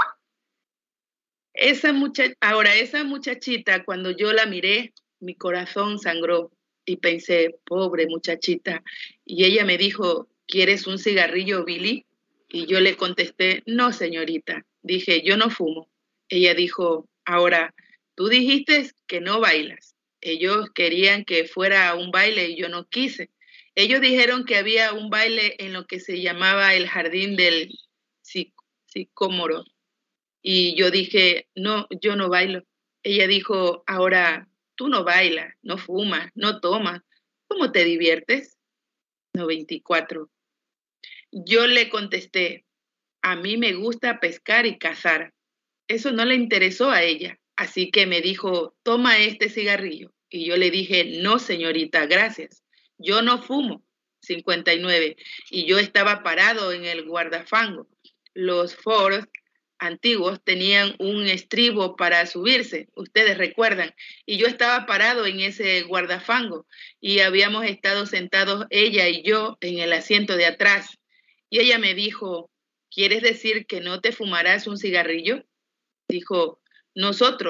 Esa mucha, ahora, esa muchachita, cuando yo la miré, mi corazón sangró y pensé, pobre muchachita. Y ella me dijo, ¿quieres un cigarrillo, Billy? Y yo le contesté, no, señorita. Dije, yo no fumo. Ella dijo, ahora, tú dijiste que no bailas. Ellos querían que fuera un baile y yo no quise. Ellos dijeron que había un baile en lo que se llamaba el jardín del sicómoro. Y yo dije, no, yo no bailo. Ella dijo, ahora, tú no bailas, no fumas, no tomas. ¿Cómo te diviertes? noventa y cuatro. Yo le contesté, a mí me gusta pescar y cazar. Eso no le interesó a ella. Así que me dijo, toma este cigarrillo. Y yo le dije, no, señorita, gracias. Yo no fumo. cincuenta y nueve. Y yo estaba parado en el guardafango. Los Ford antiguos tenían un estribo para subirse, ustedes recuerdan. Y yo estaba parado en ese guardafango y habíamos estado sentados ella y yo en el asiento de atrás. Y ella me dijo, ¿quieres decir que no te fumarás un cigarrillo? Dijo, nosotros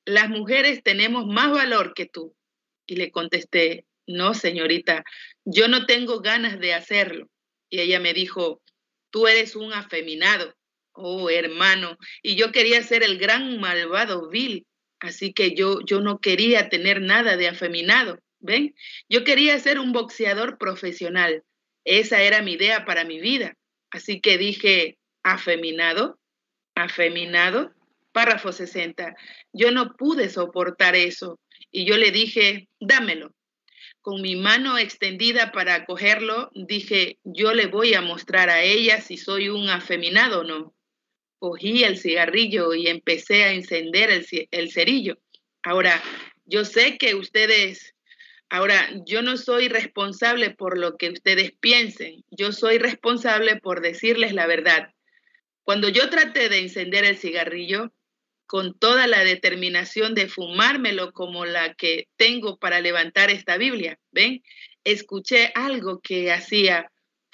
las mujeres tenemos más valor que tú. Y le contesté, no, señorita, yo no tengo ganas de hacerlo. Y ella me dijo, tú eres un afeminado, oh hermano, y yo quería ser el gran malvado Bill, así que yo, yo no quería tener nada de afeminado, ¿ven? Yo quería ser un boxeador profesional, esa era mi idea para mi vida, así que dije, ¿afeminado? ¿Afeminado? Párrafo sesenta, yo no pude soportar eso, y yo le dije, dámelo. Con mi mano extendida para cogerlo, dije, yo le voy a mostrar a ella si soy un afeminado o no. Cogí el cigarrillo y empecé a encender el, el cerillo. Ahora, yo sé que ustedes, ahora, yo no soy responsable por lo que ustedes piensen. Yo soy responsable por decirles la verdad. Cuando yo traté de encender el cigarrillo, con toda la determinación de fumármelo como la que tengo para levantar esta Biblia, ¿ven? Escuché algo que hacía,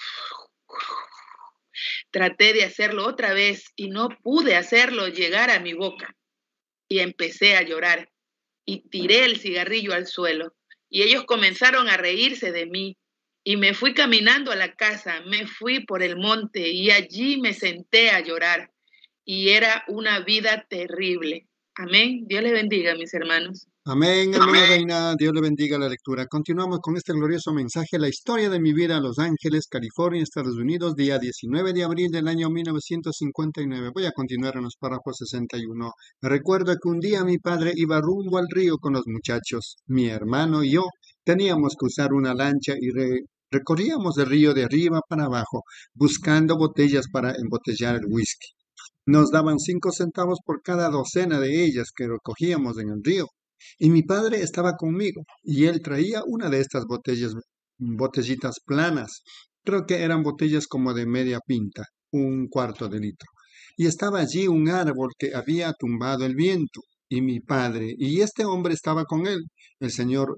traté de hacerlo otra vez y no pude hacerlo llegar a mi boca. Y empecé a llorar y tiré el cigarrillo al suelo. Y ellos comenzaron a reírse de mí. Y me fui caminando a la casa, me fui por el monte y allí me senté a llorar. Y era una vida terrible. Amén. Dios les bendiga, mis hermanos.
Amén, hermana Reina. Dios le bendiga la lectura. Continuamos con este glorioso mensaje, la historia de mi vida, Los Ángeles, California, Estados Unidos, día diecinueve de abril del año mil novecientos cincuenta y nueve. Voy a continuar en los párrafos sesenta y uno. Recuerdo que un día mi padre iba rumbo al río con los muchachos. Mi hermano y yo teníamos que usar una lancha y re recorríamos el río de arriba para abajo, buscando botellas para embotellar el whisky. Nos daban cinco centavos por cada docena de ellas que recogíamos en el río. Y mi padre estaba conmigo, y él traía una de estas botellas, botellitas planas. Creo que eran botellas como de media pinta, un cuarto de litro. Y estaba allí un árbol que había tumbado el viento, y mi padre, y este hombre estaba con él, el señor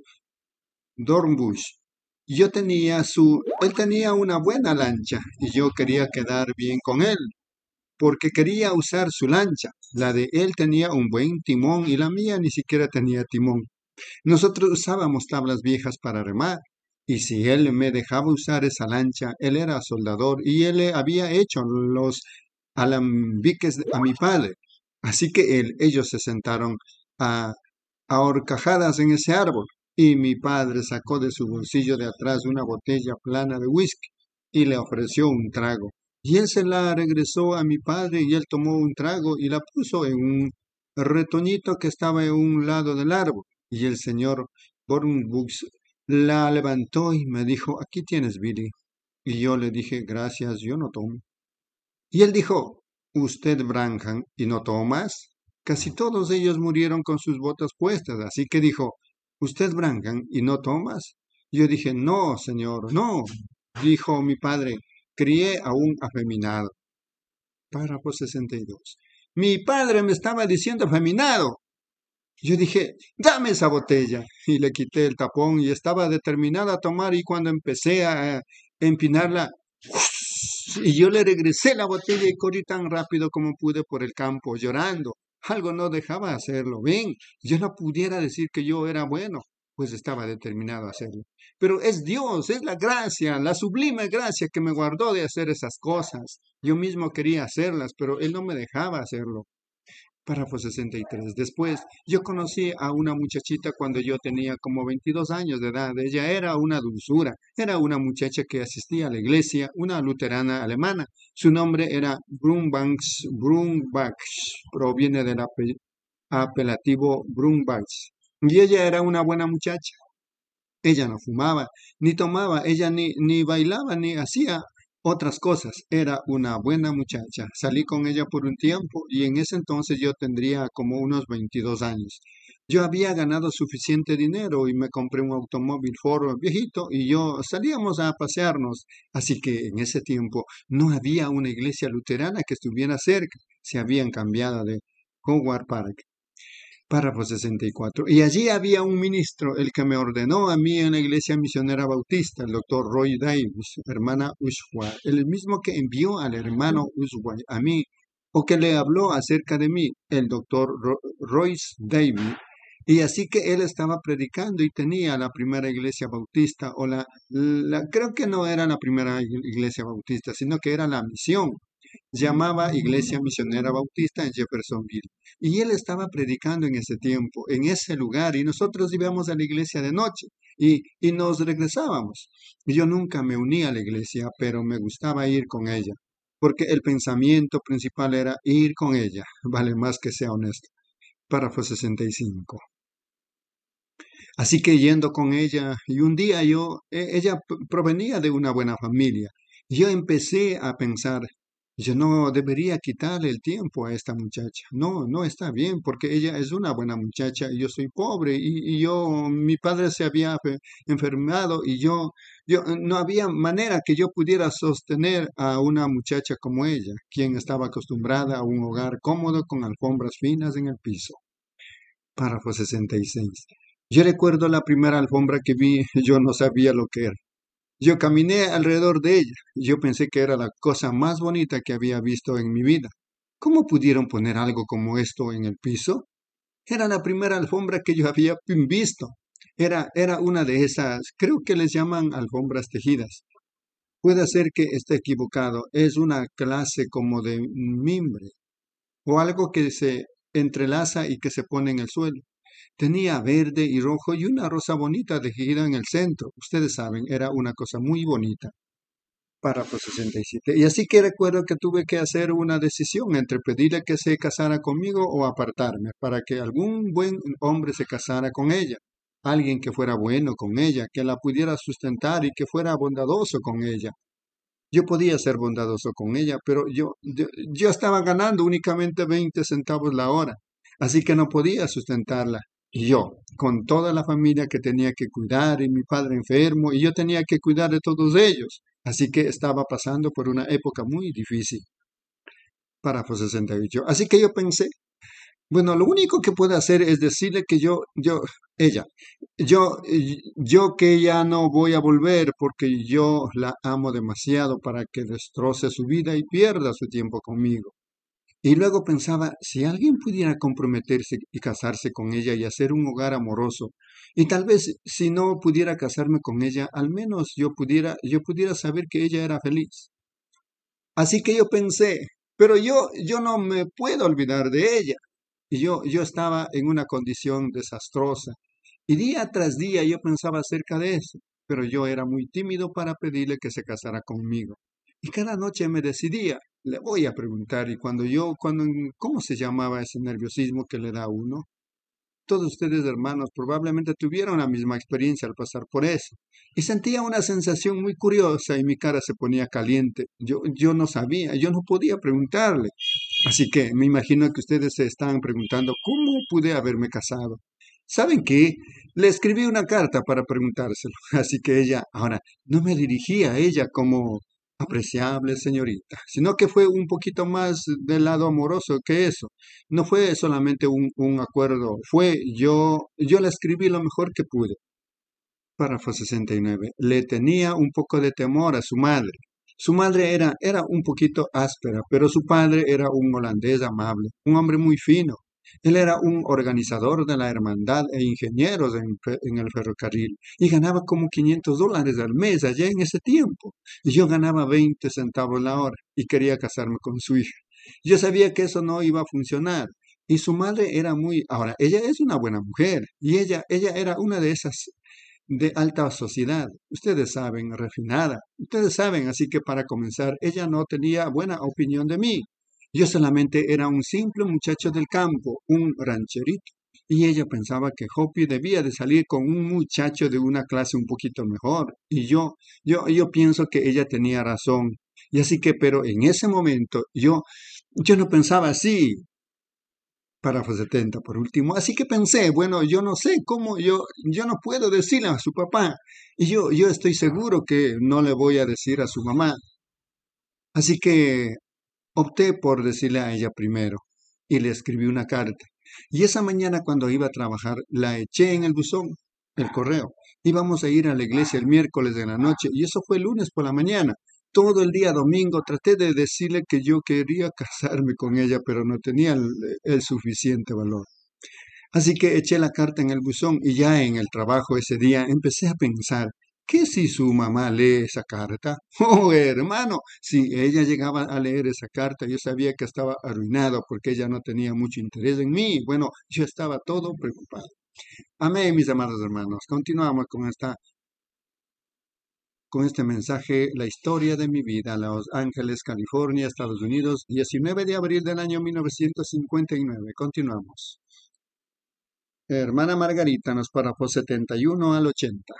Dornbush. Yo tenía su, él tenía una buena lancha, y yo quería quedar bien con él, porque quería usar su lancha. La de él tenía un buen timón y la mía ni siquiera tenía timón. Nosotros usábamos tablas viejas para remar, y si él me dejaba usar esa lancha, él era soldador y él le había hecho los alambiques a mi padre. Así que él, ellos se sentaron a, a horcajadas en ese árbol, y mi padre sacó de su bolsillo de atrás una botella plana de whisky y le ofreció un trago. Y él se la regresó a mi padre y él tomó un trago y la puso en un retoñito que estaba en un lado del árbol. Y el señor Bornbusch la levantó y me dijo, aquí tienes, Billy. Y yo le dije, gracias, yo no tomo. Y él dijo, ¿usted Branham y no tomas? Casi todos ellos murieron con sus botas puestas, así que dijo, ¿usted Branham y no tomas? Yo dije, no, señor, no. Dijo mi padre, crié a un afeminado. Párrafo sesenta y dos. Mi padre me estaba diciendo afeminado. Yo dije, dame esa botella. Y le quité el tapón y estaba determinada a tomar y cuando empecé a empinarla, y yo le regresé la botella y corrí tan rápido como pude por el campo, llorando. Algo no dejaba hacerlo. Ven, yo no pudiera decir que yo era bueno, pues estaba determinado a hacerlo. Pero es Dios, es la gracia, la sublime gracia que me guardó de hacer esas cosas. Yo mismo quería hacerlas, pero Él no me dejaba hacerlo. Párrafo sesenta y tres. Después, yo conocí a una muchachita cuando yo tenía como veintidós años de edad. Ella era una dulzura. Era una muchacha que asistía a la iglesia, una luterana alemana. Su nombre era Brumbanks, Brumbach, proviene del ape- apelativo Brumbach. Y ella era una buena muchacha. Ella no fumaba, ni tomaba, ella ni, ni bailaba, ni hacía otras cosas. Era una buena muchacha. Salí con ella por un tiempo y en ese entonces yo tendría como unos veintidós años. Yo había ganado suficiente dinero y me compré un automóvil Ford viejito y yo salíamos a pasearnos. Así que en ese tiempo no había una iglesia luterana que estuviera cerca. Se habían cambiado de Howard Park. Párrafo sesenta y cuatro. Y allí había un ministro, el que me ordenó a mí en la iglesia misionera bautista, el doctor Roy Davis, hermana Ushuaia, el mismo que envió al hermano Ushuaia a mí o que le habló acerca de mí, el doctor Ro- Royce Davy. Y así que él estaba predicando y tenía la primera iglesia bautista, o la, la- creo que no era la primera ig- iglesia bautista, sino que era la misión. Llamaba Iglesia Misionera Bautista en Jeffersonville. Y él estaba predicando en ese tiempo, en ese lugar, y nosotros íbamos a la iglesia de noche y, y nos regresábamos. Y yo nunca me uní a la iglesia, pero me gustaba ir con ella, porque el pensamiento principal era ir con ella, vale más que sea honesto. Párrafo sesenta y cinco. Así que yendo con ella, y un día yo, e- ella p- provenía de una buena familia, yo empecé a pensar, yo no debería quitarle el tiempo a esta muchacha. No, no está bien, porque ella es una buena muchacha y yo soy pobre y, y yo, mi padre se había fe- enfermado y yo, yo, no había manera que yo pudiera sostener a una muchacha como ella, quien estaba acostumbrada a un hogar cómodo con alfombras finas en el piso. Párrafo sesenta y seis. Yo recuerdo la primera alfombra que vi, yo no sabía lo que era. Yo caminé alrededor de ella. Yo pensé que era la cosa más bonita que había visto en mi vida. ¿Cómo pudieron poner algo como esto en el piso? Era la primera alfombra que yo había visto. Era, era una de esas, creo que les llaman alfombras tejidas. Puede ser que esté equivocado. Es una clase como de mimbre o algo que se entrelaza y que se pone en el suelo. Tenía verde y rojo y una rosa bonita tejida en el centro. Ustedes saben, era una cosa muy bonita. Párrafo sesenta y siete. Y así que recuerdo que tuve que hacer una decisión entre pedirle que se casara conmigo o apartarme, para que algún buen hombre se casara con ella. Alguien que fuera bueno con ella, que la pudiera sustentar y que fuera bondadoso con ella. Yo podía ser bondadoso con ella, pero yo, yo, yo estaba ganando únicamente veinte centavos la hora, así que no podía sustentarla. Y yo, con toda la familia que tenía que cuidar y mi padre enfermo, y yo tenía que cuidar de todos ellos, así que estaba pasando por una época muy difícil. Párrafo sesenta y ocho. Así que yo pensé, bueno, lo único que puedo hacer es decirle que yo, yo, ella, yo, y- yo que ya no voy a volver porque yo la amo demasiado para que destroce su vida y pierda su tiempo conmigo. Y luego pensaba, si alguien pudiera comprometerse y casarse con ella y hacer un hogar amoroso, y tal vez si no pudiera casarme con ella, al menos yo pudiera, yo pudiera saber que ella era feliz. Así que yo pensé, pero yo, yo no me puedo olvidar de ella. Y yo, yo estaba en una condición desastrosa. Y día tras día yo pensaba acerca de eso, pero yo era muy tímido para pedirle que se casara conmigo. Y cada noche me decidía, le voy a preguntar, y cuando yo, cuando, ¿cómo se llamaba ese nerviosismo que le da a uno? Todos ustedes, hermanos, probablemente tuvieron la misma experiencia al pasar por eso. Y sentía una sensación muy curiosa y mi cara se ponía caliente. Yo, yo no sabía, yo no podía preguntarle. Así que me imagino que ustedes se están preguntando cómo pude haberme casado. ¿Saben qué? Le escribí una carta para preguntárselo. Así que ella, ahora, no me dirigí a ella como apreciable señorita, sino que fue un poquito más del lado amoroso que eso. No fue solamente un, un acuerdo, fue yo, yo le escribí lo mejor que pude. Párrafo sesenta y nueve. Le tenía un poco de temor a su madre. Su madre era, era un poquito áspera, pero su padre era un holandés amable, un hombre muy fino. Él era un organizador de la hermandad e ingenieros en, fe- en el ferrocarril y ganaba como quinientos dólares al mes allá en ese tiempo. Y yo ganaba veinte centavos la hora y quería casarme con su hija. Yo sabía que eso no iba a funcionar. Y su madre era muy, ahora, ella es una buena mujer y ella, ella era una de esas de alta sociedad. Ustedes saben, refinada. Ustedes saben, así que para comenzar, ella no tenía buena opinión de mí. Yo solamente era un simple muchacho del campo, un rancherito. Y ella pensaba que Hopi debía de salir con un muchacho de una clase un poquito mejor. Y yo, yo, yo pienso que ella tenía razón. Y así que, pero en ese momento, yo, yo no pensaba así. Párrafo setenta por último. Así que pensé, bueno, yo no sé cómo, yo, yo no puedo decirle a su papá. Y yo, yo estoy seguro que no le voy a decir a su mamá. Así que opté por decirle a ella primero y le escribí una carta. Y esa mañana cuando iba a trabajar, la eché en el buzón, el correo. Íbamos a ir a la iglesia el miércoles de la noche y eso fue el lunes por la mañana. todo el día domingo traté de decirle que yo quería casarme con ella, pero no tenía el, el suficiente valor. Así que eché la carta en el buzón y ya en el trabajo ese día empecé a pensar, ¿qué si su mamá lee esa carta? Oh, hermano, si ella llegaba a leer esa carta, yo sabía que estaba arruinado porque ella no tenía mucho interés en mí. Bueno, yo estaba todo preocupado. Amén, mis amados hermanos. Continuamos con esta, con este mensaje, la historia de mi vida, Los Ángeles, California, Estados Unidos, diecinueve de abril del año mil novecientos cincuenta y nueve. Continuamos. Hermana Margarita, nos párrafos setenta y uno al ochenta.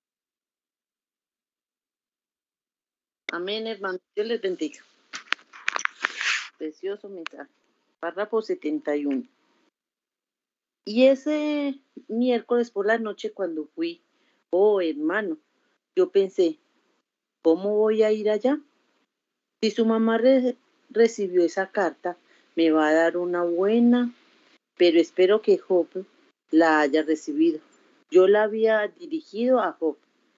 Amén, hermano. Dios les bendiga. Precioso mensaje. Párrafo setenta y uno. Y ese miércoles por la noche cuando fui, oh hermano, yo pensé, ¿cómo voy a ir allá? Si su mamá re recibió esa carta, me va a dar una buena, pero espero que Job la haya recibido. Yo la había dirigido a Job.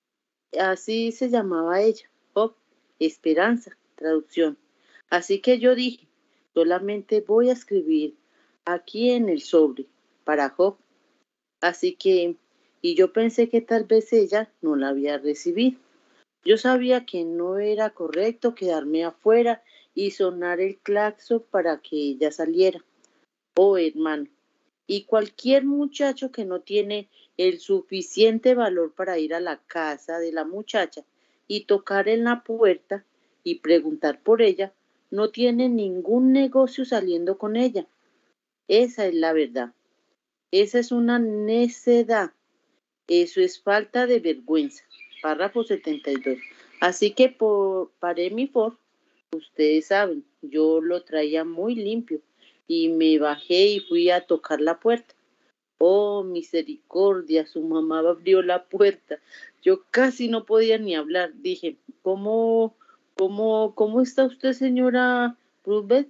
Así se llamaba ella, Job, Esperanza, traducción. Así que yo dije, solamente voy a escribir aquí en el sobre para Job. Así que, y yo pensé que tal vez ella no la había recibido. Yo sabía que no era correcto quedarme afuera y sonar el claxon para que ella saliera. Oh, hermano, y cualquier muchacho que no tiene el suficiente valor para ir a la casa de la muchacha y tocar en la puerta y preguntar por ella, no tiene ningún negocio saliendo con ella. Esa es la verdad. Esa es una necedad. Eso es falta de vergüenza. Párrafo setenta y dos. Así que por, paré mi Ford. Ustedes saben, yo lo traía muy limpio y me bajé y fui a tocar la puerta. Oh, misericordia, su mamá abrió la puerta. Yo casi no podía ni hablar. Dije, ¿cómo, cómo, cómo está usted, señora Rubet?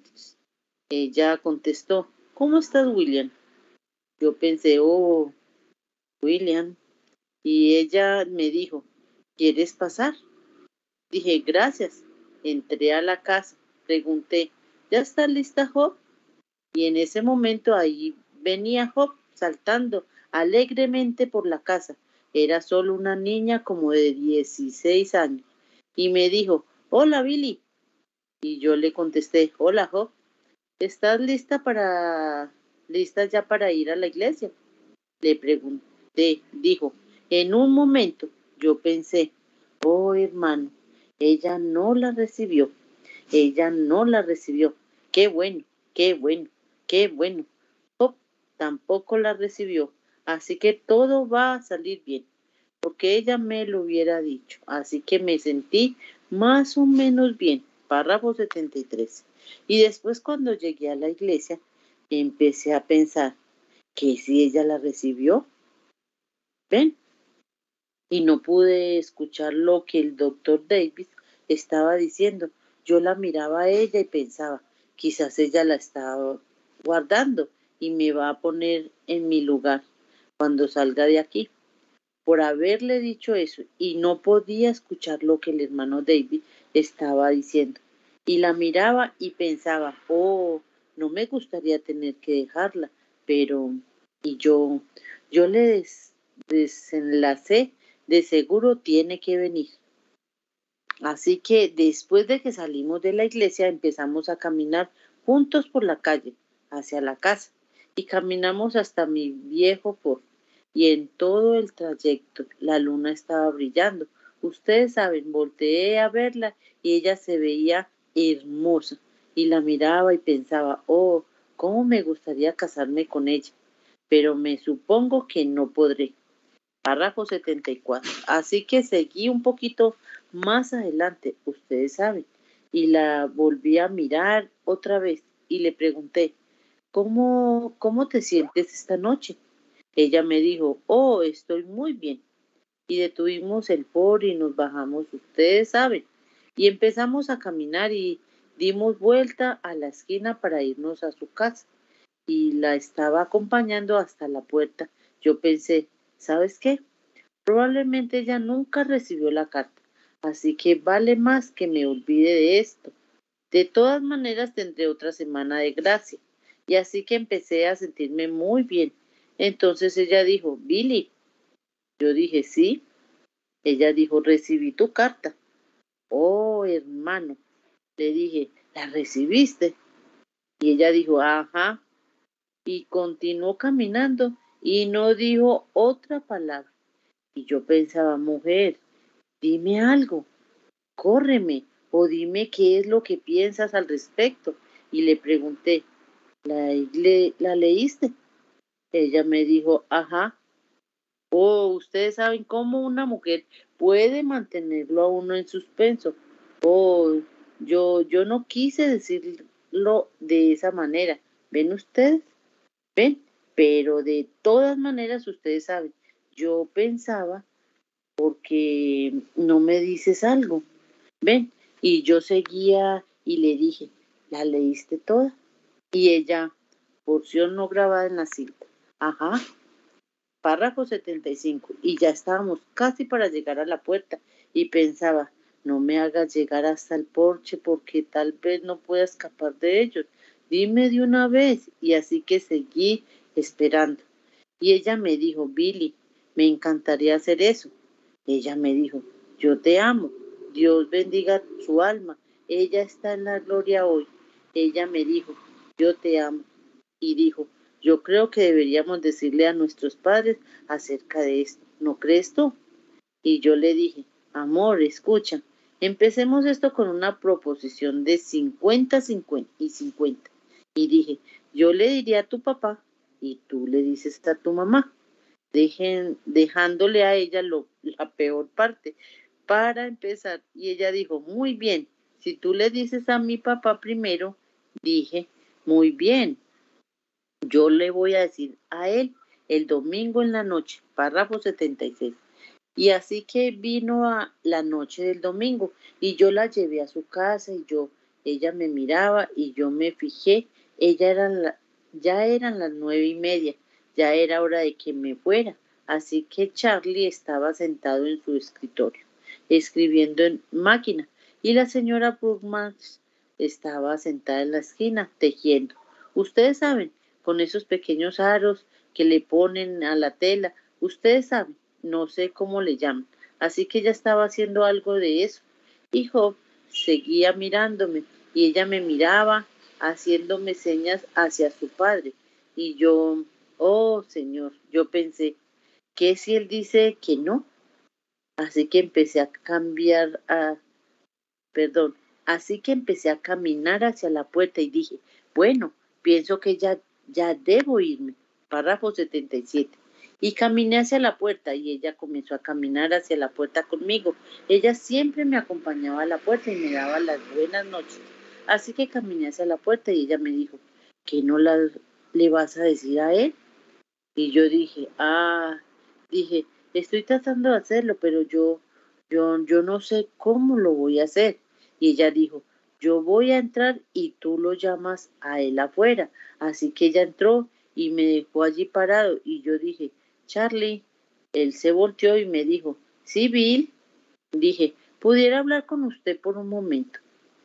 Ella contestó, ¿cómo estás, William? Yo pensé, oh, William. Y ella me dijo, ¿quieres pasar? Dije, gracias. Entré a la casa, pregunté, ¿ya está lista Job? Y en ese momento ahí venía Job saltando alegremente por la casa. Era solo una niña como de dieciséis años. Y me dijo, hola Billy. Y yo le contesté, hola Job, ¿estás lista para lista ya para ir a la iglesia? Le pregunté, dijo, en un momento yo pensé, oh hermano, ella no la recibió, ella no la recibió. Qué bueno, qué bueno, qué bueno. Job tampoco la recibió, así que todo va a salir bien, porque ella me lo hubiera dicho. Así que me sentí más o menos bien. Párrafo setenta y tres. Y después cuando llegué a la iglesia, empecé a pensar que si ella la recibió, ¿ven? Y no pude escuchar lo que el doctor Davis estaba diciendo. Yo la miraba a ella y pensaba, quizás ella la estaba guardando y me va a poner en mi lugar cuando salga de aquí. Por haberle dicho eso, y no podía escuchar lo que el hermano David estaba diciendo. Y la miraba y pensaba, oh, no me gustaría tener que dejarla, pero, y yo, yo le des, desenlacé, de seguro tiene que venir. Así que después de que salimos de la iglesia, empezamos a caminar juntos por la calle, hacia la casa, y caminamos hasta mi viejo Ford. Y en todo el trayecto la luna estaba brillando. Ustedes saben, volteé a verla y ella se veía hermosa. Y la miraba y pensaba, oh, cómo me gustaría casarme con ella. Pero me supongo que no podré. Párrafo setenta y cuatro. Así que seguí un poquito más adelante, ustedes saben, y la volví a mirar otra vez y le pregunté, ¿cómo, cómo te sientes esta noche? Ella me dijo, oh, estoy muy bien. Y detuvimos el Ford y nos bajamos, ustedes saben. Y empezamos a caminar y dimos vuelta a la esquina para irnos a su casa. Y la estaba acompañando hasta la puerta. Yo pensé, ¿sabes qué? Probablemente ella nunca recibió la carta. así que vale más que me olvide de esto. De todas maneras tendré otra semana de gracia. Y así que empecé a sentirme muy bien. Entonces ella dijo, Billy. Yo dije, sí. Ella dijo, recibí tu carta. Oh, hermano. Le dije, ¿la recibiste? Y ella dijo, ajá. Y continuó caminando y no dijo otra palabra. Y yo pensaba, mujer, dime algo, córreme o dime qué es lo que piensas al respecto. Y le pregunté, ¿la, le, ¿la leíste? Ella me dijo, ajá. Oh, ustedes saben cómo una mujer puede mantenerlo a uno en suspenso. Oh, yo, yo no quise decirlo de esa manera. ¿Ven ustedes? ¿Ven? Pero de todas maneras ustedes saben, yo pensaba, porque no me dices algo. ¿Ven? Y yo seguía y le dije, ¿la leíste toda? Y ella, porción no grabada en la cinta. Ajá. Párrafo setenta y cinco. Y ya estábamos casi para llegar a la puerta y pensaba, no me hagas llegar hasta el porche porque tal vez no pueda escapar de ellos. Dime de una vez. Y así que seguí esperando. Y ella me dijo, Billy, me encantaría hacer eso. Ella me dijo, yo te amo. Dios bendiga su alma. Ella está en la gloria hoy. Ella me dijo, yo te amo. Y dijo, yo creo que deberíamos decirle a nuestros padres acerca de esto. ¿No crees tú? Y yo le dije, amor, escucha, empecemos esto con una proposición de cincuenta, cincuenta y cincuenta. Y dije, yo le diría a tu papá y tú le dices a tu mamá, dejen, dejándole a ella lo, la peor parte para empezar. Y ella dijo, muy bien, si tú le dices a mi papá primero, dije, muy bien. Yo le voy a decir a él el domingo en la noche, párrafo setenta y seis. Y así que vino a la noche del domingo y yo la llevé a su casa y yo, ella me miraba y yo me fijé, ella era la, ya eran las nueve y media, ya era hora de que me fuera. Así que Charlie estaba sentado en su escritorio, escribiendo en máquina, y la señora Brookman estaba sentada en la esquina, tejiendo. Ustedes saben, con esos pequeños aros que le ponen a la tela, ustedes saben, no sé cómo le llaman. Así que ella estaba haciendo algo de eso. Y Job seguía mirándome y ella me miraba haciéndome señas hacia su padre. Y yo, oh Señor, yo pensé, ¿qué si él dice que no? Así que empecé a cambiar a, perdón, así que empecé a caminar hacia la puerta y dije, bueno, pienso que ya ya debo irme. Párrafo setenta y siete. Y caminé hacia la puerta y ella comenzó a caminar hacia la puerta conmigo. Ella siempre me acompañaba a la puerta y me daba las buenas noches. Así que caminé hacia la puerta y ella me dijo, ¿qué no la, le vas a decir a él? Y yo dije, ah, dije, estoy tratando de hacerlo, pero yo, yo, yo no sé cómo lo voy a hacer. Y ella dijo, yo voy a entrar y tú lo llamas a él afuera. Así que ella entró y me dejó allí parado y yo dije, Charlie. Él se volteó y me dijo, sí, Bill. Dije, ¿pudiera hablar con usted por un momento?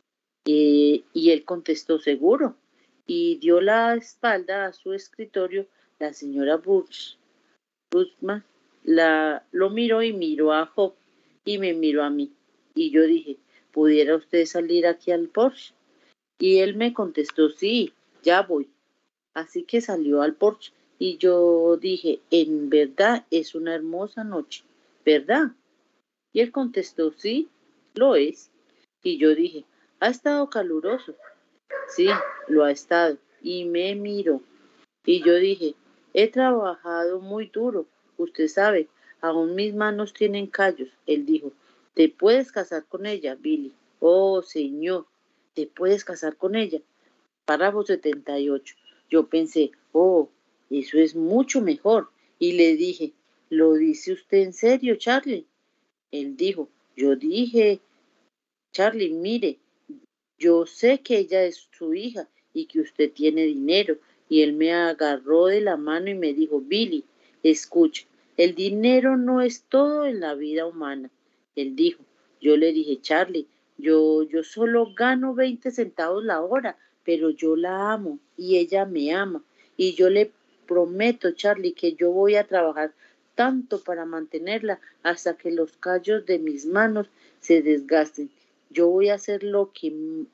Eh, y él contestó, seguro. Y dio la espalda a su escritorio. La señora Bush, Bushman la, lo miró y miró a Job y me miró a mí. Y yo dije, ¿pudiera usted salir aquí al porche? Y él me contestó, sí, ya voy. Así que salió al porche y yo dije, en verdad es una hermosa noche, ¿verdad? Y él contestó, sí, lo es. Y yo dije, ha estado caluroso. Sí, lo ha estado. Y me miró. Y yo dije, he trabajado muy duro. Usted sabe, aún mis manos tienen callos. Él dijo, ¿te puedes casar con ella, Billy? Oh, señor, ¿te puedes casar con ella? Párrafo setenta y ocho. Yo pensé, oh, eso es mucho mejor. Y le dije, ¿lo dice usted en serio, Charlie? Él dijo, yo dije, Charlie, mire, yo sé que ella es su hija y que usted tiene dinero. Y él me agarró de la mano y me dijo, Billy, escucha, el dinero no es todo en la vida humana. Él dijo, Yo le dije, Charlie, yo, yo solo gano veinte centavos la hora, pero yo la amo y ella me ama. Y yo le prometo, Charlie, que yo voy a trabajar tanto para mantenerla hasta que los callos de mis manos se desgasten. Yo voy a hacer lo que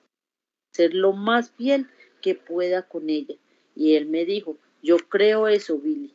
ser lo más fiel que pueda con ella. Y él me dijo, yo creo eso, Billy.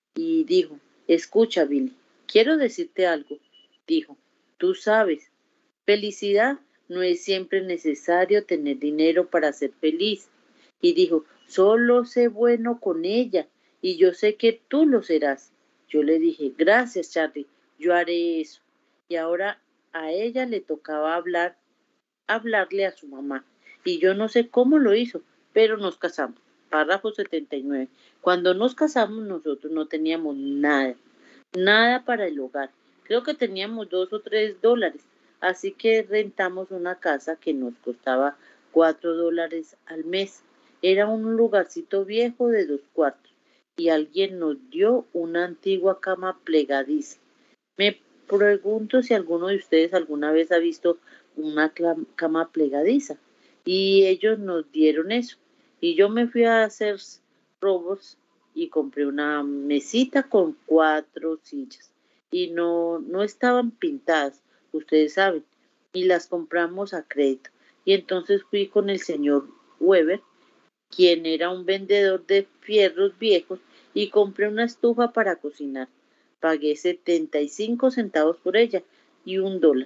Y dijo, escucha, Billy, quiero decirte algo. Dijo, tú sabes, felicidad no es siempre necesario tener dinero para ser feliz. Y dijo, solo sé bueno con ella y yo sé que tú lo serás. Yo le dije, gracias, Charlie, yo haré eso. Y ahora a ella le tocaba hablar, hablarle a su mamá. Y yo no sé cómo lo hizo, pero nos casamos. Párrafo setenta y nueve. Cuando nos casamos nosotros no teníamos nada, nada para el hogar. Creo que teníamos dos o tres dólares, así que rentamos una casa que nos costaba cuatro dólares al mes. Era un lugarcito viejo de dos cuartos y alguien nos dio una antigua cama plegadiza. Me pregunto si alguno de ustedes alguna vez ha visto una cama plegadiza. Y ellos nos dieron eso. Y yo me fui a hacer robos y compré una mesita con cuatro sillas. Y no, no estaban pintadas, ustedes saben. Y las compramos a crédito. Y entonces fui con el señor Weber, quien era un vendedor de fierros viejos, y compré una estufa para cocinar. Pagué setenta y cinco centavos por ella y un dólar.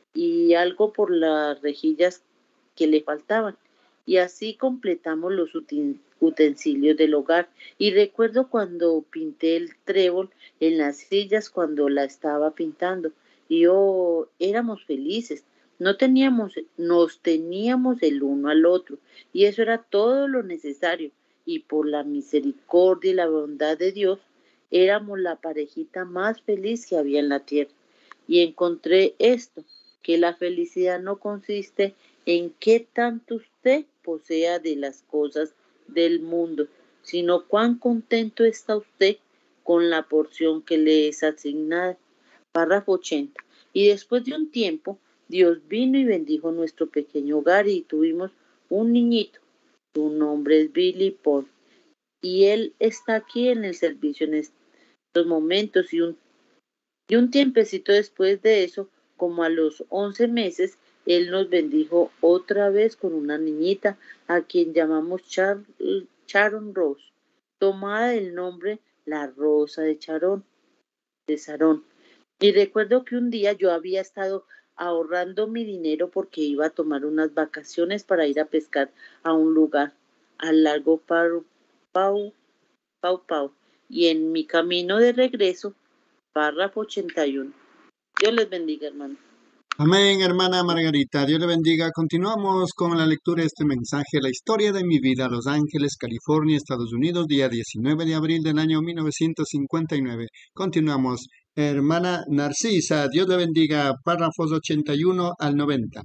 Y algo por las rejillas que le faltaban. Y así completamos los utensilios del hogar. Y recuerdo cuando pinté el trébol en las sillas cuando la estaba pintando. Y oh, éramos felices. No teníamos, nos teníamos el uno al otro. Y eso era todo lo necesario. Y por la misericordia y la bondad de Dios, éramos la parejita más feliz que había en la tierra. Y encontré esto, que la felicidad no consiste en qué tanto usted posea de las cosas del mundo, sino cuán contento está usted con la porción que le es asignada. Párrafo ochenta. Y después de un tiempo, Dios vino y bendijo nuestro pequeño hogar y tuvimos un niñito. Su nombre es Billy Paul. Y él está aquí en el servicio en estos momentos. Y un, y un tiempecito después de eso, como a los once meses, él nos bendijo otra vez con una niñita a quien llamamos Char Sharon Rose, tomada del nombre La Rosa de Sharon, de Sarón. Y recuerdo que un día yo había estado ahorrando mi dinero porque iba a tomar unas vacaciones para ir a pescar a un lugar, al lago Pau Pau, Pau, Pau. Y en mi camino de regreso, párrafo ochenta y uno. Dios les bendiga, hermano.
Amén, hermana Margarita. Dios le bendiga. Continuamos con la lectura de este mensaje, la historia de mi vida, Los Ángeles, California, Estados Unidos, día diecinueve de abril del año mil novecientos cincuenta y nueve. Continuamos. Hermana Narcisa, Dios le bendiga. Párrafos ochenta y uno al noventa.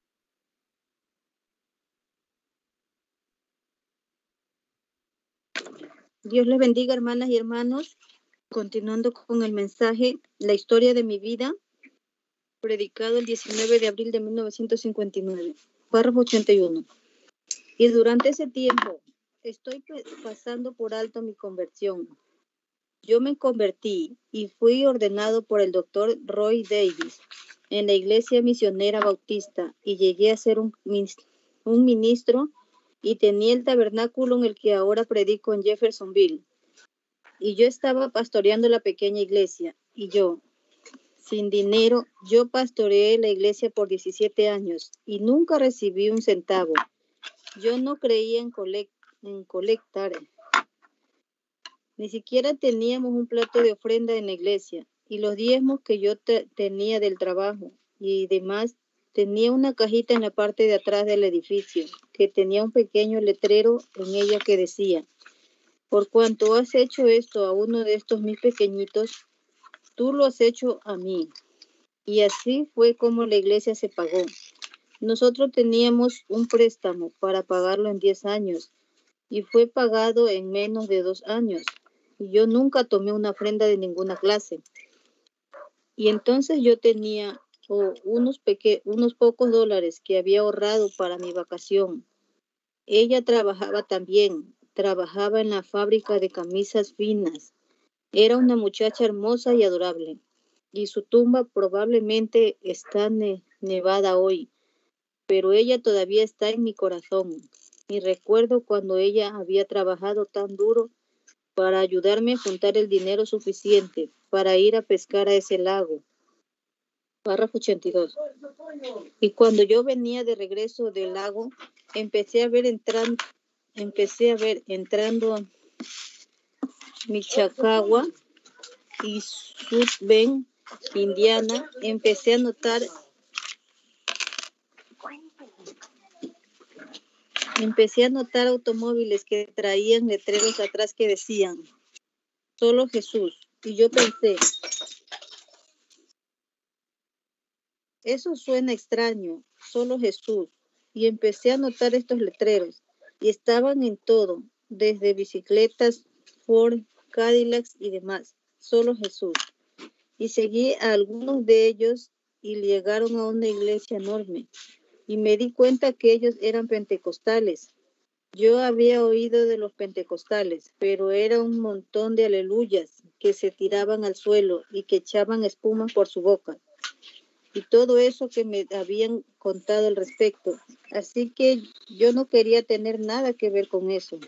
Dios les bendiga, hermanas y hermanos. Continuando con el mensaje, la historia de mi vida, predicado el diecinueve de abril de mil novecientos cincuenta y nueve. Párrafo ochenta y uno. Y durante ese tiempo estoy pasando por alto mi conversión. Yo me convertí y fui ordenado por el doctor Roy Davis en la iglesia misionera bautista y llegué a ser un, un ministro y tenía el tabernáculo en el que ahora predico en Jeffersonville. Y yo estaba pastoreando la pequeña iglesia y yo, sin dinero, yo pastoreé la iglesia por diecisiete años y nunca recibí un centavo. Yo no creía en, colect en colectar. Ni siquiera teníamos un plato de ofrenda en la iglesia y los diezmos que yo te tenía del trabajo y demás, tenía una cajita en la parte de atrás del edificio que tenía un pequeño letrero en ella que decía: por cuanto has hecho esto a uno de estos mis pequeñitos, tú lo has hecho a mí. Y así fue como la iglesia se pagó. Nosotros teníamos un préstamo para pagarlo en diez años y fue pagado en menos de dos años. Y yo nunca tomé una ofrenda de ninguna clase. Y entonces yo tenía o unos, peque unos pocos dólares que había ahorrado para mi vacación. Ella trabajaba también, trabajaba en la fábrica de camisas finas. Era una muchacha hermosa y adorable, y su tumba probablemente está ne nevada hoy, pero ella todavía está en mi corazón. Y recuerdo cuando ella había trabajado tan duro para ayudarme a juntar el dinero suficiente para ir a pescar a ese lago. Párrafo ochenta y dos. Y cuando yo venía de regreso del lago, empecé a ver entrando, empecé a ver entrando Michacagua y South Bend, Indiana, empecé a notar empecé a notar automóviles que traían letreros atrás que decían solo Jesús. Y yo pensé, eso suena extraño, solo Jesús. Y empecé a notar estos letreros y estaban en todo, desde bicicletas, Ford, Cadillacs y demás, solo Jesús. Y seguí a algunos de ellos y llegaron a una iglesia enorme. Y me di cuenta que ellos eran pentecostales. Yo había oído de los pentecostales, pero era un montón de aleluyas que se tiraban al suelo y que echaban espuma por su boca. Y todo eso que me habían contado al respecto. Así que yo no quería tener nada que ver con eso.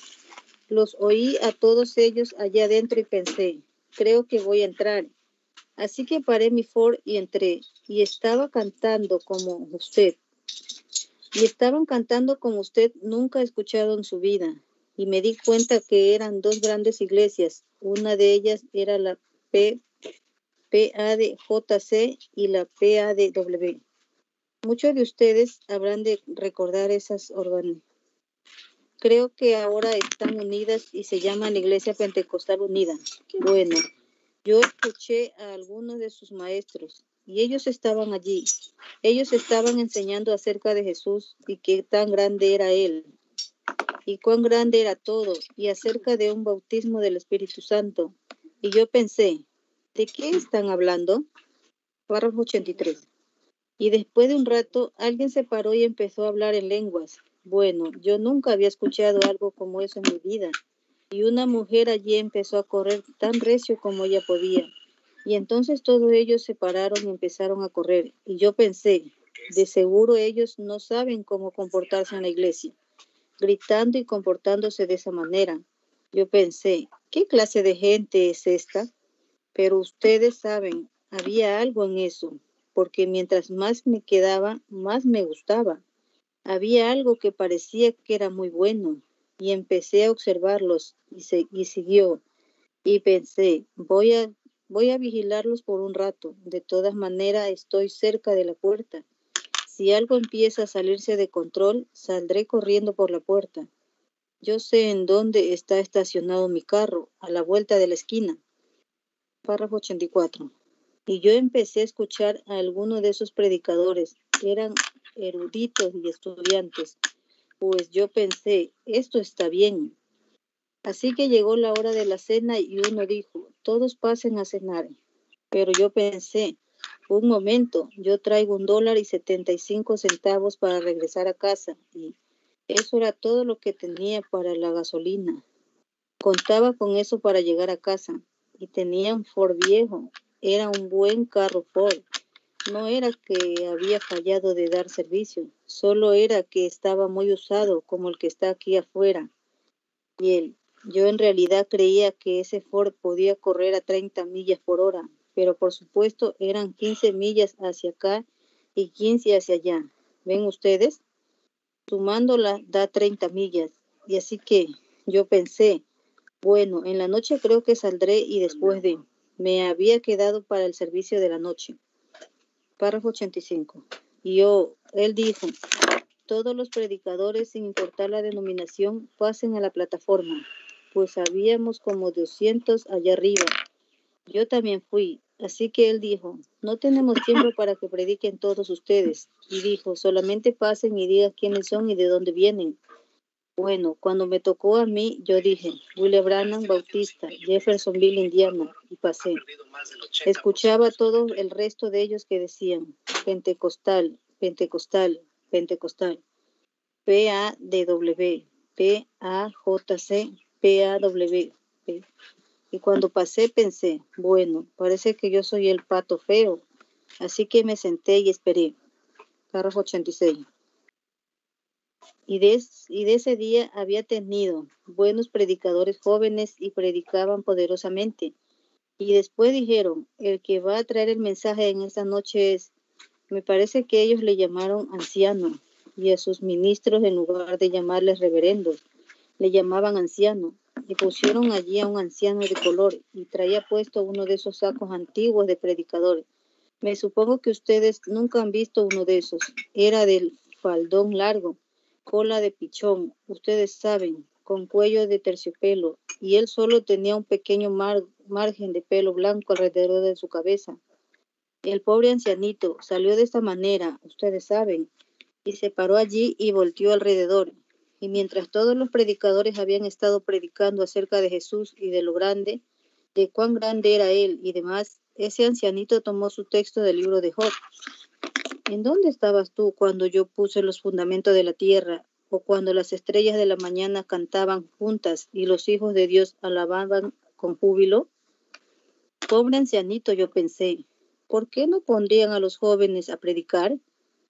Los oí a todos ellos allá adentro y pensé, creo que voy a entrar. Así que paré mi Ford y entré. Y estaba cantando como usted. Y estaban cantando como usted nunca ha escuchado en su vida. Y me di cuenta que eran dos grandes iglesias. Una de ellas era la P. P A D J C y la P A D W. Muchos de ustedes habrán de recordar esas organizaciones. Creo que ahora están unidas y se llaman Iglesia Pentecostal Unida. Bueno, yo escuché a algunos de sus maestros y ellos estaban allí. Ellos estaban enseñando acerca de Jesús y qué tan grande era Él y cuán grande era todo y acerca de un bautismo del Espíritu Santo. Y yo pensé, ¿de qué están hablando? Párrafo ochenta y tres. Y después de un rato, alguien se paró y empezó a hablar en lenguas. Bueno, yo nunca había escuchado algo como eso en mi vida. Y una mujer allí empezó a correr tan recio como ella podía. Y entonces todos ellos se pararon y empezaron a correr. Y yo pensé, de seguro ellos no saben cómo comportarse en la iglesia, gritando y comportándose de esa manera. Yo pensé, ¿qué clase de gente es esta? Pero ustedes saben, había algo en eso, porque mientras más me quedaba, más me gustaba. Había algo que parecía que era muy bueno, y empecé a observarlos, y, se, y siguió. Y pensé, voy a, voy a vigilarlos por un rato. De todas maneras, estoy cerca de la puerta. Si algo empieza a salirse de control, saldré corriendo por la puerta. Yo sé en dónde está estacionado mi carro, a la vuelta de la esquina. Párrafo ochenta y cuatro. Y yo empecé a escuchar a algunos de esos predicadores, que eran eruditos y estudiantes, pues yo pensé, esto está bien. Así que llegó la hora de la cena y uno dijo, todos pasen a cenar. Pero yo pensé, un momento, yo traigo un dólar y setenta y cinco centavos para regresar a casa, y eso era todo lo que tenía para la gasolina. Contaba con eso para llegar a casa, y tenía un Ford viejo. Era un buen carro Ford. No era que había fallado de dar servicio, solo era que estaba muy usado, como el que está aquí afuera. Y él, yo en realidad creía que ese Ford podía correr a treinta millas por hora, pero por supuesto eran quince millas hacia acá y quince hacia allá. ¿Ven ustedes? Sumándola da treinta millas. Y así que yo pensé, bueno, en la noche creo que saldré y después de... Me había quedado para el servicio de la noche. Párrafo ochenta y cinco. Y yo, él dijo, todos los predicadores, sin importar la denominación, pasen a la plataforma, pues habíamos como doscientos allá arriba. Yo también fui, así que él dijo, no tenemos tiempo para que prediquen todos ustedes. Y dijo, solamente pasen y digan quiénes son y de dónde vienen. Bueno, cuando me tocó a mí, yo dije, William Branham Bautista, Jeffersonville, Indiana, y pasé. Escuchaba todo el resto de ellos que decían, Pentecostal, Pentecostal, Pentecostal, P A D W, P A J C, P A W. P. Y cuando pasé pensé, bueno, parece que yo soy el pato feo, así que me senté y esperé. Párrafo ochenta y seis. Y de, y de ese día había tenido buenos predicadores jóvenes y predicaban poderosamente. Y después dijeron, el que va a traer el mensaje en esta noche es, me parece que ellos le llamaron anciano, y a sus ministros en lugar de llamarles reverendos, le llamaban anciano, y pusieron allí a un anciano de color, y traía puesto uno de esos sacos antiguos de predicadores. Me supongo que ustedes nunca han visto uno de esos, era del faldón largo, cola de pichón, ustedes saben, con cuello de terciopelo, y él solo tenía un pequeño mar, margen de pelo blanco alrededor de su cabeza. El pobre ancianito salió de esta manera, ustedes saben, y se paró allí y volteó alrededor. Y mientras todos los predicadores habían estado predicando acerca de Jesús y de lo grande, de cuán grande era él y demás, ese ancianito tomó su texto del libro de Job. ¿En dónde estabas tú cuando yo puse los fundamentos de la tierra, o cuando las estrellas de la mañana cantaban juntas y los hijos de Dios alababan con júbilo? Pobre ancianito, yo pensé, ¿por qué no pondrían a los jóvenes a predicar?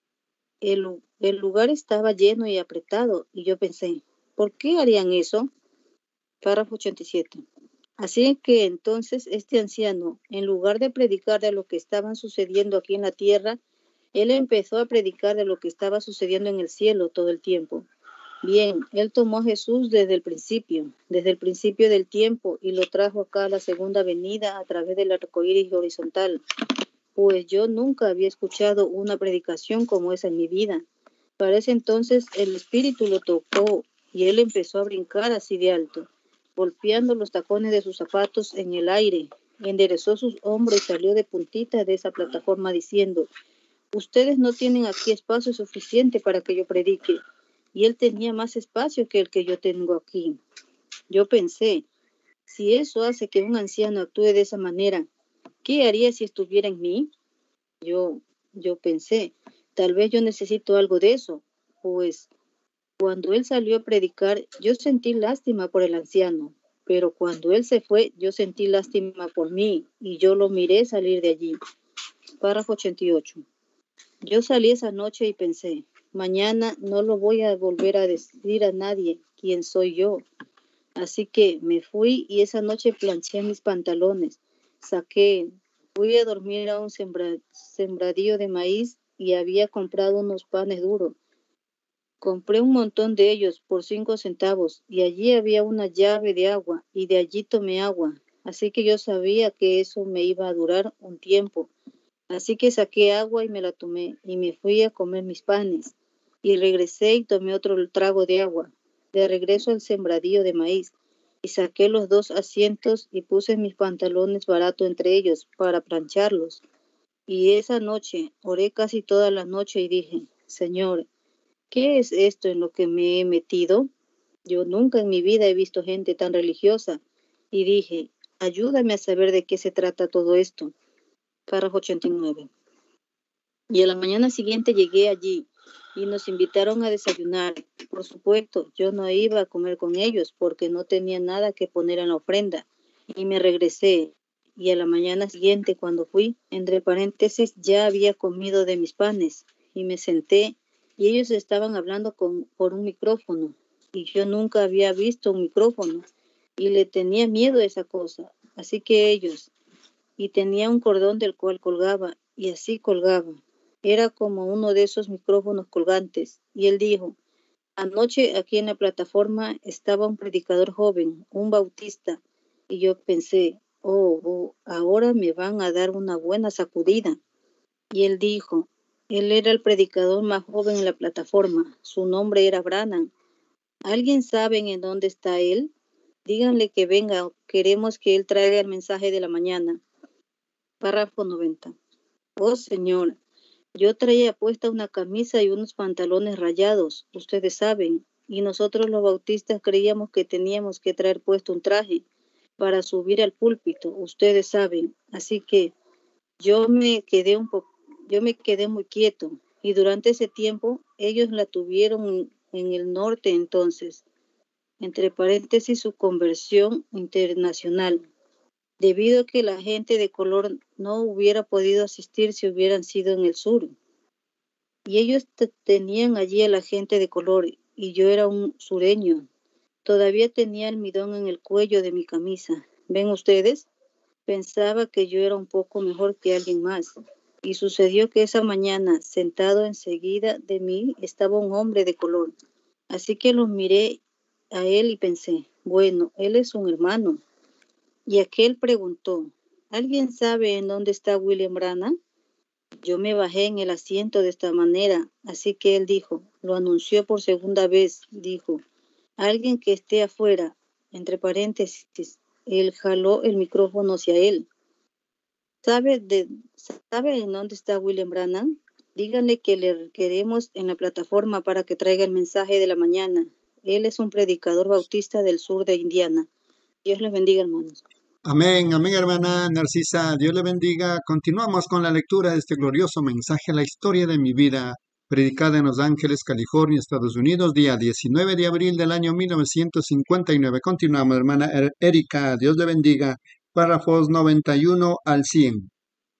El, el lugar estaba lleno y apretado, y yo pensé, ¿por qué harían eso? Párrafo ochenta y siete. Así que entonces este anciano, en lugar de predicar de lo que estaba sucediendo aquí en la tierra, él empezó a predicar de lo que estaba sucediendo en el cielo todo el tiempo. Bien, él tomó a Jesús desde el principio, desde el principio del tiempo, y lo trajo acá a la segunda venida a través del arcoíris horizontal. Pues yo nunca había escuchado una predicación como esa en mi vida. Para ese entonces el Espíritu lo tocó y él empezó a brincar así de alto, golpeando los tacones de sus zapatos en el aire. Enderezó sus hombros y salió de puntita de esa plataforma diciendo, ustedes no tienen aquí espacio suficiente para que yo predique. Y él tenía más espacio que el que yo tengo aquí. Yo pensé, si eso hace que un anciano actúe de esa manera, ¿qué haría si estuviera en mí? Yo, yo pensé, tal vez yo necesito algo de eso. Pues cuando él salió a predicar, yo sentí lástima por el anciano. Pero cuando él se fue, yo sentí lástima por mí y yo lo miré salir de allí. Párrafo ochenta y ocho. Yo salí esa noche y pensé, mañana no lo voy a volver a decir a nadie quién soy yo. Así que me fui y esa noche planché mis pantalones, saqué, fui a dormir a un sembra, sembradío de maíz y había comprado unos panes duros. Compré un montón de ellos por cinco centavos y allí había una llave de agua y de allí tomé agua. Así que yo sabía que eso me iba a durar un tiempo. Así que saqué agua y me la tomé y me fui a comer mis panes. Y regresé y tomé otro trago de agua. De regreso al sembradío de maíz. Y saqué los dos asientos y puse mis pantalones baratos entre ellos para plancharlos. Y esa noche oré casi toda la noche y dije, Señor, ¿qué es esto en lo que me he metido? Yo nunca en mi vida he visto gente tan religiosa. Y dije, ayúdame a saber de qué se trata todo esto. Párrafo ochenta y nueve. Y a la mañana siguiente llegué allí y nos invitaron a desayunar. Por supuesto, yo no iba a comer con ellos porque no tenía nada que poner en la ofrenda. Y me regresé. Y a la mañana siguiente, cuando fui, entre paréntesis, ya había comido de mis panes. Y me senté y ellos estaban hablando con, por un micrófono. Y yo nunca había visto un micrófono. Y le tenía miedo a esa cosa. Así que ellos... y tenía un cordón del cual colgaba, y así colgaba. Era como uno de esos micrófonos colgantes. Y él dijo, anoche aquí en la plataforma estaba un predicador joven, un bautista, y yo pensé, oh, oh, ahora me van a dar una buena sacudida. Y él dijo, él era el predicador más joven en la plataforma, su nombre era Branham. ¿Alguien sabe en dónde está él? Díganle que venga, queremos que él traiga el mensaje de la mañana. Párrafo noventa. Oh, Señor, yo traía puesta una camisa y unos pantalones rayados, ustedes saben, y nosotros los bautistas creíamos que teníamos que traer puesto un traje para subir al púlpito, ustedes saben. Así que yo me quedé un poco, yo me quedé muy quieto y durante ese tiempo ellos la tuvieron en el norte entonces, entre paréntesis su conversión internacional, debido a que la gente de color no hubiera podido asistir si hubieran sido en el sur. Y ellos tenían allí a la gente de color y yo era un sureño. Todavía tenía almidón en el cuello de mi camisa. ¿Ven ustedes? Pensaba que yo era un poco mejor que alguien más. Y sucedió que esa mañana, sentado enseguida de mí, estaba un hombre de color. Así que los miré a él y pensé, bueno, él es un hermano. Y aquel preguntó, ¿alguien sabe en dónde está William Branham? Yo me bajé en el asiento de esta manera, así que él dijo, lo anunció por segunda vez, dijo, alguien que esté afuera, entre paréntesis, él jaló el micrófono hacia él. ¿Sabe, de, ¿Sabe en dónde está William Branham? Díganle que le queremos en la plataforma para que traiga el mensaje de la mañana. Él es un predicador bautista del sur de Indiana. Dios les bendiga, hermanos.
Amén, amén, hermana Narcisa. Dios le bendiga. Continuamos con la lectura de este glorioso mensaje, la historia de mi vida, predicada en Los Ángeles, California, Estados Unidos, día diecinueve de abril del año mil novecientos cincuenta y nueve. Continuamos, hermana Erika. Dios le bendiga. Párrafos noventa y uno al cien.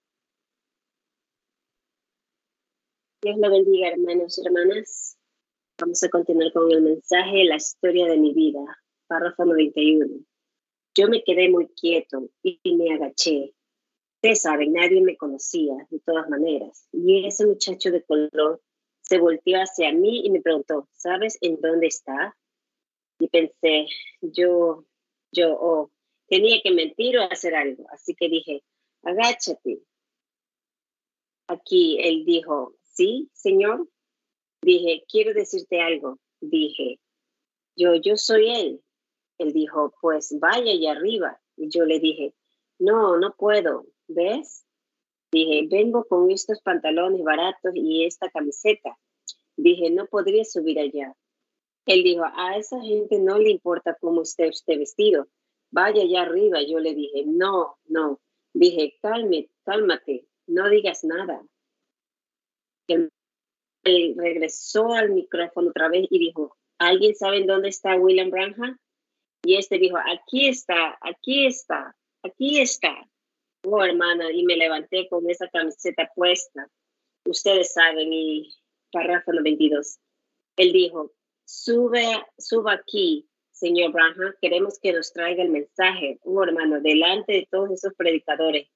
Dios le bendiga, hermanos y hermanas. Vamos a continuar con el mensaje, la historia de mi vida. Párrafo noventa y uno. Yo me quedé muy quieto y me agaché. Ustedes saben, nadie me conocía de todas maneras. Y ese muchacho de color se volteó hacia mí y me preguntó, ¿sabes en dónde está? Y pensé, yo, yo, oh, tenía que mentir o hacer algo. Así que dije, agáchate. Aquí él dijo, ¿sí, señor? Dije, quiero decirte algo. Dije, yo, yo soy él. Él dijo, pues vaya allá arriba. Y yo le dije, no, no puedo. ¿Ves? Dije, vengo con estos pantalones baratos y esta camiseta. Dije, no podría subir allá. Él dijo, a esa gente no le importa cómo esté usted vestido. Vaya allá arriba. Yo le dije, no, no. Dije, cálmate, cálmate, no digas nada. Él, él regresó al micrófono otra vez y dijo, ¿alguien sabe en dónde está William Branham? Y este dijo, aquí está, aquí está, aquí está. Oh, hermana, y me levanté con esa camiseta puesta. Ustedes saben, y párrafo veintidós. Él dijo, sube, suba aquí, señor Branham, queremos que nos traiga el mensaje. Oh, hermano, delante de todos esos predicadores.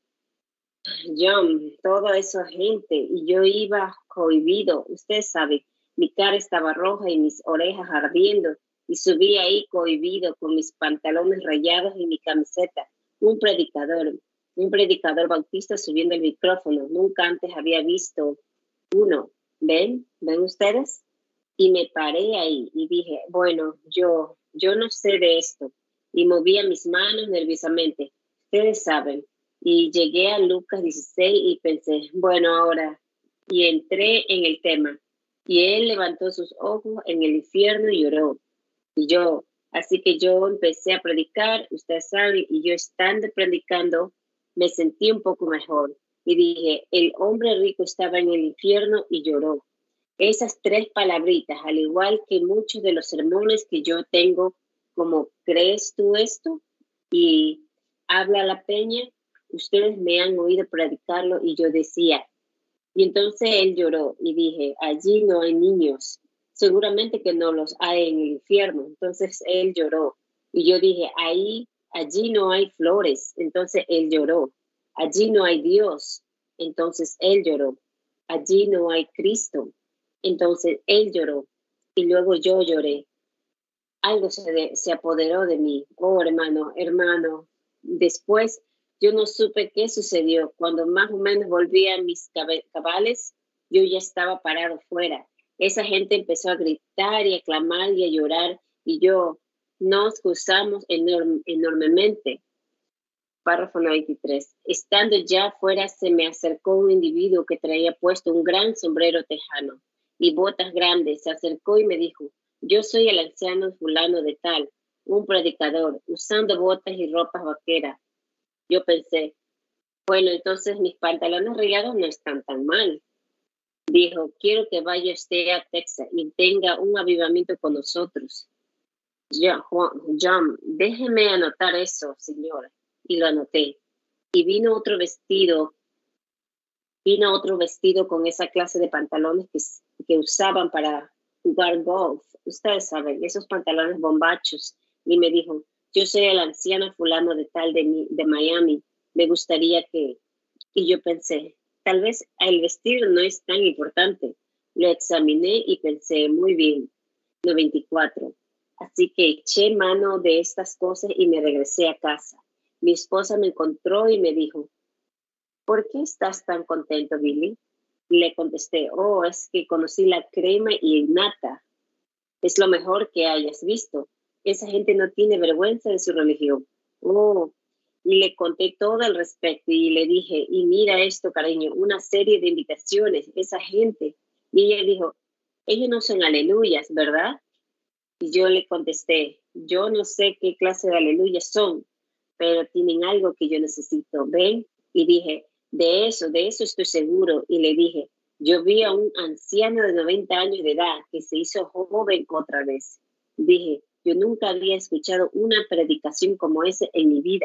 Yo, toda esa gente, y yo iba cohibido. Usted sabe, mi cara estaba roja y mis orejas ardiendo. Y subí ahí cohibido con mis pantalones rayados y mi camiseta. Un predicador, un predicador bautista subiendo el micrófono. Nunca antes había visto uno. ¿Ven? ¿Ven ustedes? Y me paré ahí y dije, bueno, yo, yo no sé de esto. Y movía mis manos nerviosamente. Ustedes saben. Y llegué a Lucas dieciséis y pensé, bueno, ahora. Y entré en el tema. Y él levantó sus ojos en el infierno y lloró. Y yo, así que yo empecé a predicar, ustedes saben, y yo estando predicando, me sentí un poco mejor. Y dije, el hombre rico estaba en el infierno y lloró. Esas tres palabritas, al igual que muchos de los sermones que yo tengo, como ¿crees tú esto? Y habla la peña, ustedes me han oído predicarlo y yo decía, y entonces él lloró y dije, allí no hay niños. Seguramente que no los hay en el infierno. Entonces él lloró. Y yo dije, ahí, allí no hay flores. Entonces él lloró. Allí no hay Dios. Entonces él lloró. Allí no hay Cristo. Entonces él lloró. Y luego yo lloré. Algo se, de, se apoderó de mí. Oh, hermano, hermano. Después yo no supe qué sucedió. Cuando más o menos volví a mis cabales, yo ya estaba parado fuera. Esa gente empezó a gritar y a clamar y a llorar y yo nos gozamos enorme, enormemente. Párrafo noventa y tres. Estando ya afuera se me acercó un individuo que traía puesto un gran sombrero tejano y botas grandes. Se acercó y me dijo, yo soy el anciano fulano de tal, un predicador, usando botas y ropas vaqueras. Yo pensé, bueno, entonces mis pantalones rayados no están tan mal. Dijo, quiero que vaya usted a Texas y tenga un avivamiento con nosotros. Yo, Juan, John, déjeme anotar eso, señora. Y lo anoté. Y vino otro vestido, vino otro vestido con esa clase de pantalones que, que usaban para jugar golf. Ustedes saben, esos pantalones bombachos. Y me dijo, yo soy el anciano fulano de tal de, de Miami. Me gustaría que... Y yo pensé, tal vez el vestido no es tan importante. Lo examiné y pensé, muy bien, noventa y cuatro. Así que eché mano de estas cosas y me regresé a casa. Mi esposa me encontró y me dijo, ¿por qué estás tan contento, Billy? Le contesté, oh, es que conocí la crema y nata. Es lo mejor que hayas visto. Esa gente no tiene vergüenza de su religión. Oh, y le conté todo al respecto y le dije, y mira esto, cariño, una serie de invitaciones, esa gente. Y ella dijo, ellos no son aleluyas, ¿verdad? Y yo le contesté, yo no sé qué clase de aleluyas son, pero tienen algo que yo necesito, ¿ven? Y dije, de eso, de eso estoy seguro. Y le dije, yo vi a un anciano de noventa años de edad que se hizo joven otra vez. Dije, yo nunca había escuchado una predicación como esa en mi vida,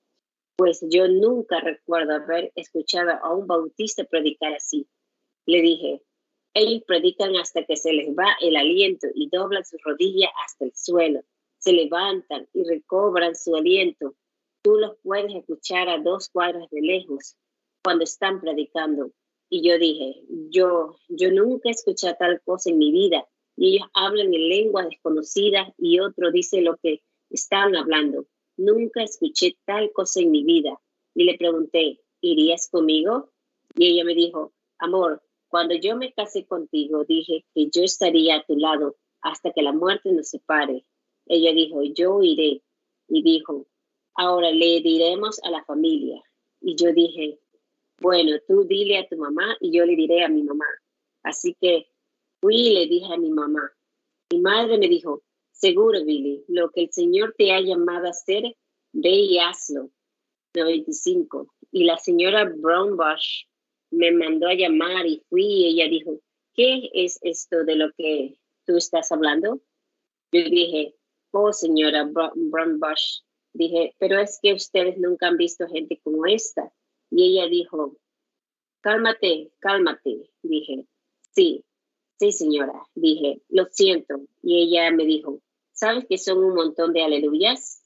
pues yo nunca recuerdo haber escuchado a un bautista predicar así. Le dije, ellos predican hasta que se les va el aliento y doblan sus rodillas hasta el suelo. Se levantan y recobran su aliento. Tú los puedes escuchar a dos cuadras de lejos cuando están predicando. Y yo dije, yo, yo nunca he escuchado tal cosa en mi vida. Y ellos hablan en lenguas desconocidas y otro dice lo que están hablando. Nunca escuché tal cosa en mi vida. Y le pregunté, ¿irías conmigo? Y ella me dijo, amor, cuando yo me casé contigo, dije que yo estaría a tu lado hasta que la muerte nos separe. Ella dijo, yo iré. Y dijo, ahora le diremos a la familia. Y yo dije, bueno, tú dile a tu mamá y yo le diré a mi mamá. Así que fui y le dije a mi mamá. Mi madre me dijo, seguro, Billy, lo que el Señor te ha llamado a hacer, ve y hazlo. noventa y cinco. Y la señora Brownbush me mandó a llamar y fui y ella dijo, ¿qué es esto de lo que tú estás hablando? Yo dije, oh, señora Brownbush, dije, pero es que ustedes nunca han visto gente como esta. Y ella dijo, cálmate, cálmate. Dije, sí, sí, señora. Dije, lo siento. Y ella me dijo, ¿sabes que son un montón de aleluyas?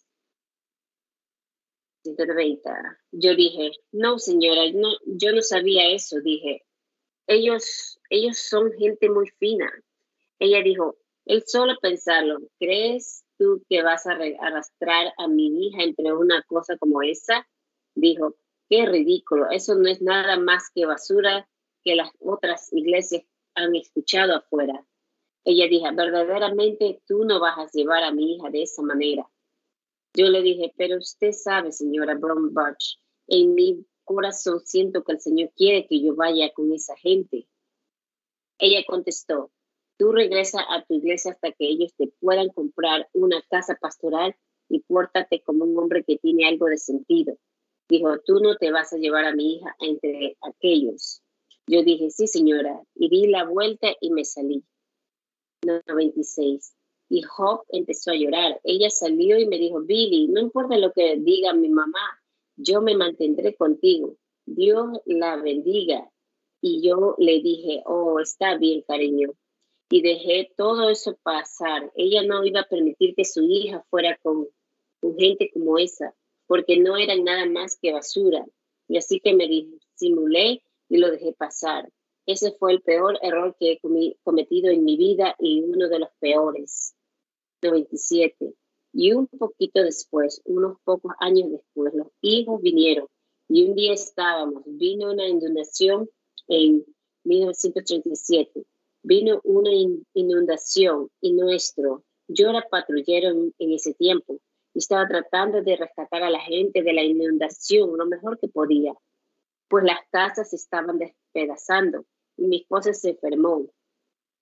ciento noventa. Yo dije, no, señora, no, yo no sabía eso. Dije, ellos, ellos son gente muy fina. Ella dijo, el solo pensarlo, ¿crees tú que vas a arrastrar a mi hija entre una cosa como esa? Dijo, qué ridículo, eso no es nada más que basura que las otras iglesias han escuchado afuera. Ella dijo, verdaderamente tú no vas a llevar a mi hija de esa manera. Yo le dije, pero usted sabe, señora Brownbush, en mi corazón siento que el Señor quiere que yo vaya con esa gente. Ella contestó, tú regresa a tu iglesia hasta que ellos te puedan comprar una casa pastoral y pórtate como un hombre que tiene algo de sentido. Dijo, tú no te vas a llevar a mi hija entre aquellos. Yo dije, sí, señora, y di la vuelta y me salí. noventa y seis. Y Hope empezó a llorar. Ella salió y me dijo, Billy, no importa lo que diga mi mamá, yo me mantendré contigo. Dios la bendiga. Y yo le dije, oh, está bien, cariño. Y dejé todo eso pasar. Ella no iba a permitir que su hija fuera con, con gente como esa, porque no eran nada más que basura. Y así que me disimulé y lo dejé pasar. Ese fue el peor error que he cometido en mi vida y uno de los peores. noventa y siete. Y un poquito después, unos pocos años después, los hijos vinieron y un día estábamos, vino una inundación en mil novecientos treinta y siete. Vino una in inundación y nuestro, yo era patrullero en, en ese tiempo y estaba tratando de rescatar a la gente de la inundación lo mejor que podía, pues las casas se estaban despedazando y mi esposa se enfermó.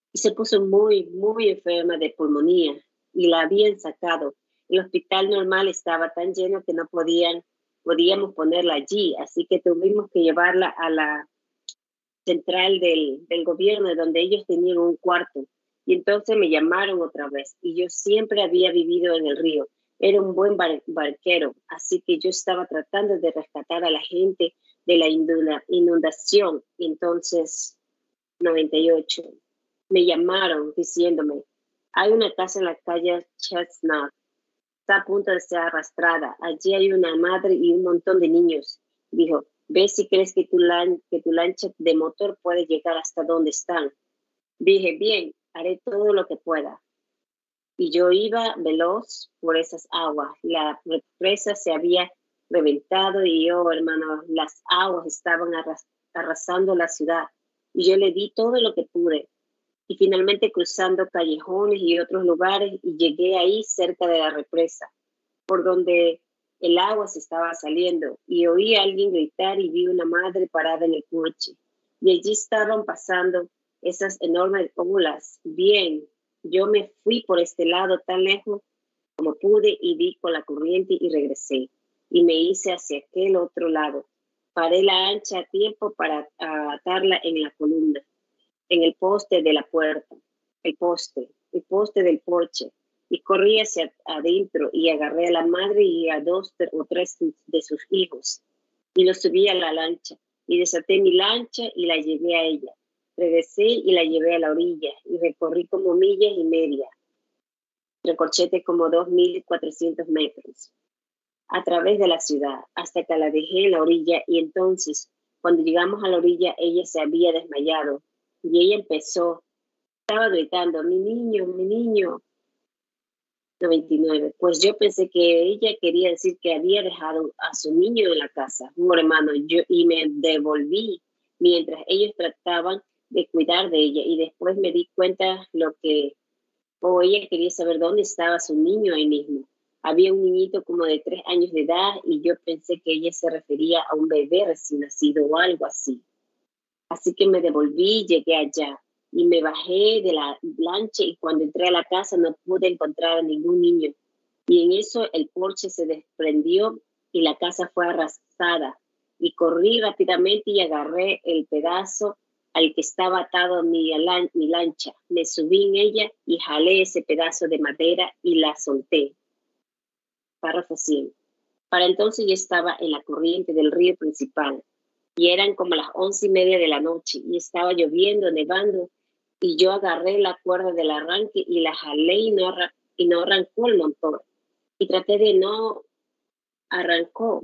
y se puso muy, muy enferma de pulmonía y la habían sacado. El hospital normal estaba tan lleno que no podían, podíamos ponerla allí, así que tuvimos que llevarla a la central del, del gobierno, donde ellos tenían un cuarto. Y entonces me llamaron otra vez y yo siempre había vivido en el río. Era un buen bar, barquero, así que yo estaba tratando de rescatar a la gente de la inundación. Entonces, noventa y ocho, me llamaron diciéndome, hay una casa en la calle Chestnut, está a punto de ser arrastrada. Allí hay una madre y un montón de niños. Dijo, ve si crees que tu, lan que tu lancha de motor puede llegar hasta donde están. Dije, bien, haré todo lo que pueda. Y yo iba veloz por esas aguas. La represa se había reventado y yo, hermano, las aguas estaban arras arrasando la ciudad. Y yo le di todo lo que pude. Y finalmente cruzando callejones y otros lugares y llegué ahí cerca de la represa, por donde el agua se estaba saliendo. Y oí a alguien gritar y vi una madre parada en el porche. Y allí estaban pasando esas enormes olas. Bien, yo me fui por este lado tan lejos como pude y di con la corriente y regresé. Y me hice hacia aquel otro lado. Paré la ancha a tiempo para atarla en la columna, en el poste de la puerta, el poste, el poste del porche. Y corrí hacia adentro y agarré a la madre y a dos o tres de sus hijos. Y los subí a la lancha. Y desaté mi lancha y la llevé a ella. Regresé y la llevé a la orilla y recorrí como millas y media. Recorchete como dos mil cuatrocientos metros a través de la ciudad hasta que la dejé en la orilla. Y entonces, cuando llegamos a la orilla, ella se había desmayado y ella empezó, estaba gritando, mi niño, mi niño. noventa y nueve. Pues yo pensé que ella quería decir que había dejado a su niño en la casa, un hermano, yo, y me devolví mientras ellos trataban de cuidar de ella. Y después me di cuenta lo que, o oh, ella quería saber dónde estaba su niño ahí mismo. Había un niñito como de tres años de edad y yo pensé que ella se refería a un bebé recién nacido o algo así. Así que me devolví, llegué allá y me bajé de la lancha y cuando entré a la casa no pude encontrar a ningún niño. Y en eso el porche se desprendió y la casa fue arrasada. Y corrí rápidamente y agarré el pedazo al que estaba atado mi, lan mi lancha. Me subí en ella y jalé ese pedazo de madera y la solté. Párrafo cien. Para entonces yo estaba en la corriente del río principal y eran como las once y media de la noche y estaba lloviendo, nevando y yo agarré la cuerda del arranque y la jalé y no, y no arrancó el motor y traté de no arrancó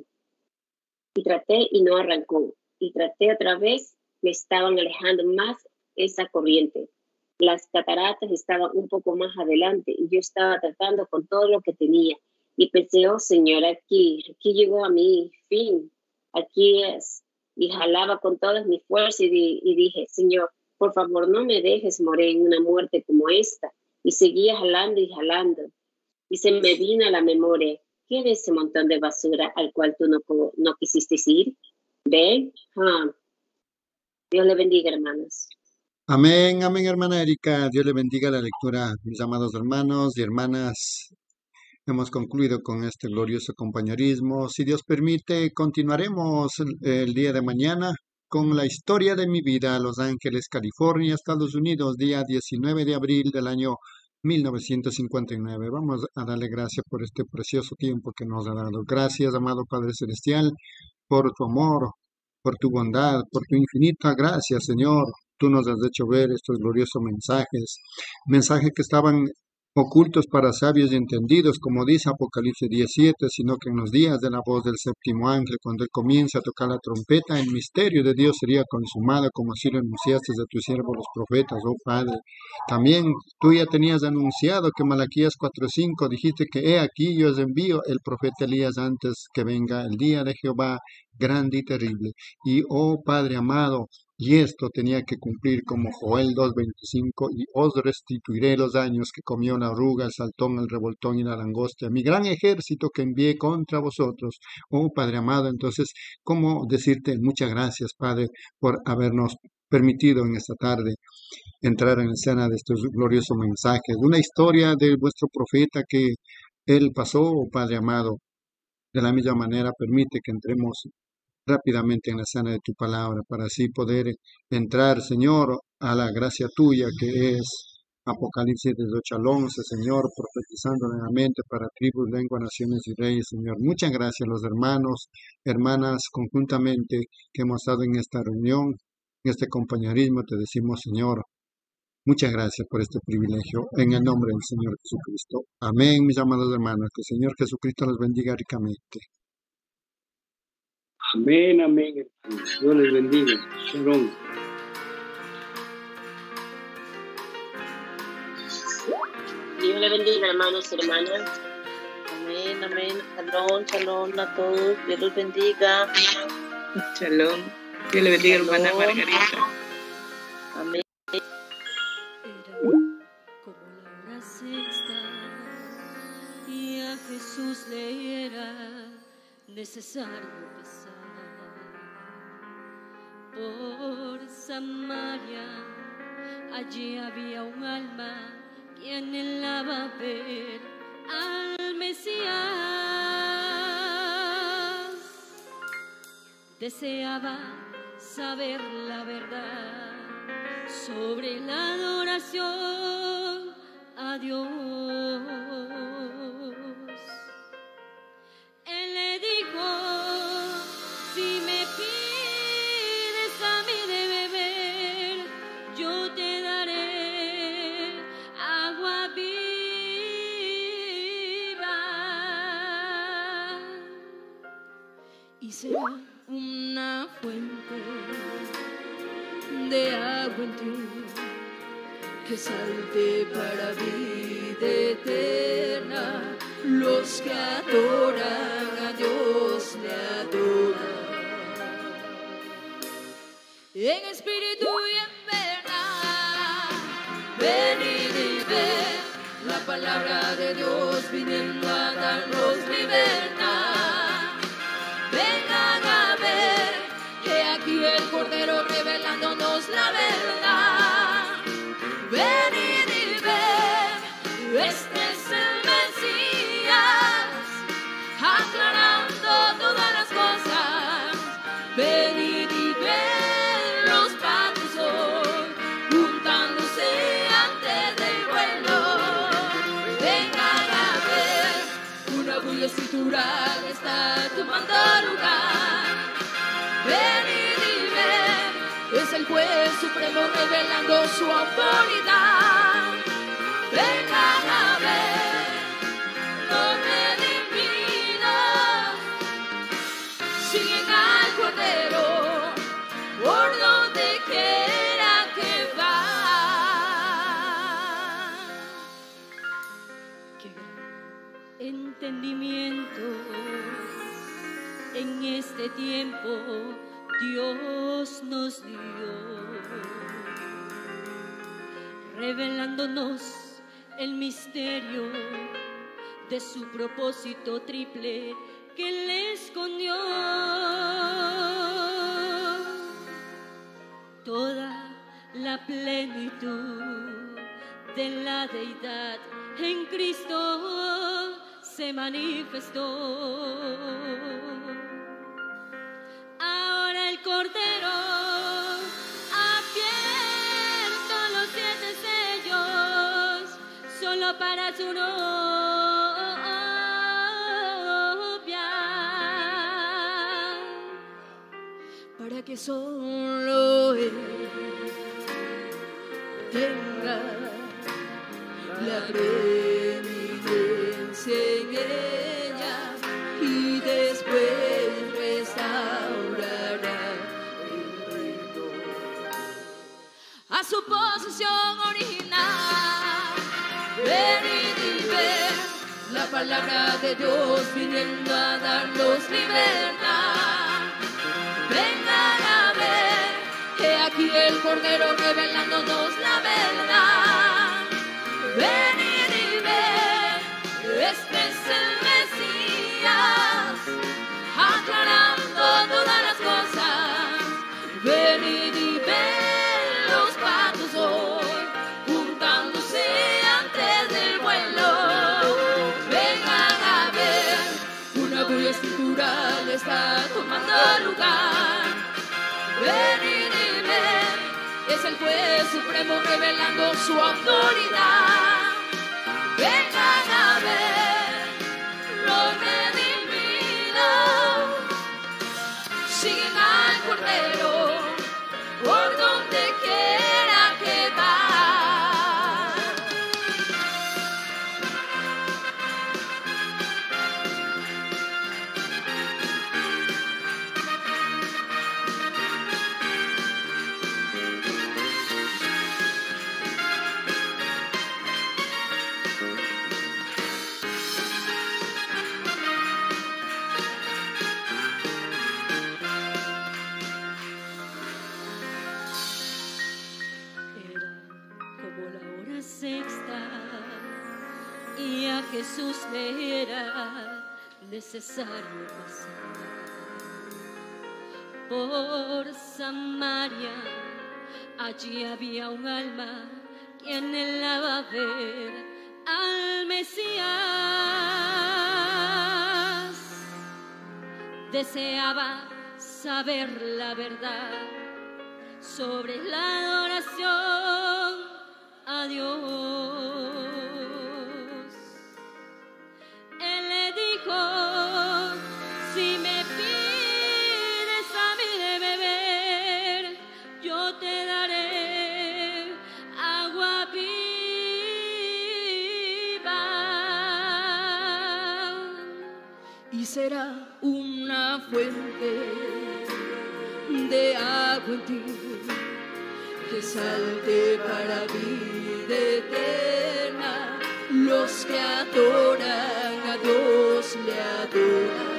y traté y no arrancó y traté otra vez. Me estaban alejando más esa corriente. Las cataratas estaban un poco más adelante y yo estaba tratando con todo lo que tenía. Y pensé, oh Señor, aquí, aquí llegó a mi fin, aquí es. Y jalaba con todas mis fuerzas y, di, y dije, Señor, por favor, no me dejes morir en una muerte como esta. Y seguía jalando y jalando. Y se me vino a la memoria, ¿qué es ese montón de basura al cual tú no, no quisiste ir? ¿Ven? Ah. Dios le bendiga, hermanos.
Amén, amén, hermana Erika. Dios le bendiga la lectura, mis amados hermanos y hermanas. Hemos concluido con este glorioso compañerismo. Si Dios permite, continuaremos el, el día de mañana con la historia de mi vida, Los Ángeles, California, Estados Unidos, día diecinueve de abril del año mil novecientos cincuenta y nueve. Vamos a darle gracias por este precioso tiempo que nos ha dado. Gracias, amado Padre Celestial, por tu amor, por tu bondad, por tu infinita gracia, Señor. Tú nos has hecho ver estos gloriosos mensajes, mensajes que estaban ocultos para sabios y entendidos, como dice Apocalipsis diecisiete, sino que en los días de la voz del séptimo ángel, cuando él comienza a tocar la trompeta, el misterio de Dios sería consumado, como así lo anunciaste de tus siervos los profetas, oh Padre. También tú ya tenías anunciado que Malaquías cuatro cinco dijiste que he aquí yo os envío el profeta Elías antes que venga el día de Jehová grande y terrible. Y oh Padre amado, y esto tenía que cumplir como Joel dos veinticinco, y os restituiré los años que comió la oruga, el saltón, el revoltón y la langosta, mi gran ejército que envié contra vosotros. Oh Padre amado, entonces, ¿cómo decirte muchas gracias, Padre, por habernos permitido en esta tarde entrar en escena de estos gloriosos mensajes, una historia de vuestro profeta que él pasó, oh Padre amado. De la misma manera, permite que entremos rápidamente en la escena de tu palabra para así poder entrar, Señor, a la gracia tuya que es Apocalipsis de ocho al once, Señor, profetizando nuevamente para tribus, lenguas, naciones y reyes, Señor. Muchas gracias a los hermanos, hermanas, conjuntamente que hemos estado en esta reunión, en este compañerismo, te decimos, Señor, muchas gracias por este privilegio, en el nombre del Señor Jesucristo. Amén, mis amados hermanos, que el Señor Jesucristo los bendiga ricamente.
Amén, amén, hermanos. Dios les bendiga. Shalom.
Dios le bendiga, hermanos y hermanas. Amén, amén. Shalom, shalom a todos. Dios los bendiga.
Shalom. Dios le bendiga,
Shalom.
hermana Margarita.
Amén.
Era como la hora sexta y a Jesús le era necesario pasar por Samaria. Allí había un alma que anhelaba ver al Mesías, deseaba saber la verdad sobre la adoración a Dios. Él le dijo: si me pides a mí de beber, yo te daré agua viva, y será una fuente de agua en ti que salte para vida eterna. Los que adoran a Dios le adoran en espíritu y en verdad. Venid y ved la palabra de Dios viniendo a darnos libertad. Vengan a ver que aquí el Cordero revelándonos la verdad. Venid y ved, este es el Mesías, aclarando todas las cosas. Venid y ved, los padres hoy juntándose antes del vuelo. Vengan a ver, una bulla escritural está tomando lugar. Venid y ved, es el juez supremo revelando su autoridad. Vengan a ver, los redimidos siguen al Cordero por donde quiera que va. Qué gran entendimiento en este tiempo Dios nos dio, revelándonos el misterio de su propósito triple que le escondió. Toda la plenitud de la deidad en Cristo se manifestó. Ahora el Cordero ha abierto los siete sellos solo para su novia, para que solo Él tenga la preeminencia en ella y después restaurará el reino a su posición original. Venid y ver la palabra de Dios viniendo a darnos libertad. Vengan a ver que aquí el Cordero revelándonos la verdad. Venid y ver, este es el Mesías, aclarando todas las cosas. Venid y ver. bulla escritural está tomando lugar. Venid y ved, es el juez supremo revelando su autoridad. Vengan a ver lo redimido, siguen al Cordero por donde quiera que va. Y a Jesús le era necesario pasar por Samaria. Allí había un alma que anhelaba ver al Mesías. Deseaba saber la verdad sobre la adoración a Dios. Él le dijo: si me pides a mí de beber, yo te daré agua viva, y será una fuente de agua en ti que salte para vida eterna. Los que adoran a Dios le adoran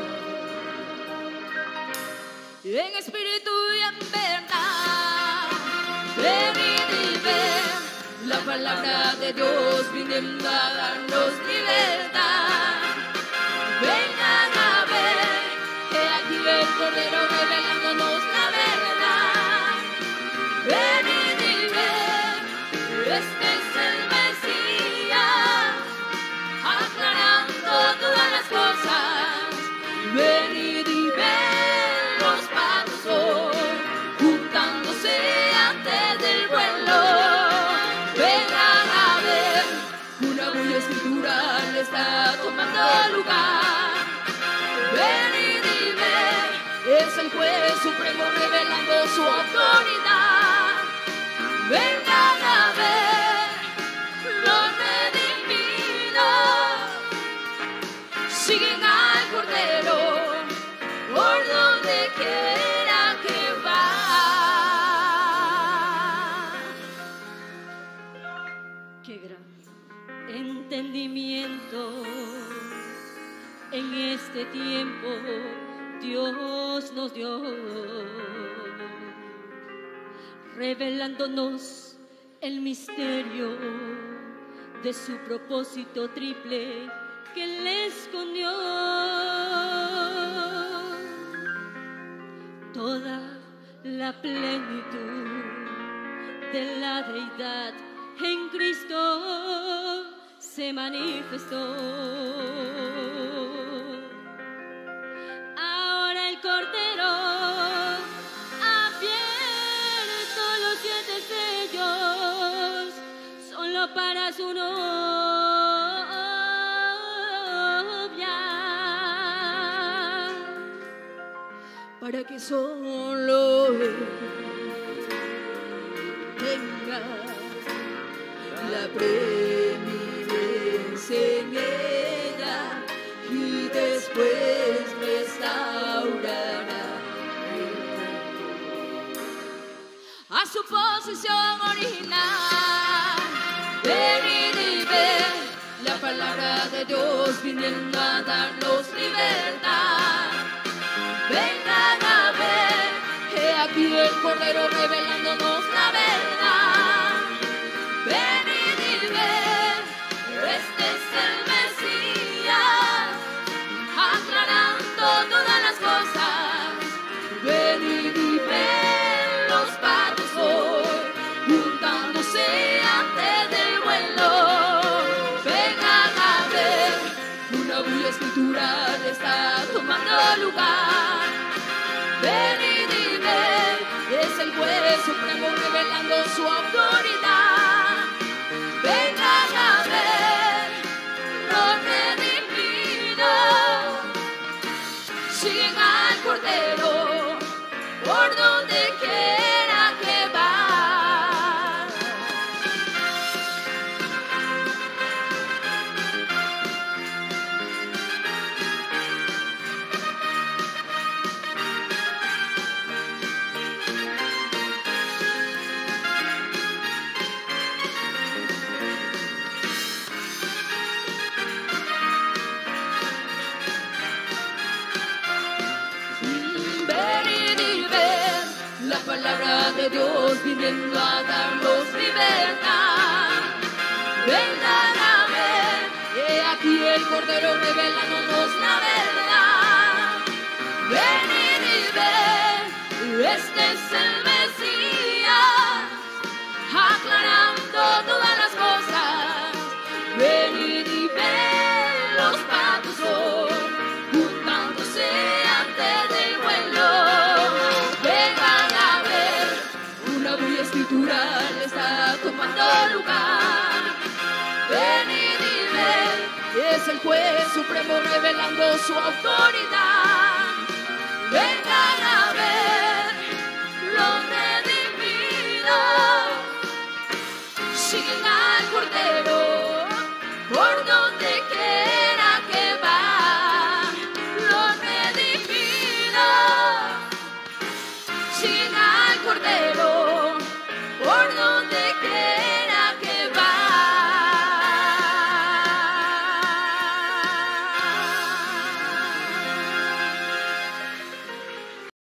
en espíritu y en verdad. Venid y ved la palabra de Dios viniendo a darnos libertad. Vengan a ver que aquí el Cordero revelándonos la verdad. Venid y ved, este es el Mesías, aclarando todas las cosas. Venid y ved los pasos hoy, juntándose antes del vuelo. Vengan a ver, una bulla escritural está tomando lugar. Venid y ved, es el juez supremo revelando su autoridad. Vengan a ver los redimidos, siguen al Cordero por donde quiera que va. Qué gran entendimiento en este tiempo Dios nos dio, revelándonos el misterio de su propósito triple que Él escondió. Toda la plenitud de la deidad en Cristo se manifestó. Ahora el Cordero ha abierto los siete sellos solo para su novia, para que solo Él tenga la preeminencia en ella y después restaurará a su posición original. Venid y ved la palabra de Dios viniendo a darnos libertad. Vengan a ver, he aquí el Cordero revelándonos la verdad. Venid y ved, este es el Mesías, aclarando todas las cosas. Venid y ved los padres hoy, juntándose antes del vuelo. Vengan a ver, una bulla escritural está tomando lugar. Venid y ved, es el juez supremo revelando su autoridad. Vengan a ver, lo redimido. Siguen al Cordero por donde quiera que va. Palabra de Dios viniendo a darnos libertad. Vengan a ver, he aquí el Cordero revelándonos la verdad. Venid y ver, este es el Mesías, aclarando todas las cosas. Venid y ver, los patos son juntándose antes del vuelo. Escritural está tomando lugar. Venid y ved, es el juez supremo revelando su autoridad. Vengan a ver.